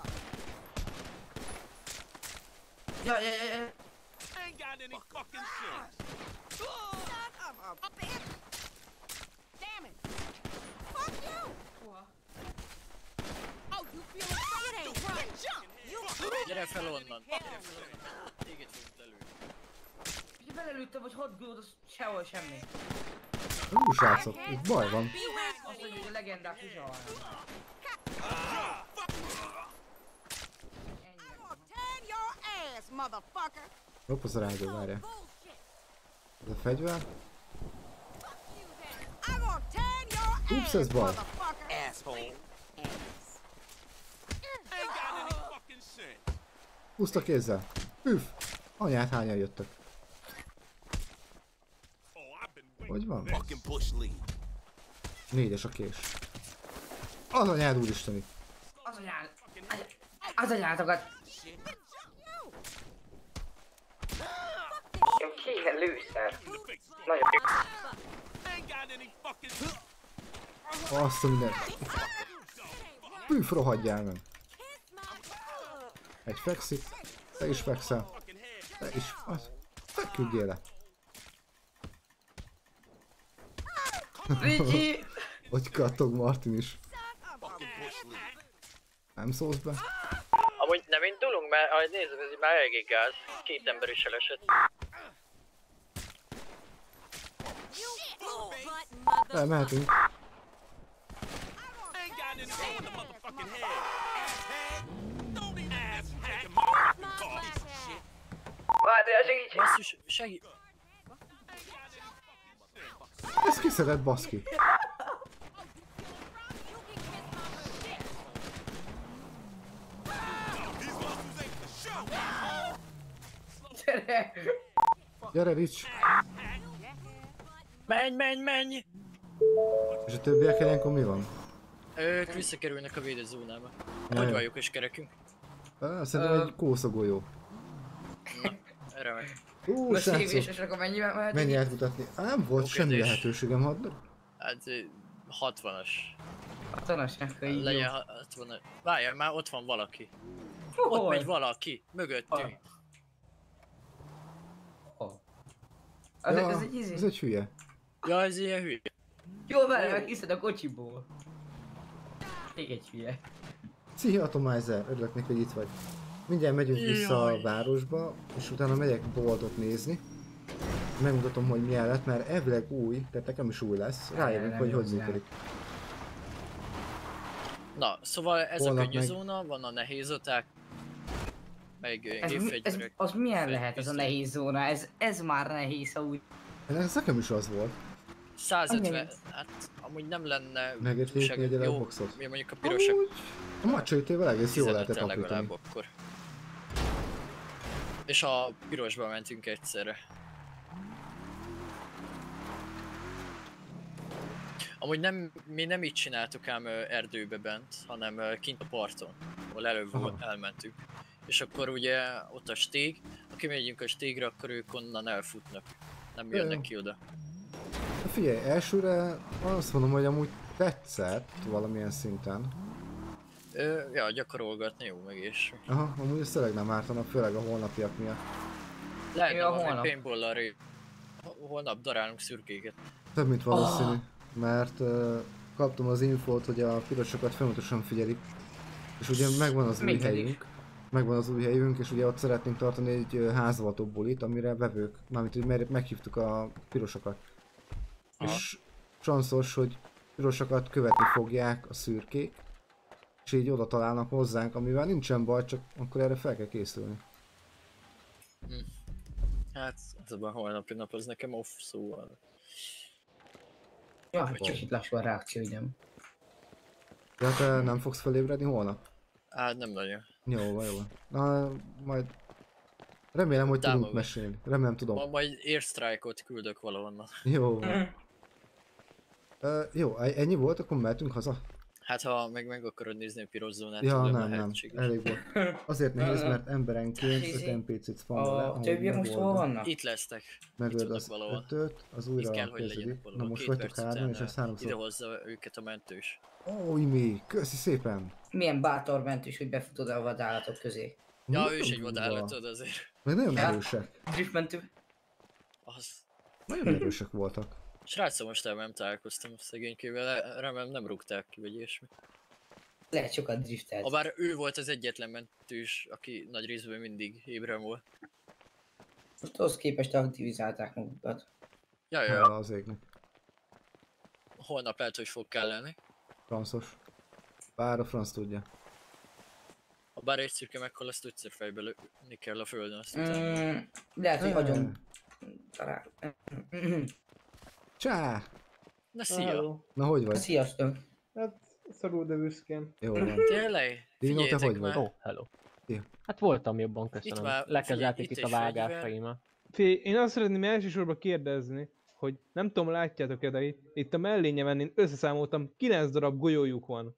Ja. Gyere fel onnan! Téged fogunk lelőni. Ha belelőttem, vagy 6 gold, az sehol semmi. Srácok, itt baj van. Azt mondjuk, hogy a legendák is halnak. Hopp, az a rádió, várjál. Ez a fegyver. Ups, ez baj. Puszta kézzel. Üff! Anyát, hányan jöttek? Hogy van? 4-es a kés. Az anyád, úristeni! Az anyátokat! Kéne lőszer. Nagyon. Azt a minden. Üff, rohadjál meg! Egy fekszik. Te is fekszel. Te is. Az. Feküdjél le. Ricsi! Hogy kattog Martin is. Nem szólsz be? Amúgy nem indulunk, mert ahogy nézem, ez így már eléggé gáz. 2 ember is elesett. Mehetünk. Várjál, segíts! Basszus, segít! Ez kiszedett, baszki. Gyere! Gyere, Rich! Menj! És a többiek ilyenkor mi van? Ők visszakerülnek a védőzónába. Jaj. Hogy valljuk és kerekünk? Szerintem egy kószagó jó. Remek. Most Srácok! szívésesek, amennyivel mehetünk? Mennyi átmutatni? Nem volt semmi Okedés. lehetőségem, hadnak. Hát 60-as. 60-as, akkor így Legyen jó. 60-as. Várjál, már ott van valaki. Hol? Ott megy valaki. Mögöttünk. Az, Ja, ez egy izé. ez egy hülye. Ja, ez ilyen hülye. Jó, várj, meghiszed a kocsiból. Még egy hülye. Szia Atomizer, örülök neki, hogy itt vagy. Mindjárt megyünk vissza a városba, és utána megyek boltot nézni. Megmutatom, hogy milyen lett, mert elvileg új, tehát nekem is új lesz. Rájövünk, hogy hogy működik. Na, szóval ez Holnap a könnyű meg- zóna, van a nehézoták. Meg Ez gépfegyverek. az milyen lehet ez a nehéz zóna? Ez már nehéz, ha úgy... Ez nekem is az volt. 150, hát amúgy nem lenne Megérték egy jó, boxot. mi mondjuk a pirosak A macsőtével egész jól lehetett 15-tel legalább apítani. akkor. És a pirosba mentünk egyszerre. Amúgy mi nem így csináltuk ám erdőbe bent, hanem kint a parton, ahol előbb elmentünk. És akkor ugye ott a stég, ha kimegyünk a stégre, akkor ők onnan elfutnak. Nem jönnek ki oda. Figyelj, elsőre azt mondom, hogy amúgy tetszett valamilyen szinten. Ja, gyakorolgatni jó meg és... Aha, amúgy ez tényleg nem ártanak, főleg a holnapiak miatt. Lehetne valami paintball-al holnap darálunk szürkéket. Több mint valószínű, mert kaptam az infót, hogy a pirosokat folyamatosan figyelik. És ugye megvan az új helyünk. Megvan az új helyünk, és ugye ott szeretnénk tartani egy házavatóbb bulit, amire vevők, mármint hogy meghívtuk a pirosokat. Aha. És sanszos, hogy pirosokat követni fogják a szürkék, és így oda találnak hozzánk, amivel nincsen baj, csak akkor erre fel kell készülni. Hát, ez a holnapi nap az nekem off, szóval... Ja, hogy csak itt lassú a reakció, ugye? Ja, te nem fogsz felébredni holnap? Hát nem nagyon. Jó van, jó van. Na, majd... Remélem, hogy tudunk Támogat. mesélni. Remélem tudom. Majd airstrike-ot küldök valahonnan. Jó. Jó, ennyi volt, akkor mehetünk haza? Hát ha meg akarod nézni a piros zónát, ja, tudom, nem, elég volt. Azért nehéz, mert emberenként 5 NPC-t spawnol le, a többiek most hol vannak? Itt lesztek. Megöld az 5-öt, az újra kezdődik. Na most vagytok 3 és ez 3-szor. Ide hozza őket a mentős. Ó, Imi, köszi szépen! Milyen bátor mentős, hogy befutod a vadállatok közé. Ja, ő is egy vadállatod azért. Meg nagyon erősek. Driftmentő. Az. Nagyon erősek voltak. Srácom, most nem találkoztam szegénykével, remélem nem rúgták ki, vagy ilyesmi. Lehet sokat driftelt. Habár ő volt az egyetlen mentős, aki nagy részben mindig ébren volt. Most ahhoz képest aktivizálták magukat. Ja. Az égnek. Holnap lehet, hogy fog kelleni. Francos. Bár a franc tudja. Ha bár egy szürke meghal, azt 5-szer fejbe lőni kell a földön, azt lehet, hogy hagyom. Talán. Csá! Na szia! Na hogy vagy? Sziasztok! Hát szorul, de büszkén. Jó van. Tényleg? Dino, te hogy vagy? Ó, hello. Ja. Hát voltam jobban, köszönöm. Lekezelték itt a vágásaimat. Én azt szeretném elsősorban kérdezni, hogy nem tudom, látjátok-e, de itt a mellényemen én összeszámoltam, 9 darab golyójuk van.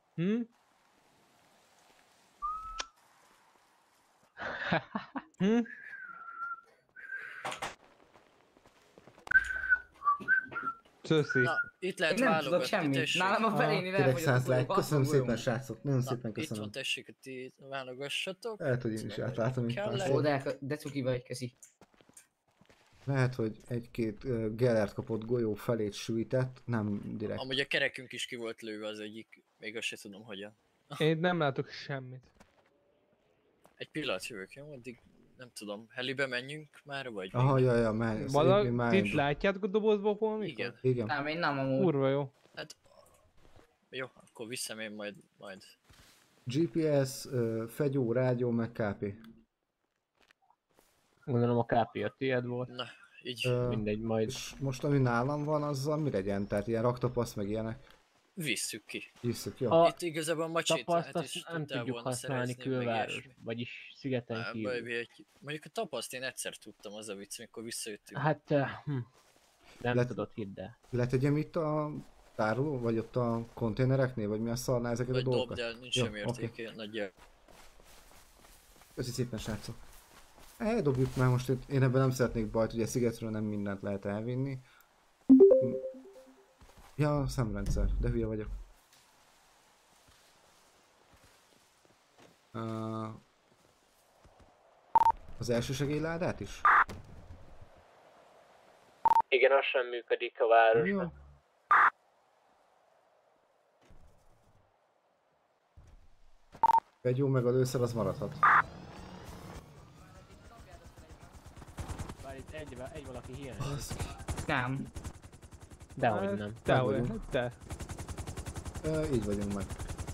Köszi. Na, itt lehet válogatni, tessék. Nálam a felénél elfogyott a köszönöm szépen, srácok, nagyon szépen köszönöm. Itt van, tessék, hogy ti válogassatok. Lehet, hogy én is átlátom, mint pár. Ó, de cuki vagy, köszi. Lehet, hogy egy-két Gellert kapott golyó felét sűjtett, nem direkt. Amúgy a kerekünk is ki volt lőve az egyik, még azt se tudom hogyan. Én nem látok semmit. Egy pillanat jövök, jó? Addig nem tudom, helibe menjünk már, vagy? Aha, ja, menj. Itt látjátok a dobozból valamit? Igen. Nem, én nem amúgy. Kurva jó. Hát... Jó, akkor viszem én majd. GPS, fegyó, rádió, meg KP. Gondolom a KP a tiéd volt. Na, így. Mindegy, majd. És most ami nálam van, azzal mi legyen? Tehát ilyen raktapasz, meg ilyenek. Visszük ki. Visszük, jó. Itt igazából a tapaszt azt nem tudjuk használni külváros, vagyis szigeten kívül. Mondjuk a tapaszt én egyszer tudtam, az a vicc, amikor visszajöttünk. Hát, nem tudod, hidd el. Letegyem itt a tároló, vagy ott a konténereknél, vagy mi a szarná ezeket a dolgokat? Dobd el, nincs semmi értéke, nagyjából. Köszi szépen, srácok. Eldobjuk már most, én ebben nem szeretnék bajt, ugye szigetről nem mindent lehet elvinni. Ja, szemrendszer, de hülye vagyok. Az elsősegélyládát is? Igen, az sem működik a városban. Egy jó meg a lőszer, az maradhat. Bár itt egy valaki hiányzik. Nem. Dehogy nem. Te. Így vagyunk meg.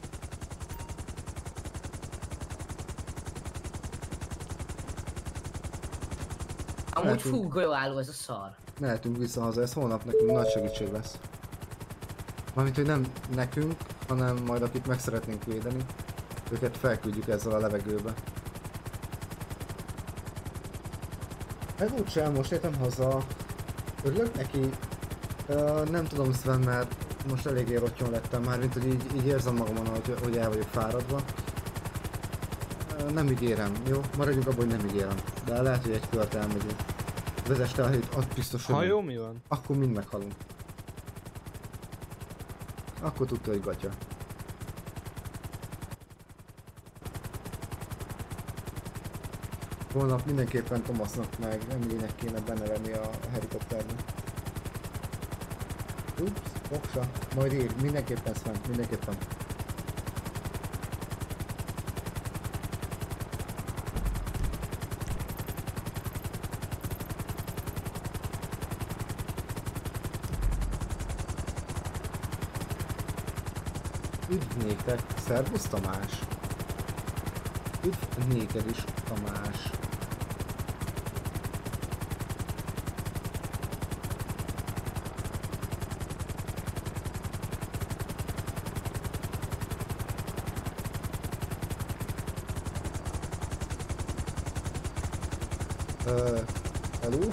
Amúgy fú, golyóálló ez a szar. Mehetünk vissza haza, ez holnap nekünk nagy segítség lesz. Mármint, hogy nem nekünk, hanem majd akik meg szeretnénk védeni, őket felküldjük ezzel a levegőbe. Ez úgysem, most értem haza. Örülök neki. Nem tudom Sven, mert most eléggé rottyon lettem már, mint hogy így érzem magamon, hogy el vagyok fáradva. Nem ígérem, jó? Maradjunk abban, hogy nem ígérem. De lehet, hogy egy kört elmegyünk. Vezest el, hogy az biztos, hogy... Ha jó, mi van? Akkor mind meghalunk. Akkor tudta, hogy gatya. Holnap mindenképpen Thomasnak meg Emilynek kéne benne lenni a helikopterben. Ups, oksa. Majd ír, mindenképpen Sven, mindenképpen. Üdv néktek, szervusz Tamás! Üdv néked is, Tamás! Hello?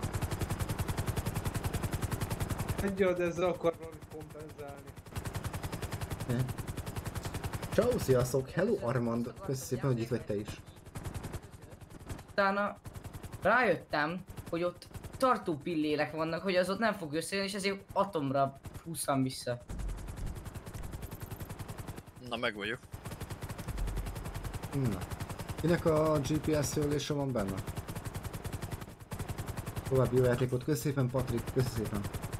Egyel, de ezzel akar valamit kompenzálni. Ciao, sziasztok! Hello Armand! Köszönöm szépen, hogy itt vagy te is. Utána rájöttem, hogy ott tartó pillérek vannak, hogy az ott nem fog összejönni, és ezért atomra húztam vissza. Na, meg vagyok. Na. Kinek a GPS jelölése van benne? További jó játékot. Köszönöm szépen, Patrik, köszönöm szépen.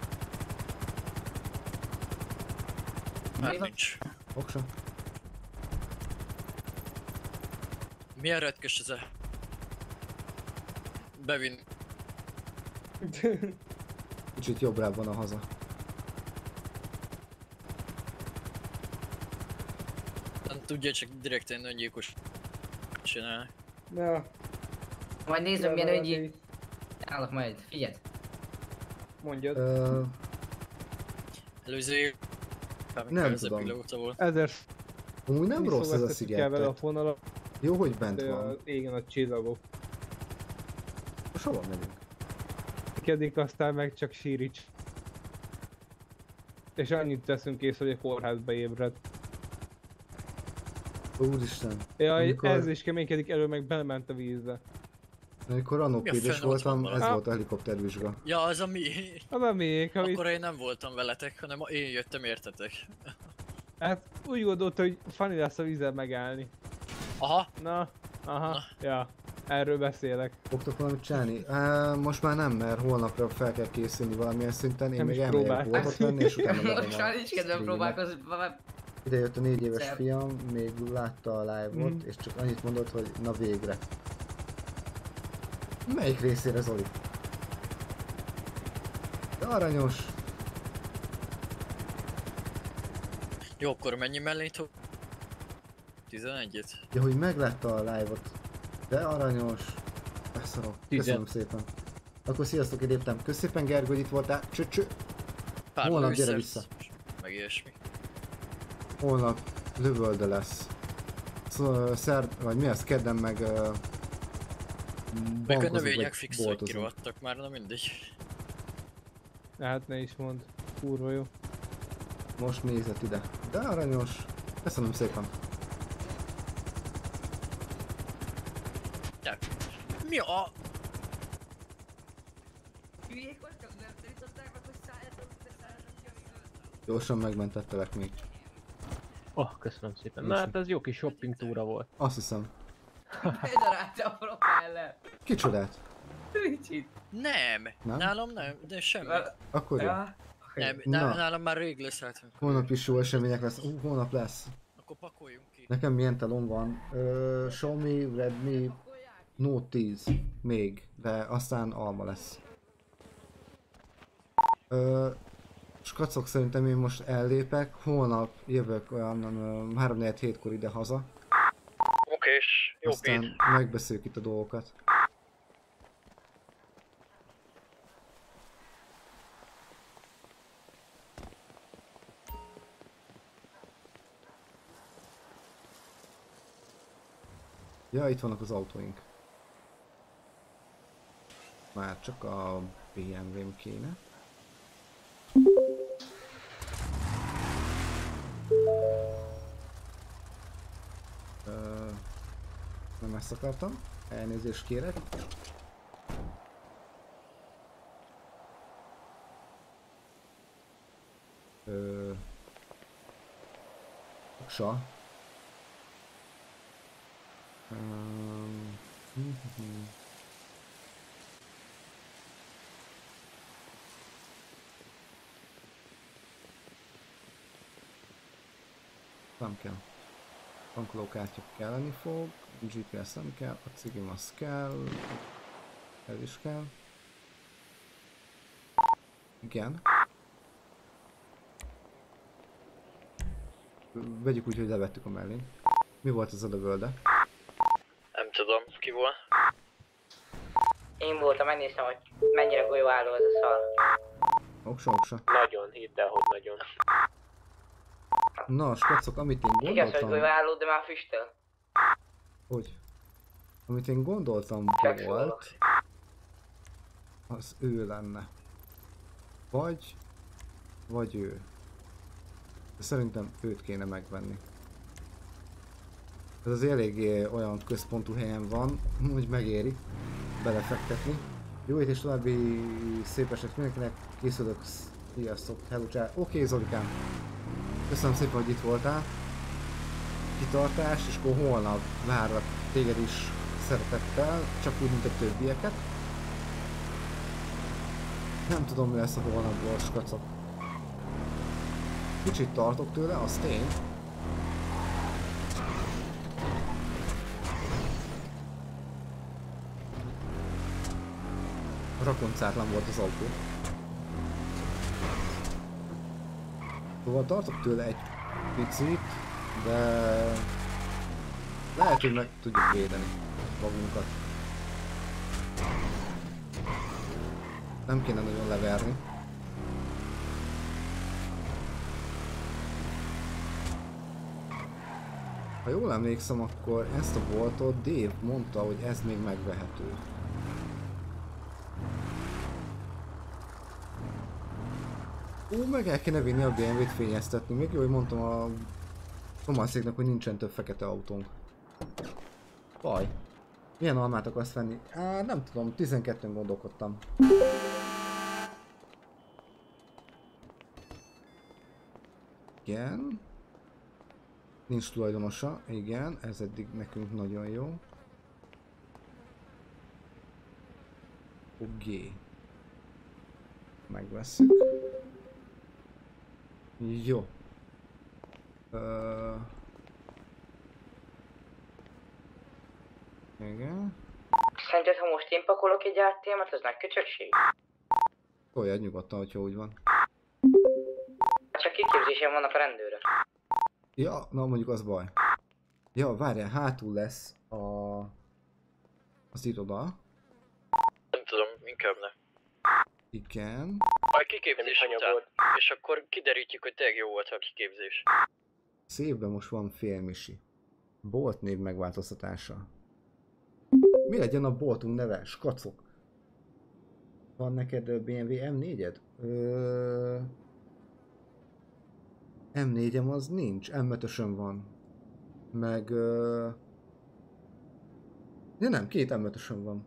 Már nincs. Oksa. Milyen retkös ez a... Bevin. Kicsit jobbrább van a haza. Nem tudja, csak direkt egy öngyilkos csinálni. Na. Majd nézem milyen öngyilkos. Állok majd, figyeld. Mondjad. Előző... Nem tudom. Ezer... Amúgy nem rossz ez a sziget. Jó, hogy bent van. Igen, a csillagok. Most hova megyünk? Kedik, aztán meg csak sírics. És annyit teszünk ész, hogy a kórházba ébred. Úristen. Jaj, amikor... ez is keménykedik, elő meg belement a vízbe. Amikor anokkédes voltam, ez volt a helikoptervizsga. Ja, az a mi. Az a miénk, amit... Akkor én nem voltam veletek, hanem én jöttem értetek. Hát úgy gondolta, hogy funny lesz a vízzel megállni. Aha. Na, aha, na. Ja. Erről beszélek. Fogtok valamit csinálni? Most már nem, mert holnapra fel kell készülni valamilyen szinten. Én nem még elmegyek boltot venni, és utána megvan a... Most már nincs kedvem próbálkozni. Ide jött a 4 éves fiam, még látta a live-ot, és csak annyit mondott, hogy na végre. Melyik részére, Zoli? De aranyos! Jó, akkor mennyi mellé 11-et? Ja, hogy meglátta a live-ot. De aranyos! Beszarok. Köszönöm szépen. Akkor sziasztok, én léptem. Köszönöm szépen, Gergő, hogy itt voltál. Cső. Holnap gyere vissza. Meg ilyesmi. Holnap lövölde lesz. Vagy mi az? Kedden meg... meg a növények fix, hogy kirohadtak már, na mindegy. Hát ne is mondd. Kurva jó. Most nézett ide. De aranyos. Köszönöm szépen. De, mi a... Gyorsan megmentettelek még. Köszönöm szépen. Na hát ez jó kis shopping túra volt. Azt hiszem. Bedarálta a propellert. Kicsodát? Ricsit. Nem. Nálam nem, de semmi. Akkor jó. Nem, nálam már rég leszálltunk. Holnap is jó események lesz. Holnap lesz. Akkor pakoljunk ki. Nekem milyen telom van? Xiaomi, Redmi, Note 10 még, de aztán alma lesz. Skacok, szerintem én most ellépek, holnap jövök olyan 3-4-7-kor ide haza. Okés, jó aztán Pét. megbeszéljük itt a dolgokat. Ja, itt vannak az autóink. Már csak a BMW-m kéne. Nem ezt akartam. Elnézést kérek. Oksa. Nem kell. Tankolókártya kelleni fog, GPS nem kell, a cigim az kell, ez is kell. Igen. Vegyük úgy, hogy levettük a mellén. Mi volt az a lövölde? Nem tudom, ki volt? Én voltam, megnéztem, hogy mennyire golyóálló ez a szar. Oksa. Nagyon, hidd el, hogy nagyon. Na, skacok, amit én gondoltam... Igaz, hogy golyóálló, de már füstöl. Hogy? Amit én gondoltam volt... Az ő lenne. Vagy ő. Szerintem őt kéne megvenni. Ez az eléggé olyan központú helyen van, hogy megéri belefektetni. Jó és további szép eset mindenkinek, készülök, sziasztok, hello csá. Oké, Zolikám. Köszönöm szépen, hogy itt voltál. Kitartás, és akkor holnap várlak téged is szeretettel, csak úgy, mint a többieket. Nem tudom, mi lesz a holnapból, skacok. Kicsit tartok tőle, az tény. Rakoncátlan volt az autó. Szóval tartok tőle egy picit, de lehet, hogy meg tudjuk védeni magunkat. Nem kéne nagyon leverni. Ha jól emlékszem, akkor ezt a boltot Dave mondta, hogy ez még megvehető. Meg el kéne vinni a BMW-t fényeztetni. Még jó, hogy mondtam a Tomászéknak, hogy nincsen több fekete autónk. Baj. Milyen almát akarsz venni? Nem tudom, 12-en gondolkodtam. Igen. Nincs tulajdonosa, igen, ez eddig nekünk nagyon jó. Oké. Megvesszük. Jó. Igen. Szerinted, ha most én pakolok egy ATM-et, az nagy köcsökség? Olyan nyugodtan, hogyha úgy van. Csak kiképzésen vannak a rendőrök. Ja, na mondjuk az baj. Ja, várjál, hátul lesz az iroda. Nem tudom, inkább ne. Igen. Majd kiképzés után, és akkor kiderítjük, hogy tényleg jó volt a kiképzés. Szépben most van félmisi. Bolt név megváltoztatása. Mi legyen a boltunk neve? Skacok. Van neked BMW M4-ed? M4-em az nincs, M5-ösön van. Meg... Ja nem, 2 M5-ösön van.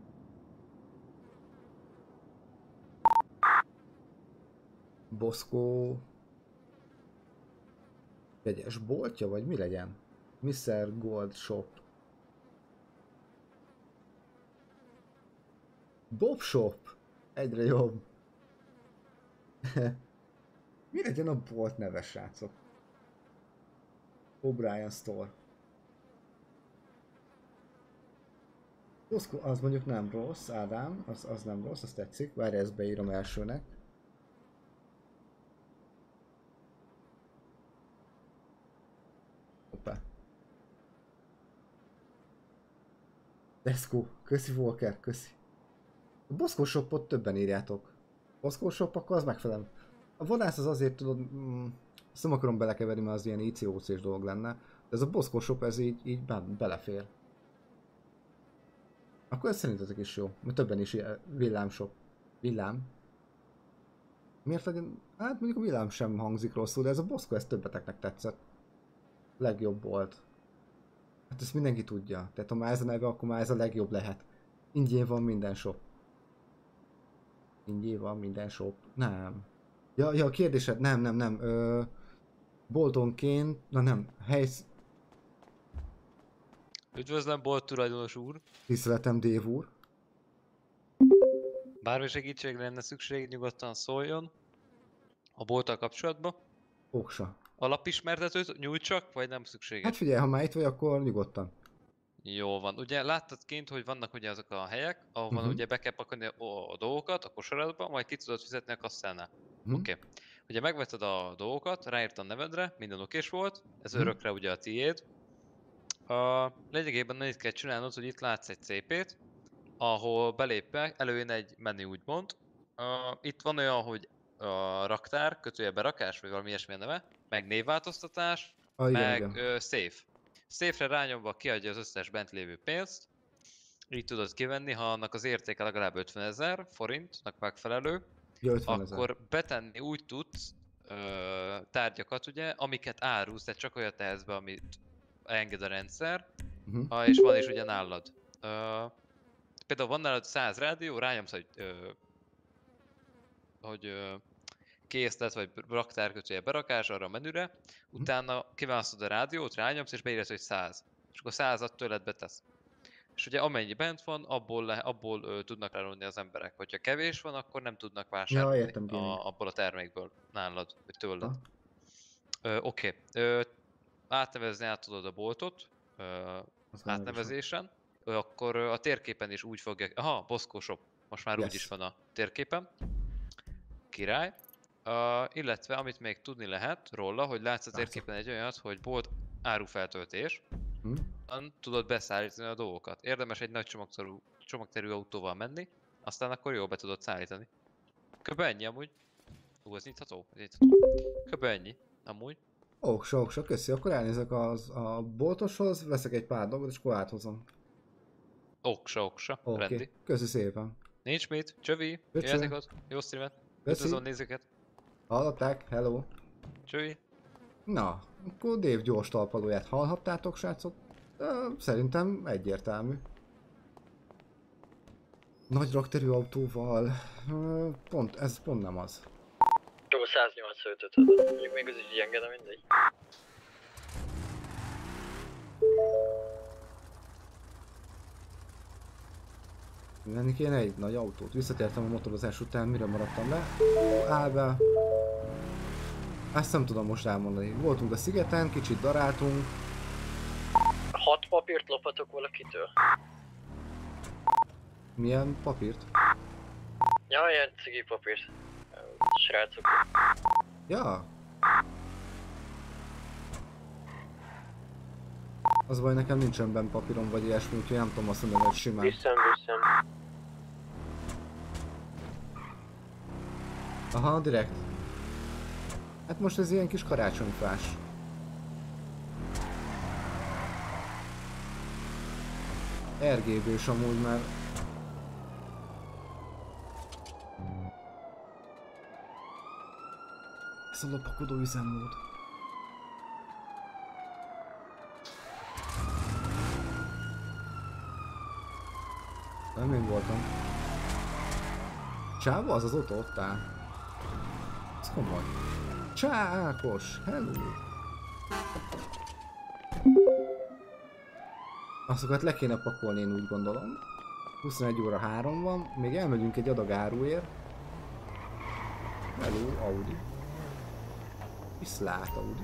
Boszkó... Vegyes boltja, vagy mi legyen? Mr. Gold Shop. Bob Shop! Egyre jobb. Mi legyen a bolt neve, srácok? O'Brien Store. Boszkó, az mondjuk nem rossz, Ádám, az nem rossz, azt tetszik. Várj, ezt beírom elsőnek. Hoppá. Tesco, köszi Walker, köszi. A Boszkó Shopot többen írjátok. Boszkó Shop, akkor az megfelel. A vadász az azért tudod, azt nem akarom belekeverni, mert az ilyen ICOC-s dolog lenne. De ez a Boszkó Shop, ez így belefér. Akkor ez szerintetek is jó, mert többen is villámshop. Villám? Miért legyen? Hát mondjuk a villám sem hangzik rosszul, de ez a Boszkó, ez többeteknek tetszett. Legjobb volt. Hát ezt mindenki tudja. Tehát ha már ez a neve, akkor már ez a legjobb lehet. Ingyen van minden shop. Ingyen van minden shop. Nem. Ja, a kérdésed, nem. Boltonként, na nem, Üdvözlöm, bolt tulajdonos úr. Tiszteletem, Dave úr. Bármi segítségre lenne szükség, nyugodtan szóljon. A bolttal kapcsolatban. Oksa. Alapismertetőt nyújtsak, vagy nem szükséges? Hát figyelj, ha már itt vagy, akkor nyugodtan. Jó van. Ugye láttad kint, hogy vannak ugye azok a helyek, ahol ugye be kell pakolni a dolgokat a kosaratba, majd ki tudod fizetni a kasszánál. Oké. Ugye megvetted a dolgokat, ráírtam a nevedre, minden okés volt, ez örökre ugye a tiéd. Lényegében annyit kell csinálnod, hogy itt látsz egy CP-t, ahol belépve előjön egy menü úgymond. Itt van olyan, hogy raktár, kötőjelbe rakás, vagy valami ilyesmi a neve, meg névváltoztatás, meg save. Save-re rányomva kiadja az összes bent lévő pénzt, így tudod kivenni, ha annak az értéke legalább 50 000 forintnak megfelelő, akkor betenni úgy tudsz tárgyakat ugye, amiket árulsz, tehát csak olyat tehetsz be, amit enged a rendszer, és van is ugye nálad. Például van nálad 100 rádió, rányomsz, hogy készlet vagy raktárkötője berakás arra a menüre, utána kiválasztod a rádiót, rányomsz és beírod, hogy 100. És akkor 100-at tőled betesz. És ugye amennyi bent van, abból tudnak rárulni az emberek. Hogyha kevés van, akkor nem tudnak vásárolni abból a termékből nálad, vagy tőled. Oké. Átnevezni át tudod a boltot, átnevezésen. Akkor a térképen is úgy fogja... Aha, Bosco Shop. Most már úgy is van a térképen. Király. Illetve amit még tudni lehet róla, hogy látsz a térképen egy olyat, hogy bolt árufeltöltés. Tudod beszállítani a dolgokat. Érdemes egy nagy csomagterű autóval menni, aztán akkor jól be tudod szállítani. Kb. Ennyi amúgy. Ez nyitható? Kb. Ennyi amúgy. Oksa, köszi. Akkor elnézek a boltoshoz, veszek egy pár dolgot és akkor áthozom. Oksa, rendi. Köszi szépen. Nincs mit, csövi, jöjjetek ott, jó streamet. Üdvözlöm nézőket. Hallották, hello. Csövi. Na, akkor Dave gyors talpalóját hallhattátok, srácok? Szerintem egyértelmű. Nagy rakterű autóval, ez pont nem az. Jó, 185-öt adott, mondjuk még az is gyenge, de mindegy. Venni kéne egy nagy autót. Visszatértem a motorozás után, mire maradtam le. Áll be. Ezt nem tudom most elmondani. Voltunk a szigeten, kicsit daráltunk. 6 papírt lophatok valakitől? Milyen papírt? Ja, ilyen cigi papírt. Srácok. Ja. Az baj, nekem nincsen benne papírom vagy ilyesmi, úgyhogy nem tudom azt mondani, hogy simán. Viszem. Aha, direkt. Hát most ez ilyen kis karácsonyfás. RGB-s amúgy már. Ez a lopakodó üzemmód. Nem én voltam. Csáva az autó ott áll. Ez komoly. Csákos, hello! Azokat le kéne pakolni, én úgy gondolom. 21 óra 3 van, még elmegyünk egy adag áruért. Hello, Audi. Viszlát, Audi.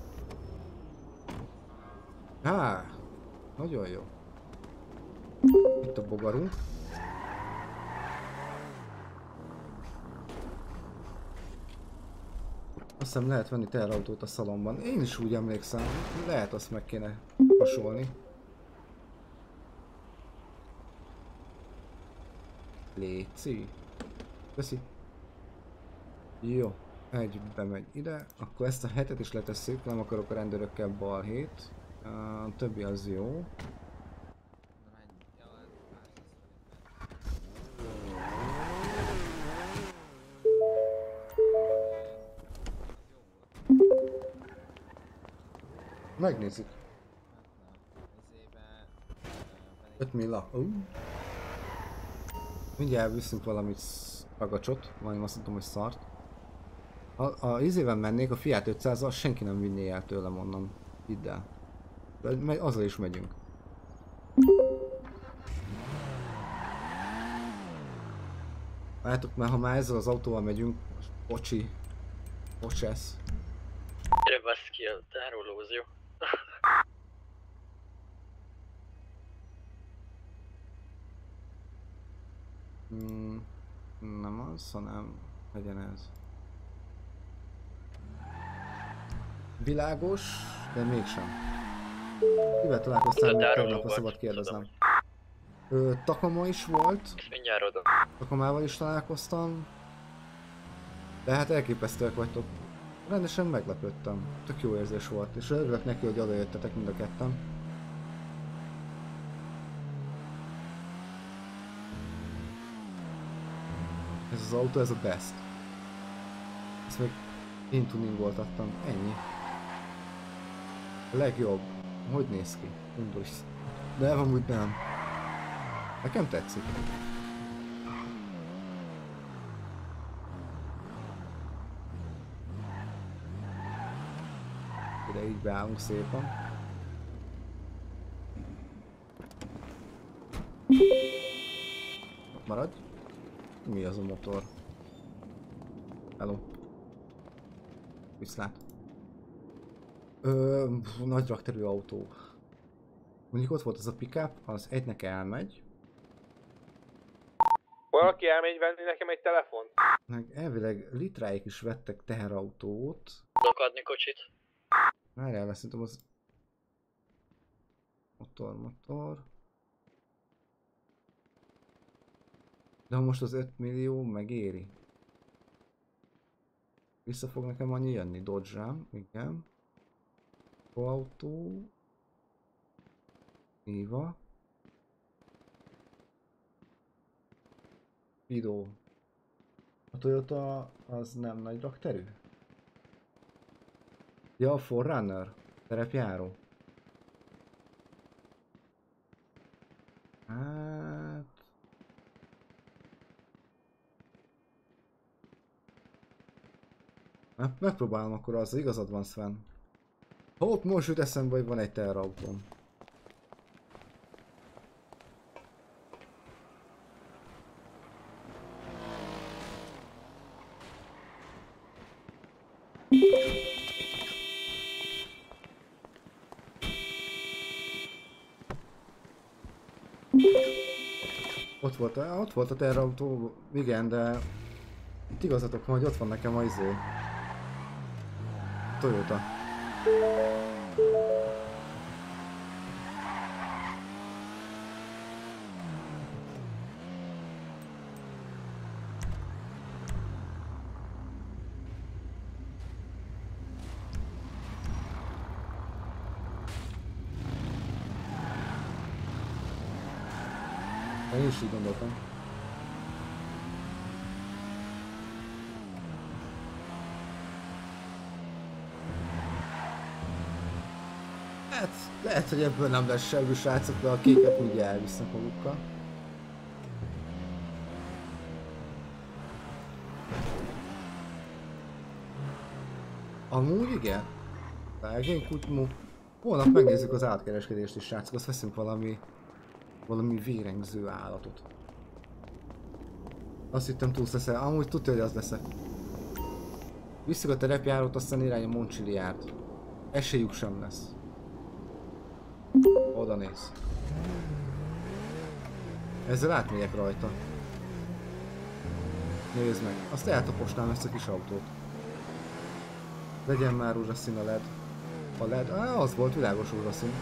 Nagyon jó. Itt a bogarunk. Azt hiszem lehet venni teherautót a szalomban. Én is úgy emlékszem, lehet azt meg kéne hasolni. Léci. Köszi. Jó, egy bemegy ide, akkor ezt a hetet is letesszük, nem akarok a rendőrökkel balhét. A többi az jó. Megnézzük. 5 milla. Mindjárt elviszünk valamit ragacsot, majd azt mondom, hogy szart. Ha izéven mennék, a Fiat 500-al senki nem vinné el tőlem onnan. Hidd el. De azzal is megyünk. Látjátok, mert ha már ezzel az autóval megyünk, bocsesz. Gyere basz ki a tárolóz, jó? Nem az, hanem legyen ez. Világos, de mégsem. Kivel találkoztál, még tegnap, a szabad kérdeznem. Takoma is volt. Mindjárt oda. Takomával is találkoztam. De hát elképesztőek vagytok. Rendesen meglepődtem. Tök jó érzés volt, és örülök neki, hogy odajöttetek mind a ketten. Ez az autó, ez a best. Ezt még Én tuningoltattam, ennyi. A legjobb. Hogy néz ki? Undorít. De amúgy nem. Nekem tetszik. Ide így beállunk szépen. Maradj. Mi az a motor? Hello. Viszlát. Nagy rakterű autó. Mondjuk ott volt az a pickup, az egynek elmegy. Valaki elmegy venni nekem egy telefont? Meg elvileg litráik is vettek teherautót. Tudok adni kocsit? Várjál, szerintem az... Motor. De most az 5 millió megéri. Vissza fog nekem annyi jönni, Dodge-rám, igen. Autó. Éva. Fido. A Toyota az nem nagy rakterű? Ja, a Forerunner. Terepjáró. Hát... Megpróbálom akkor, az igazad van, Sven. Hopp, most jut eszembe, hogy van egy teherautóm. Ott volt a teherautó, igen, de itt igazatok van, hogy ott van nekem a izé. Toyota. Én is így gondoltam. Lehet, hogy ebből nem lesz semmi, srácok, de a kéket úgy elvisznek magukkal. Amúgy igen. Vágjénk úgy, holnap megnézzük az átkereskedést is, srácok, azt veszünk valami vérengző állatot. Azt hittem túlsz leszel, amúgy tudja, hogy az leszek. Visszük a terepjárót, aztán irány a Montchiliárt. Esélyük sem lesz. Oda néz. Ezzel átmegyek rajta. Nézd meg, azt eltaposnám ezt a kis autót. Legyen már rózsaszín a LED. A LED, az volt világos rózsaszín.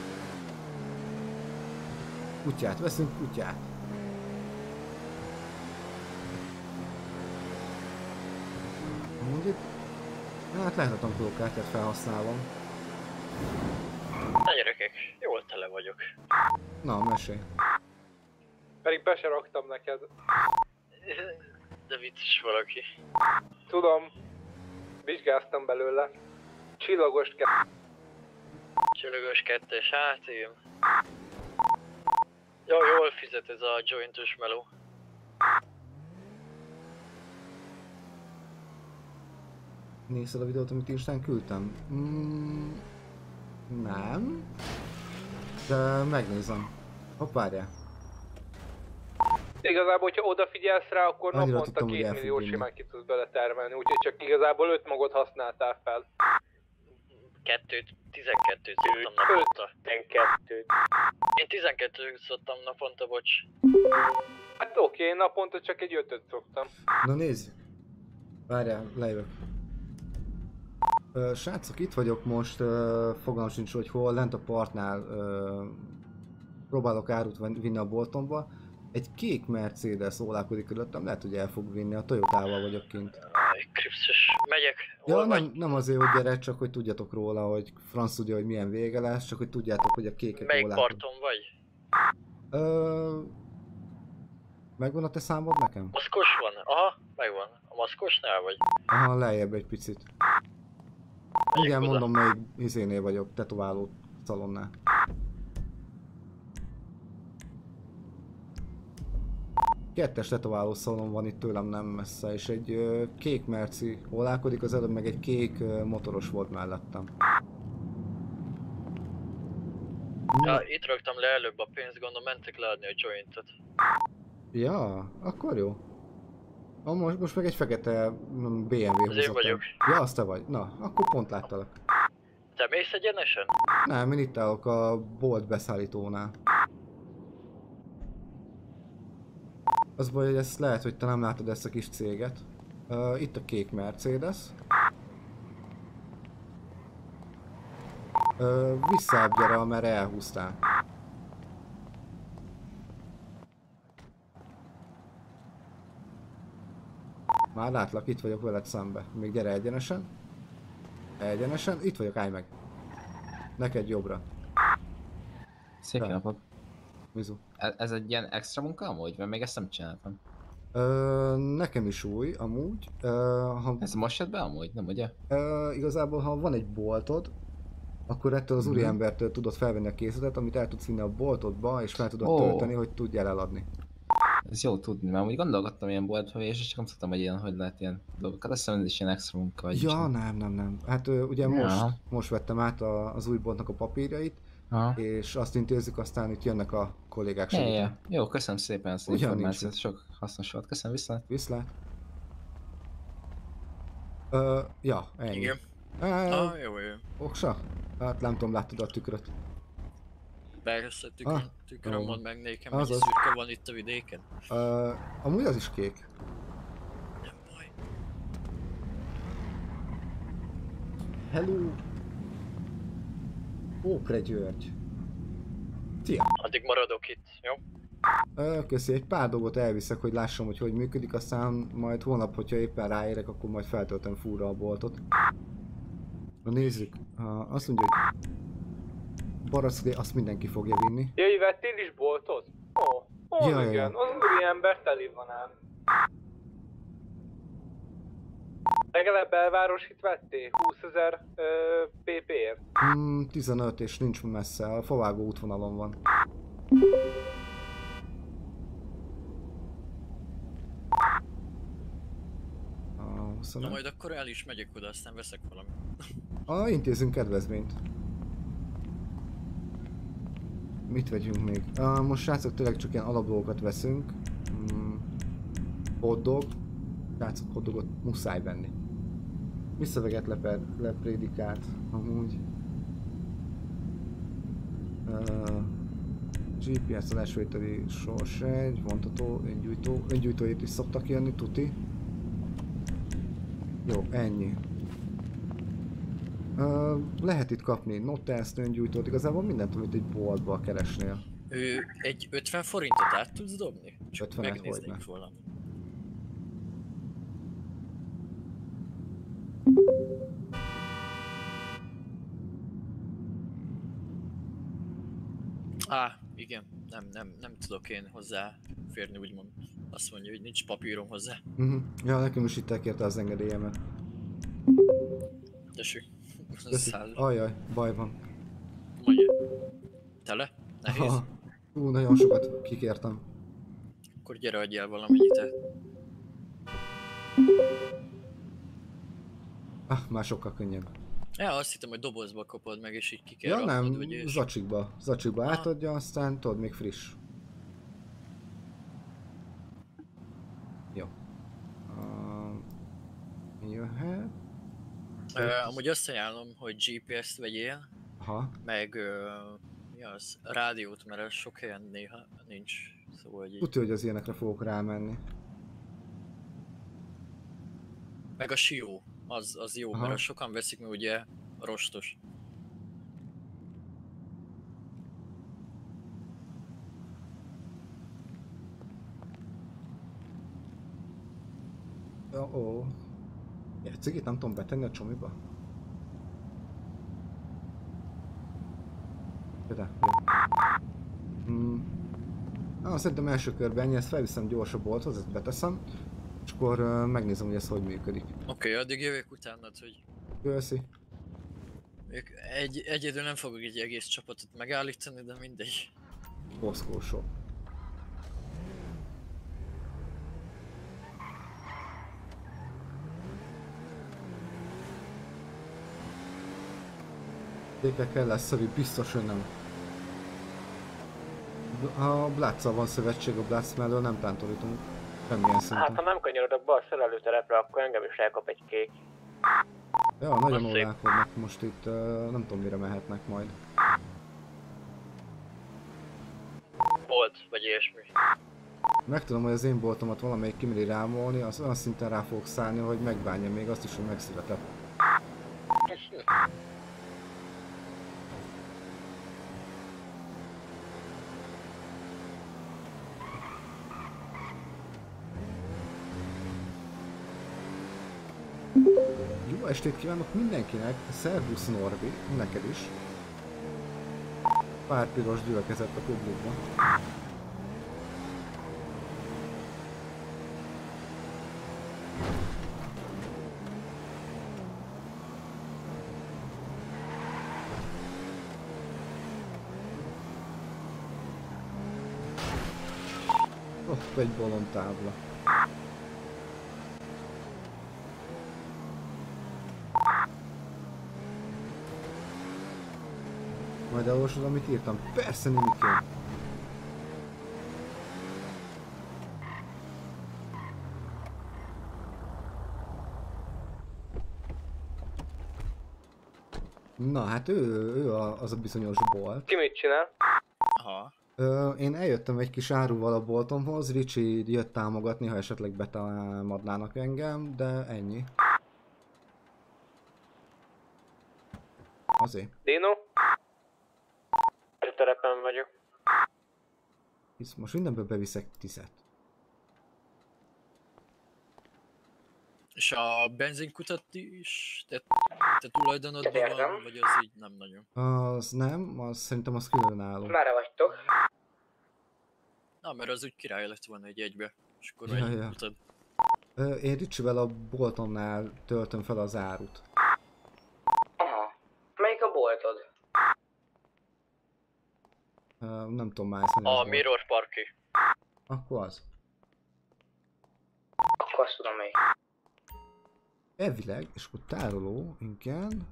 Kutyát, veszünk kutyát. Mondjuk, hát lehet a tankolókártyát felhasználom. Na gyerekek, jól tele vagyok. Na, mesélj. Pedig be se raktam neked. De vicces valaki. Tudom. Vizsgáztam belőle. Csillagos kettő. Csillagos kettes, hát igen. Jól fizet ez a jointos meló. Nézted a videót, amit Instán küldtem? Nem. De megnézem. Hopp, várjál. Igazából, hogyha odafigyelsz rá, akkor annyira naponta tudtam, 2 millió simán ki tudsz bele termelni, úgyhogy csak igazából 5 magot használtál fel. 12 szoktam naponta. 12. Én 12 szoktam naponta, bocs. Hát oké, naponta csak egy 5-öt szoktam. Na nézzük. Várjál, lejövök. Srácok, itt vagyok most, fogalmam sincs, hogy hol, lent a partnál próbálok árut vinni a boltomba. Egy kék Mercedes ólálkodik körülöttem, lehet, hogy el fog vinni, a Toyotával vagyok kint. Kripszös, megyek. Ja, nem azért, hogy gyere, csak hogy tudjatok róla, hogy franc tudja, hogy milyen vége lesz, csak hogy tudjátok, hogy a kékek melyik parton vagy? Megvan a te számod nekem? Maszkos van? Aha, megvan. A maszkosnál vagy? Aha, lejjebb egy picit. Igen, mondom, melyik izénél vagyok, tetováló szalonnál. Kettes tetováló szalon van itt tőlem nem messze, és egy kék merci holálkodik, az előbb meg egy kék motoros volt mellettem. Ja, itt raktam le előbb a pénzt, gondolom mentek leadni a jointot. Ja, akkor jó. Most meg egy fekete BMW az én vagyok. Ja, azt te vagy. Na, akkor pont láttalak. Te mész egyenesen? Nem, én itt állok a bolt beszállítónál. Az baj, hogy ezt lehet, hogy te nem látod ezt a kis céget. Itt a kék Mercedes. Visszább gyere, amerre elhúztál. Már látlak, itt vagyok veled szembe. Még gyere egyenesen. Egyenesen, itt vagyok, állj meg. Neked jobbra. Szép napot. Mizu. Ez egy ilyen extra munka amúgy? Mert még ezt nem csináltam. Nekem is új, amúgy. Ez most jött be amúgy, nem ugye? Igazából, ha van egy boltod, akkor ettől az úriembertől tudod felvenni a készletet, amit el tudsz vinni a boltodba, és fel tudod tölteni, hogy tudjál eladni. Ez jó tudni, mert úgy gondolkodtam ilyen boltba, és csak nem tudtam, hogy ilyen, hogy lehet ilyen dolgokat. Azt hiszem, ez is ilyen extra munka. Vagy ja, nem. Hát ugye most vettem át az új boltnak a papírjait, és azt intézzük, aztán itt jönnek a kollégák segíteni. Jó, köszönöm szépen ezt az információt, sok hasznos volt. Köszönöm, viszlát. Ja, ennyi. Igen. Jó. Oksa? Hát nem tudom, láttad a tükröt. Persze, tükröm mondd meg nékem, hogy szürke van itt a vidéken. Amúgy az is kék. Nem baj. Hello! Ókre György. Szia! Addig maradok itt, jó? Köszi, egy pár dolgot elviszek, hogy lássam, hogy működik, aztán majd holnap, hogyha éppen ráérek, akkor majd feltöltöm fullra a boltot. Na nézzük, azt mondja, hogy barackli, azt mindenki fogja vinni. Jöjj, vettél is boltot? Igen, az úriember teli van ám. Legalább belvárosit vettél? 20 000 PP-ért? 15 és nincs messze, a favágó útvonalon van. Na majd akkor el is megyek oda, aztán veszek valamit. Intézünk kedvezményt. Mit vegyünk még? Most srácok tényleg csak ilyen alapdolgokat veszünk. Hotdog. Srácok, hotdogot muszáj venni. Mi szöveget leprédikált amúgy? GPS adásvételi sorsegy, vontató, öngyújtóért is szoktak jönni, tuti. Jó, ennyi. Lehet itt kapni notest, öngyújtót, igazából mindent, amit egy boltba keresnél. Egy 50 forintot át tudsz dobni? Csak 50-et megnéznék volna. Igen, nem tudok én hozzá férni, úgymond. Azt mondja, hogy nincs papírom hozzá. Ja, nekem is itt elkérte az engedélyemet. Tessék. Ajjaj, baj van. Mondja. Tele? Nehéz? Nagyon sokat kikértem. Akkor gyere, adjál valamennyit el. Már sokkal könnyebb. Ja, azt hittem, hogy dobozba kapod meg és így ki kell raknod, raknod, nem, vagy zacsikba átadja, aztán tudod, még friss. Jó. Jöhet. Amúgy azt ajánlom, hogy GPS-t vegyél. Meg mi az? Rádiót, mert sok helyen néha nincs. Szóval így... Tudja, hogy az ilyenekre fogok rámenni. Meg a sió. Az jó, mert sokan veszik, mert ugye rostos. Egy cigit nem tudom betenni a csomiba? De, jó. Szerintem első körben ennyi, ezt felviszem gyors a bolthoz, ezt beteszem. És akkor megnézem, hogy ez hogy működik. Oké, addig jövök utánad, hogy... Köszi. Egyedül nem fogok egy egész csapatot megállítani, de mindegy. Boszkósok. Tékekkel lesz szövi, biztos, hogy nem. A Blatzzal van szövetség, a Blatz mellől nem tántorítunk. Semmilyen szinten. Hát ha nem kanyarodok be a szerelőterepre, akkor engem is elkap egy kék. Ja, nagyon órálkodnak most itt, nem tudom mire mehetnek majd. Bolt, vagy ilyesmi. Megtudom, hogy az én boltomat valamelyik kiméri rámolni, az olyan szinten rá fogok szállni, hogy megbánja még azt is, hogy megszületett. Jó estét kívánok mindenkinek, szervusz Norbi, neked is. Pár piros gyülekezett a publikban. Ott egy bolondtábla. Majd elolvasod, amit írtam. Persze, Nimikén. Na hát ő az a bizonyos bolt. Ki mit csinál? Aha. Én eljöttem egy kis áruval a boltomhoz, Ricsi jött támogatni, ha esetleg betámadnának engem, de ennyi. Azért. Dino? Terepen vagyok. Hisz most mindenből beviszek 10-et. És a benzinkutat is te tulajdonodban van, vagy az így nem nagyon? Az nem, az szerintem az különálló. Merre vagytok? Na, mert az úgy király lett volna egy egybe, és akkor Ja, egy ja. kutad. Én Ricsivel a boltomnál töltöm fel az árut. Aha. Melyik a boltod? Nem tudom már ezt A Mirror Parky. Akkor az. Akkor azt tudom melyik. Elvileg, és akkor tároló, igen.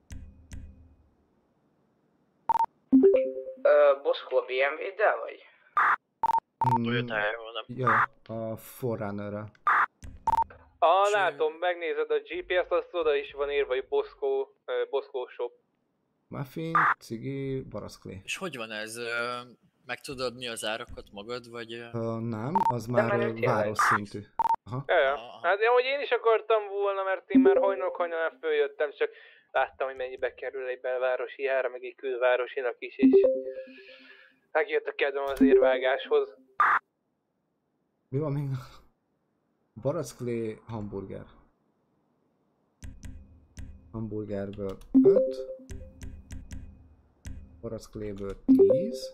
Boszkó a BMW-del vagy? Toyota-jával nem. Ja, a Forerunner-rel. Látom, megnézed a GPS-t, azt oda is van írva, hogy Boszkó Shop. Muffin, cigi, barackklé. És hogy van ez? Meg tudod adni az árakat magad, vagy... Nem, az már város szintű. Aha. Ja. Hát én is akartam volna, mert én már hajnal följöttem, csak láttam, hogy mennyibe kerül egy belvárosi ára, meg egy külvárosinak is, és megjött a kedvem az érvágáshoz. Mi van még? Barackklé, hamburger. Hamburgerből 5. Barackléből 10.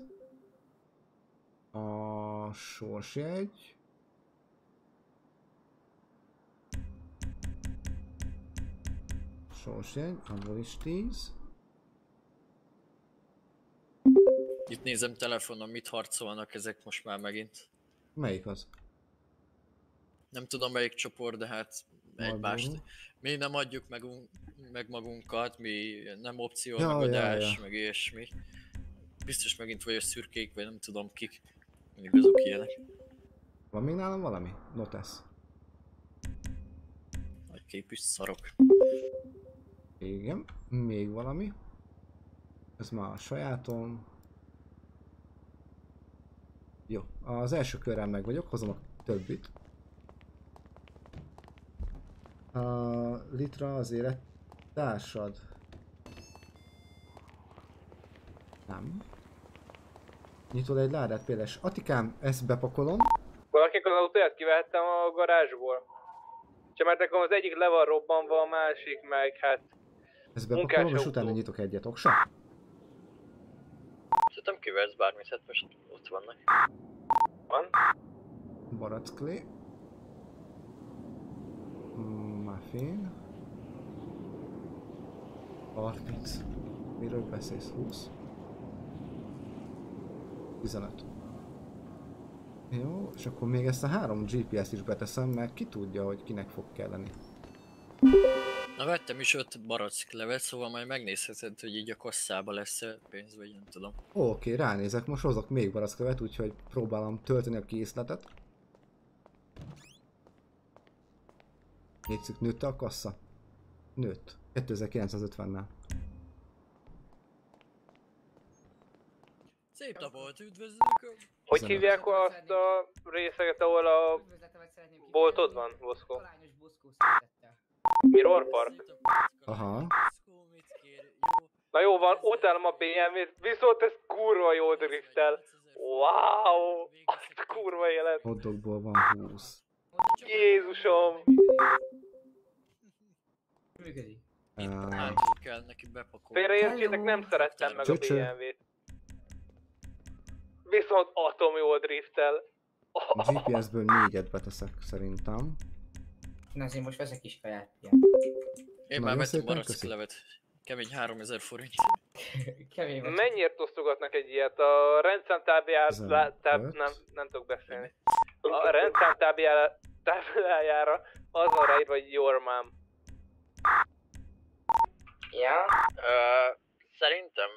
A sorsjegy. Sorsjegy, abból is 10. Itt nézem telefonon, mit harcolnak ezek most már megint. Melyik az? Nem tudom melyik csoport, de hát egymást. Mi nem adjuk meg magunkat, mi nem opció megadás, meg ilyesmi. Biztos megint vagy a szürkék, vagy nem tudom kik. Mindig azok ilyenek. Van még nálam valami? Notesz. Nagy képű szarok. Igen, még valami. Ez már a sajátom. Jó, az első körrel meg vagyok, hozom a többit. A litra az élettársad. Nem. Nyitod egy ládát például. Atikám, ezt bepakolom. Valakinek az autóját kivehettem a garázsból. Csak mert nekem az egyik le van robbanva, a másik meg hát... Ezt bepakolom és utána nyitok egyet, oksa? Szerintem kiversz bármit, hát most ott vannak. Van? Barackklé. Muffin. 30. Miről beszélsz? 20. 15. Jó, és akkor még ezt a 3 GPS-t is beteszem, mert ki tudja, hogy kinek fog kelleni. Na vettem is 5 baracklevet, szóval majd megnézheted, hogy így a kasszába lesz-e pénz, vagy nem tudom. Oké, ránézek, most hozok még baracklevet, úgyhogy próbálom tölteni a készletet. Nézzük, nőtte a kassa? Nőtt. 2950-nel. Szép nap volt, üdvözlök! Hogy hívják azt a részeget, ahol a boltod van, Boszkó? Mirror Park? Aha. Na jó van, utálom a BMW-t, viszont ez kurva jó driftel. Wow! Azt a kurva élet. Hotdogból van 20. Jézusom! Működik. Kell neki bepakolni. Félreértsétek, nem szerettem meg a BMW-t. Viszont atom jó driftel. A GPS-ből 4-et beteszek szerintem. Na azért most veszek is kaját. Én már vettem baracklevet. Kemény 3000 forint. Kemény vagy. Mennyiért osztogatnak egy ilyet? A rendszámtáblájára, nem tudok beszélni. A rendszámtáblájára az van ráírva, hogy your mom. Ja? Szerintem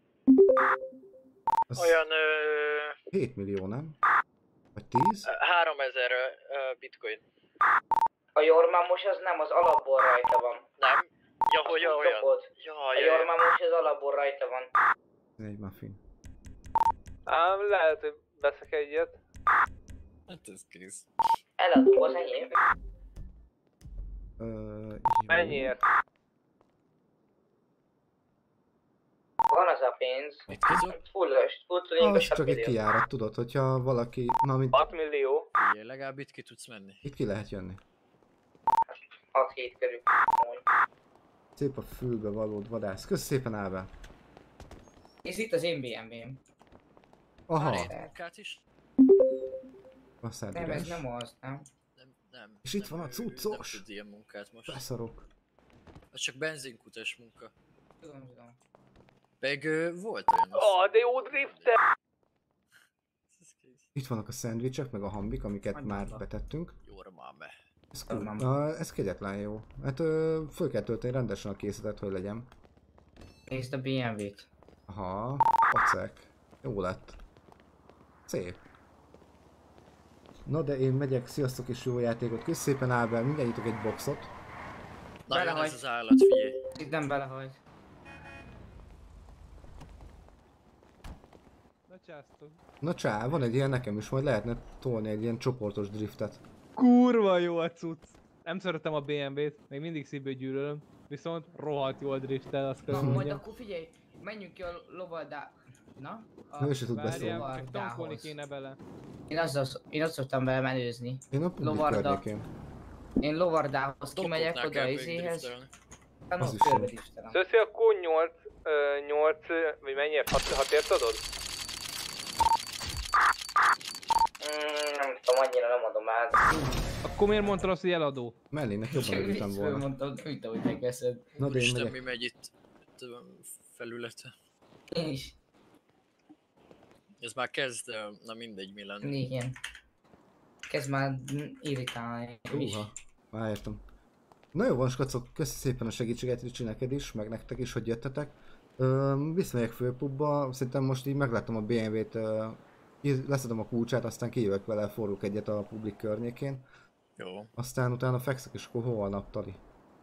olyan 7 millió, nem? Vagy 10? 3000 bitcoin. A Jormamos az nem, az alapból rajta van. Nem? Ja, hogy olyan. A Jormamos az alapból rajta van. Egy muffin. Lehet, hogy veszek egyet. Hát ez kész. Eladom, az enyém. Mennyiért? Van az a pénz. Fullos, az csak egy kijárat, tudod, hogyha valaki... Na, mint... 6 millió. Igen, legalább itt ki tudsz menni. Itt ki lehet jönni. 6-7 körül. Szép a fülbe valód vadász. Kösz szépen, Ábel. És itt az én BMW-m. Aha. Is? Nem, ez nem az, nem? Nem. És itt van a cuccos. Nem tud ilyen munkát most. Beszarok. Az csak benzinkutas munka. Tudom. Meg volt olyan. De jó drifter! Itt vannak a szendvicsek, meg a hambik, amiket már betettünk. Ez cool. Ez kegyetlen jó. Hát föl kell tölteni rendesen a készletet, hogy legyen. Nézd a BMW-t. Aha, pacek. Jó lett. Szép. Na de én megyek, sziasztok és jó játékot. Kösz szépen, Ábel, mindjárt nyitok egy boxot. Na jön ez az állat, figyelj. Itt nem belehagy. Na csá, van egy ilyen nekem is, majd lehetne tolni egy ilyen csoportos driftet. Kurva jó a cucc! Nem szeretem a BMW-t, még mindig szívből gyűlölöm, viszont rohadt jól driftel, azt kell mondjam. Majd akkor figyelj, menjünk ki a lovaldá... Na? Ő se tud beszélni. Csak tankolni kéne bele. Én azt szoktam vele menőzni. Én a publik környékén. Én lovardához kimegyek oda izéhez. Az is jó. Szöszi, akkor 8, vagy mennyiért? 6-ért adod? Nem tudom, annyira nem adom el. Akkor miért mondtad azt, hogy eladó? Mellének jobban örültem volna. Mondtam, mint ahogy megveszed. Na de én Isten, megyek. mi megy itt felülete. Én is. Ez már kezd, na mindegy mi lenne. Igen. Kezd már irritálni is. Már értem. Na jó van, skacok, köszi szépen a segítséget Ricsi neked is, meg nektek is, hogy jöttetek. Visszamegyek főpubba, szerintem most így meglátom a BMW-t, leszedem a kulcsát, aztán kijövök vele, forrok egyet a publik környékén. Jó. Aztán utána fekszek, és akkor holnap tali.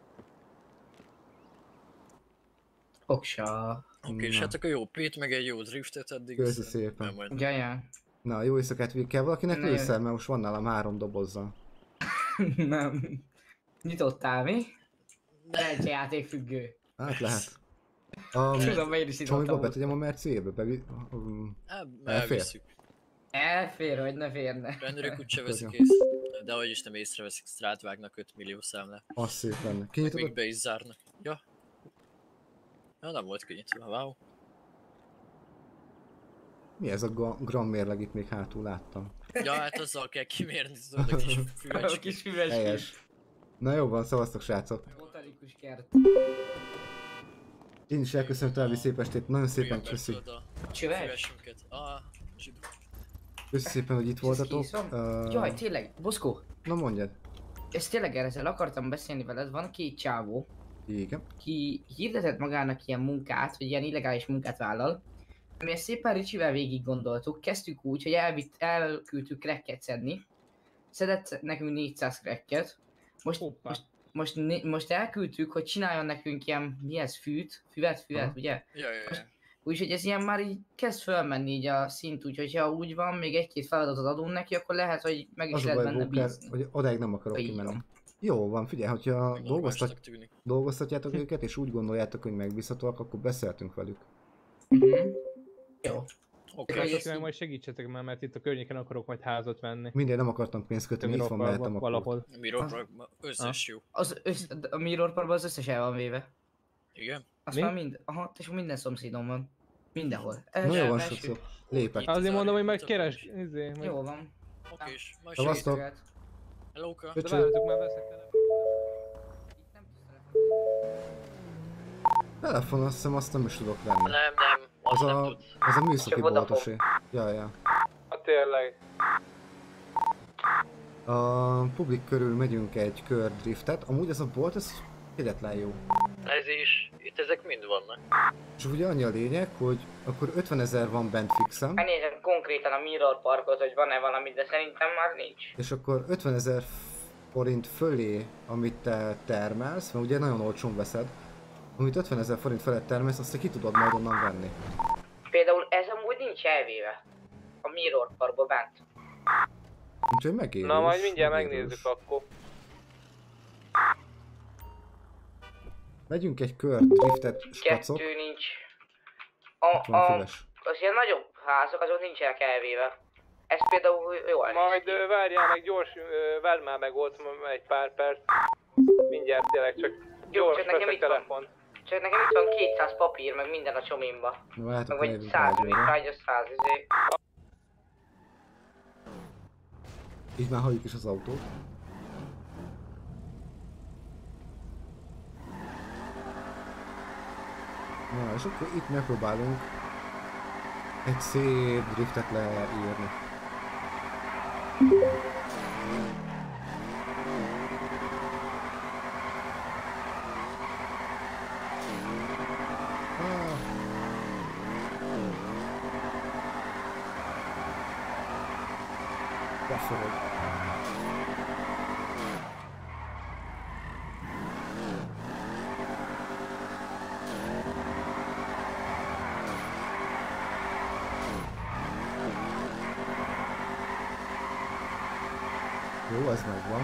Oksa. Oké, és hát akkor jó Pét, meg egy jó driftet addig. Köszi szépen. Jajjá. Na, jó éjszakát kell valakinek ősszel, mert most van nálam 3 dobozzal. Nem. Nyitottál mi? Rendszerjáték függő. Hát lehet. Tudom, én is Csomiba betegyem a Mercébe? Elfér? Elfér, hogy ne férne. Rendőrök úgyse veszik ész. De ahogy is nem észreveszik, rátvágnak 5 millió számlát. Az szép lenne. Még be is zárnak. Ja. Ja, nem volt kinyitva, wow. Mi ez a gram mérleg itt még hátul láttam? Ja, hát azzal kell kimérni, tudod, a kis füvecskét. A kis füvecskét. Helyes. Na jó van, szavaztok srácok. Botanikus kert. Én is elköszönöm további szép estét, nagyon szépen köszi. Csöves? Köszi szépen, hogy itt voltatok. Jaj, tényleg, Boszkó. Na mondjad. Ezt tényleg ezzel akartam beszélni veled, van két csávó. Igen. Ki hirdetett magának ilyen munkát, vagy ilyen illegális munkát vállal. Mi ezt szépen Ricsivel végig gondoltuk, kezdtük úgy, hogy elküldtük cracket szedni. Szedett nekünk 400 cracket. Most elküldtük, hogy csináljon nekünk ilyen, mi ez, füvet, ugye? Ja. Úgyhogy ez ilyen már így kezd fölmenni így a szint, úgyhogy ha úgy van, még egy-két feladatot adunk neki, akkor lehet, hogy meg is lehet benne bízni. Hogy odáig nem akarok kimenni. Jó van, figyelj, hogyha dolgoztatjátok őket, és úgy gondoljátok, hogy megbízhatóak, akkor beszéltünk velük. Jó. Oké, majd segítsetek már, mert itt a környéken akarok majd házat venni. Mindegy, nem akartam pénzt kötni, itt van mellettem akkor. Valahol. Mirror Parkban összes jó. A Mirror Parkban az összes el van véve. Igen? Azt már és minden szomszédom van. Mindenhol. Na jó van, sokszor. Lépek. Azért mondom, hogy majd keres... Jó van. Okés, majd szavaztok. Hellóka. De várjatok, már veszek Telefon, azt hiszem, azt nem is tudok venni. Nem. Az a műszaki boltosé. Ja. Hát tényleg. A publik körül megyünk egy kördriftet. Amúgy ez a bolt, ez hihetetlen jó. Ez is. Itt ezek mind vannak. És ugye annyi a lényeg, hogy akkor 50 000 van bent fixen. Megnézem konkrétan a Mirror Parkot, hogy van-e valami, de szerintem már nincs. És akkor 50 000 forint fölé, amit te termelsz, mert ugye nagyon olcsón veszed, amit 50 000 forint felett termelsz, azt te ki tudod majd onnan venni. Például ez amúgy nincs elvéve. A Mirror Parkban bent. Úgyhogy megérős. Na majd mindjárt megnézzük akkor. Megyünk egy kör, driftet, spacok. Kettő nincs. Az ilyen nagyobb házak, azok nincsenek elvéve. Ez például jó. Majd várjál meg gyors, várj már meg ott egy pár perc. Mindjárt tényleg csak gyors veszek telefon. Csak nekem itt van 200 papír, meg minden a csomimba. Meg vagy 100, még 100 izé. Így már halljuk is az autót. Na, és akkor itt megpróbálunk egy szép driftet leírni. Beforog. Jó, ez megvan.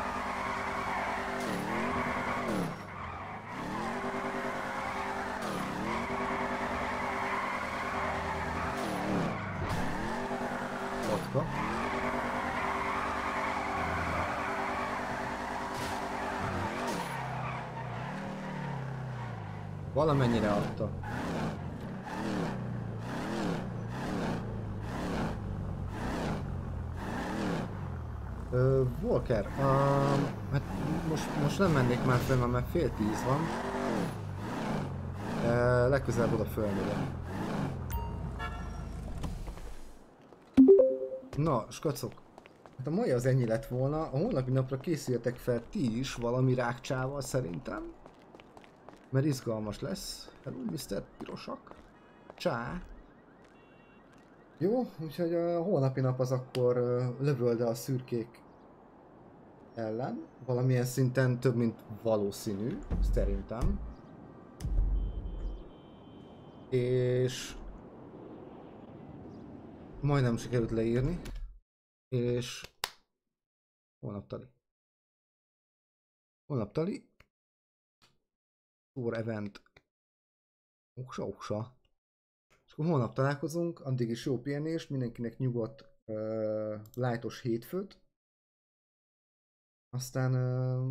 Vodka. Valamennyire adta. Walker, hát most nem mennék már fel, mert 9:30 van. Legközelebb oda fölmegyek. Na, skacok. Hát a mai az ennyi lett volna, a holnapi napra készüljetek fel ti is valami rákcsával szerintem. Mert izgalmas lesz. Hello, Mr. Pirosak. Csá. Jó, úgyhogy a holnapi nap az akkor lövölde a szürkék ellen. Valamilyen szinten több mint valószínű, szerintem. És majdnem sikerült leírni. És holnap tali. Tour event. Oksa. És akkor holnap találkozunk, addig is jó pihenést, mindenkinek nyugodt, lightos hétfőt. Aztán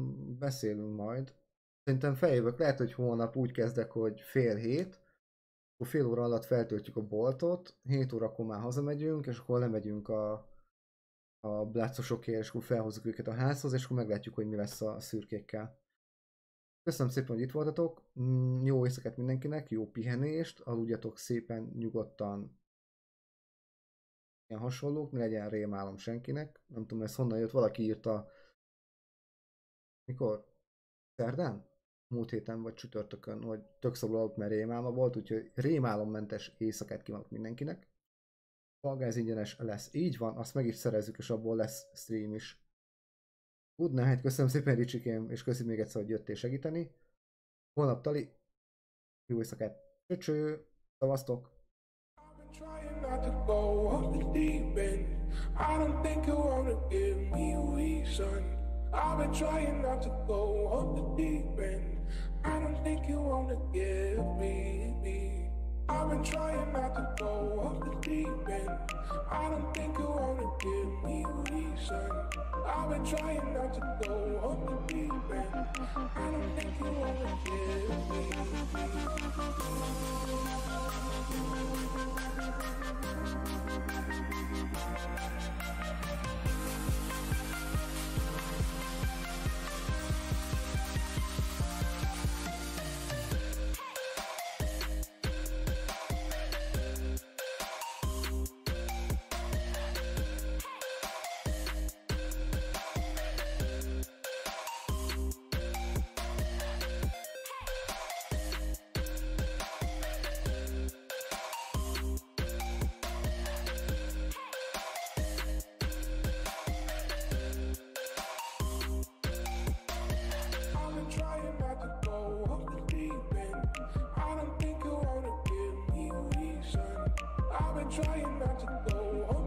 beszélünk majd. Szerintem feljövök, lehet, hogy holnap úgy kezdek, hogy 6:30, akkor fél óra alatt feltöltjük a boltot, 7 órakor már hazamegyünk, és akkor lemegyünk a blácosokért, és akkor felhozzuk őket a házhoz, és akkor meglátjuk, hogy mi lesz a szürkékkel. Köszönöm szépen, hogy itt voltatok, jó éjszakát mindenkinek, jó pihenést, aludjatok szépen, nyugodtan, ilyen hasonlók, ne legyen rémálom senkinek. Nem tudom, ez honnan jött, valaki írta, mikor? Szerdán? Múlt héten vagy csütörtökön, hogy tök szobor alatt, mert rémálma volt, úgyhogy rémálommentes éjszakát kívánok mindenkinek. Falgáz ingyenes lesz, így van, azt meg is szerezzük, és abból lesz stream is. Good night, köszönöm szépen Ricsikém, és köszönöm még egyszer, hogy jöttél segíteni. Holnap Tali, jó éjszakát, cső, szavaztok! Trying not to go off the deep end. I don't think you wanna give me a reason. I've been trying not to go off the deep end. I don't think you wanna give me. I've been trying not to go off the deep end. I don't think you wanna give me a reason. I've been trying not to go off the deep end. I don't think you wanna give me. Trying not to go off the deep end. I don't think you wanna give me a reason. I've been trying not to go off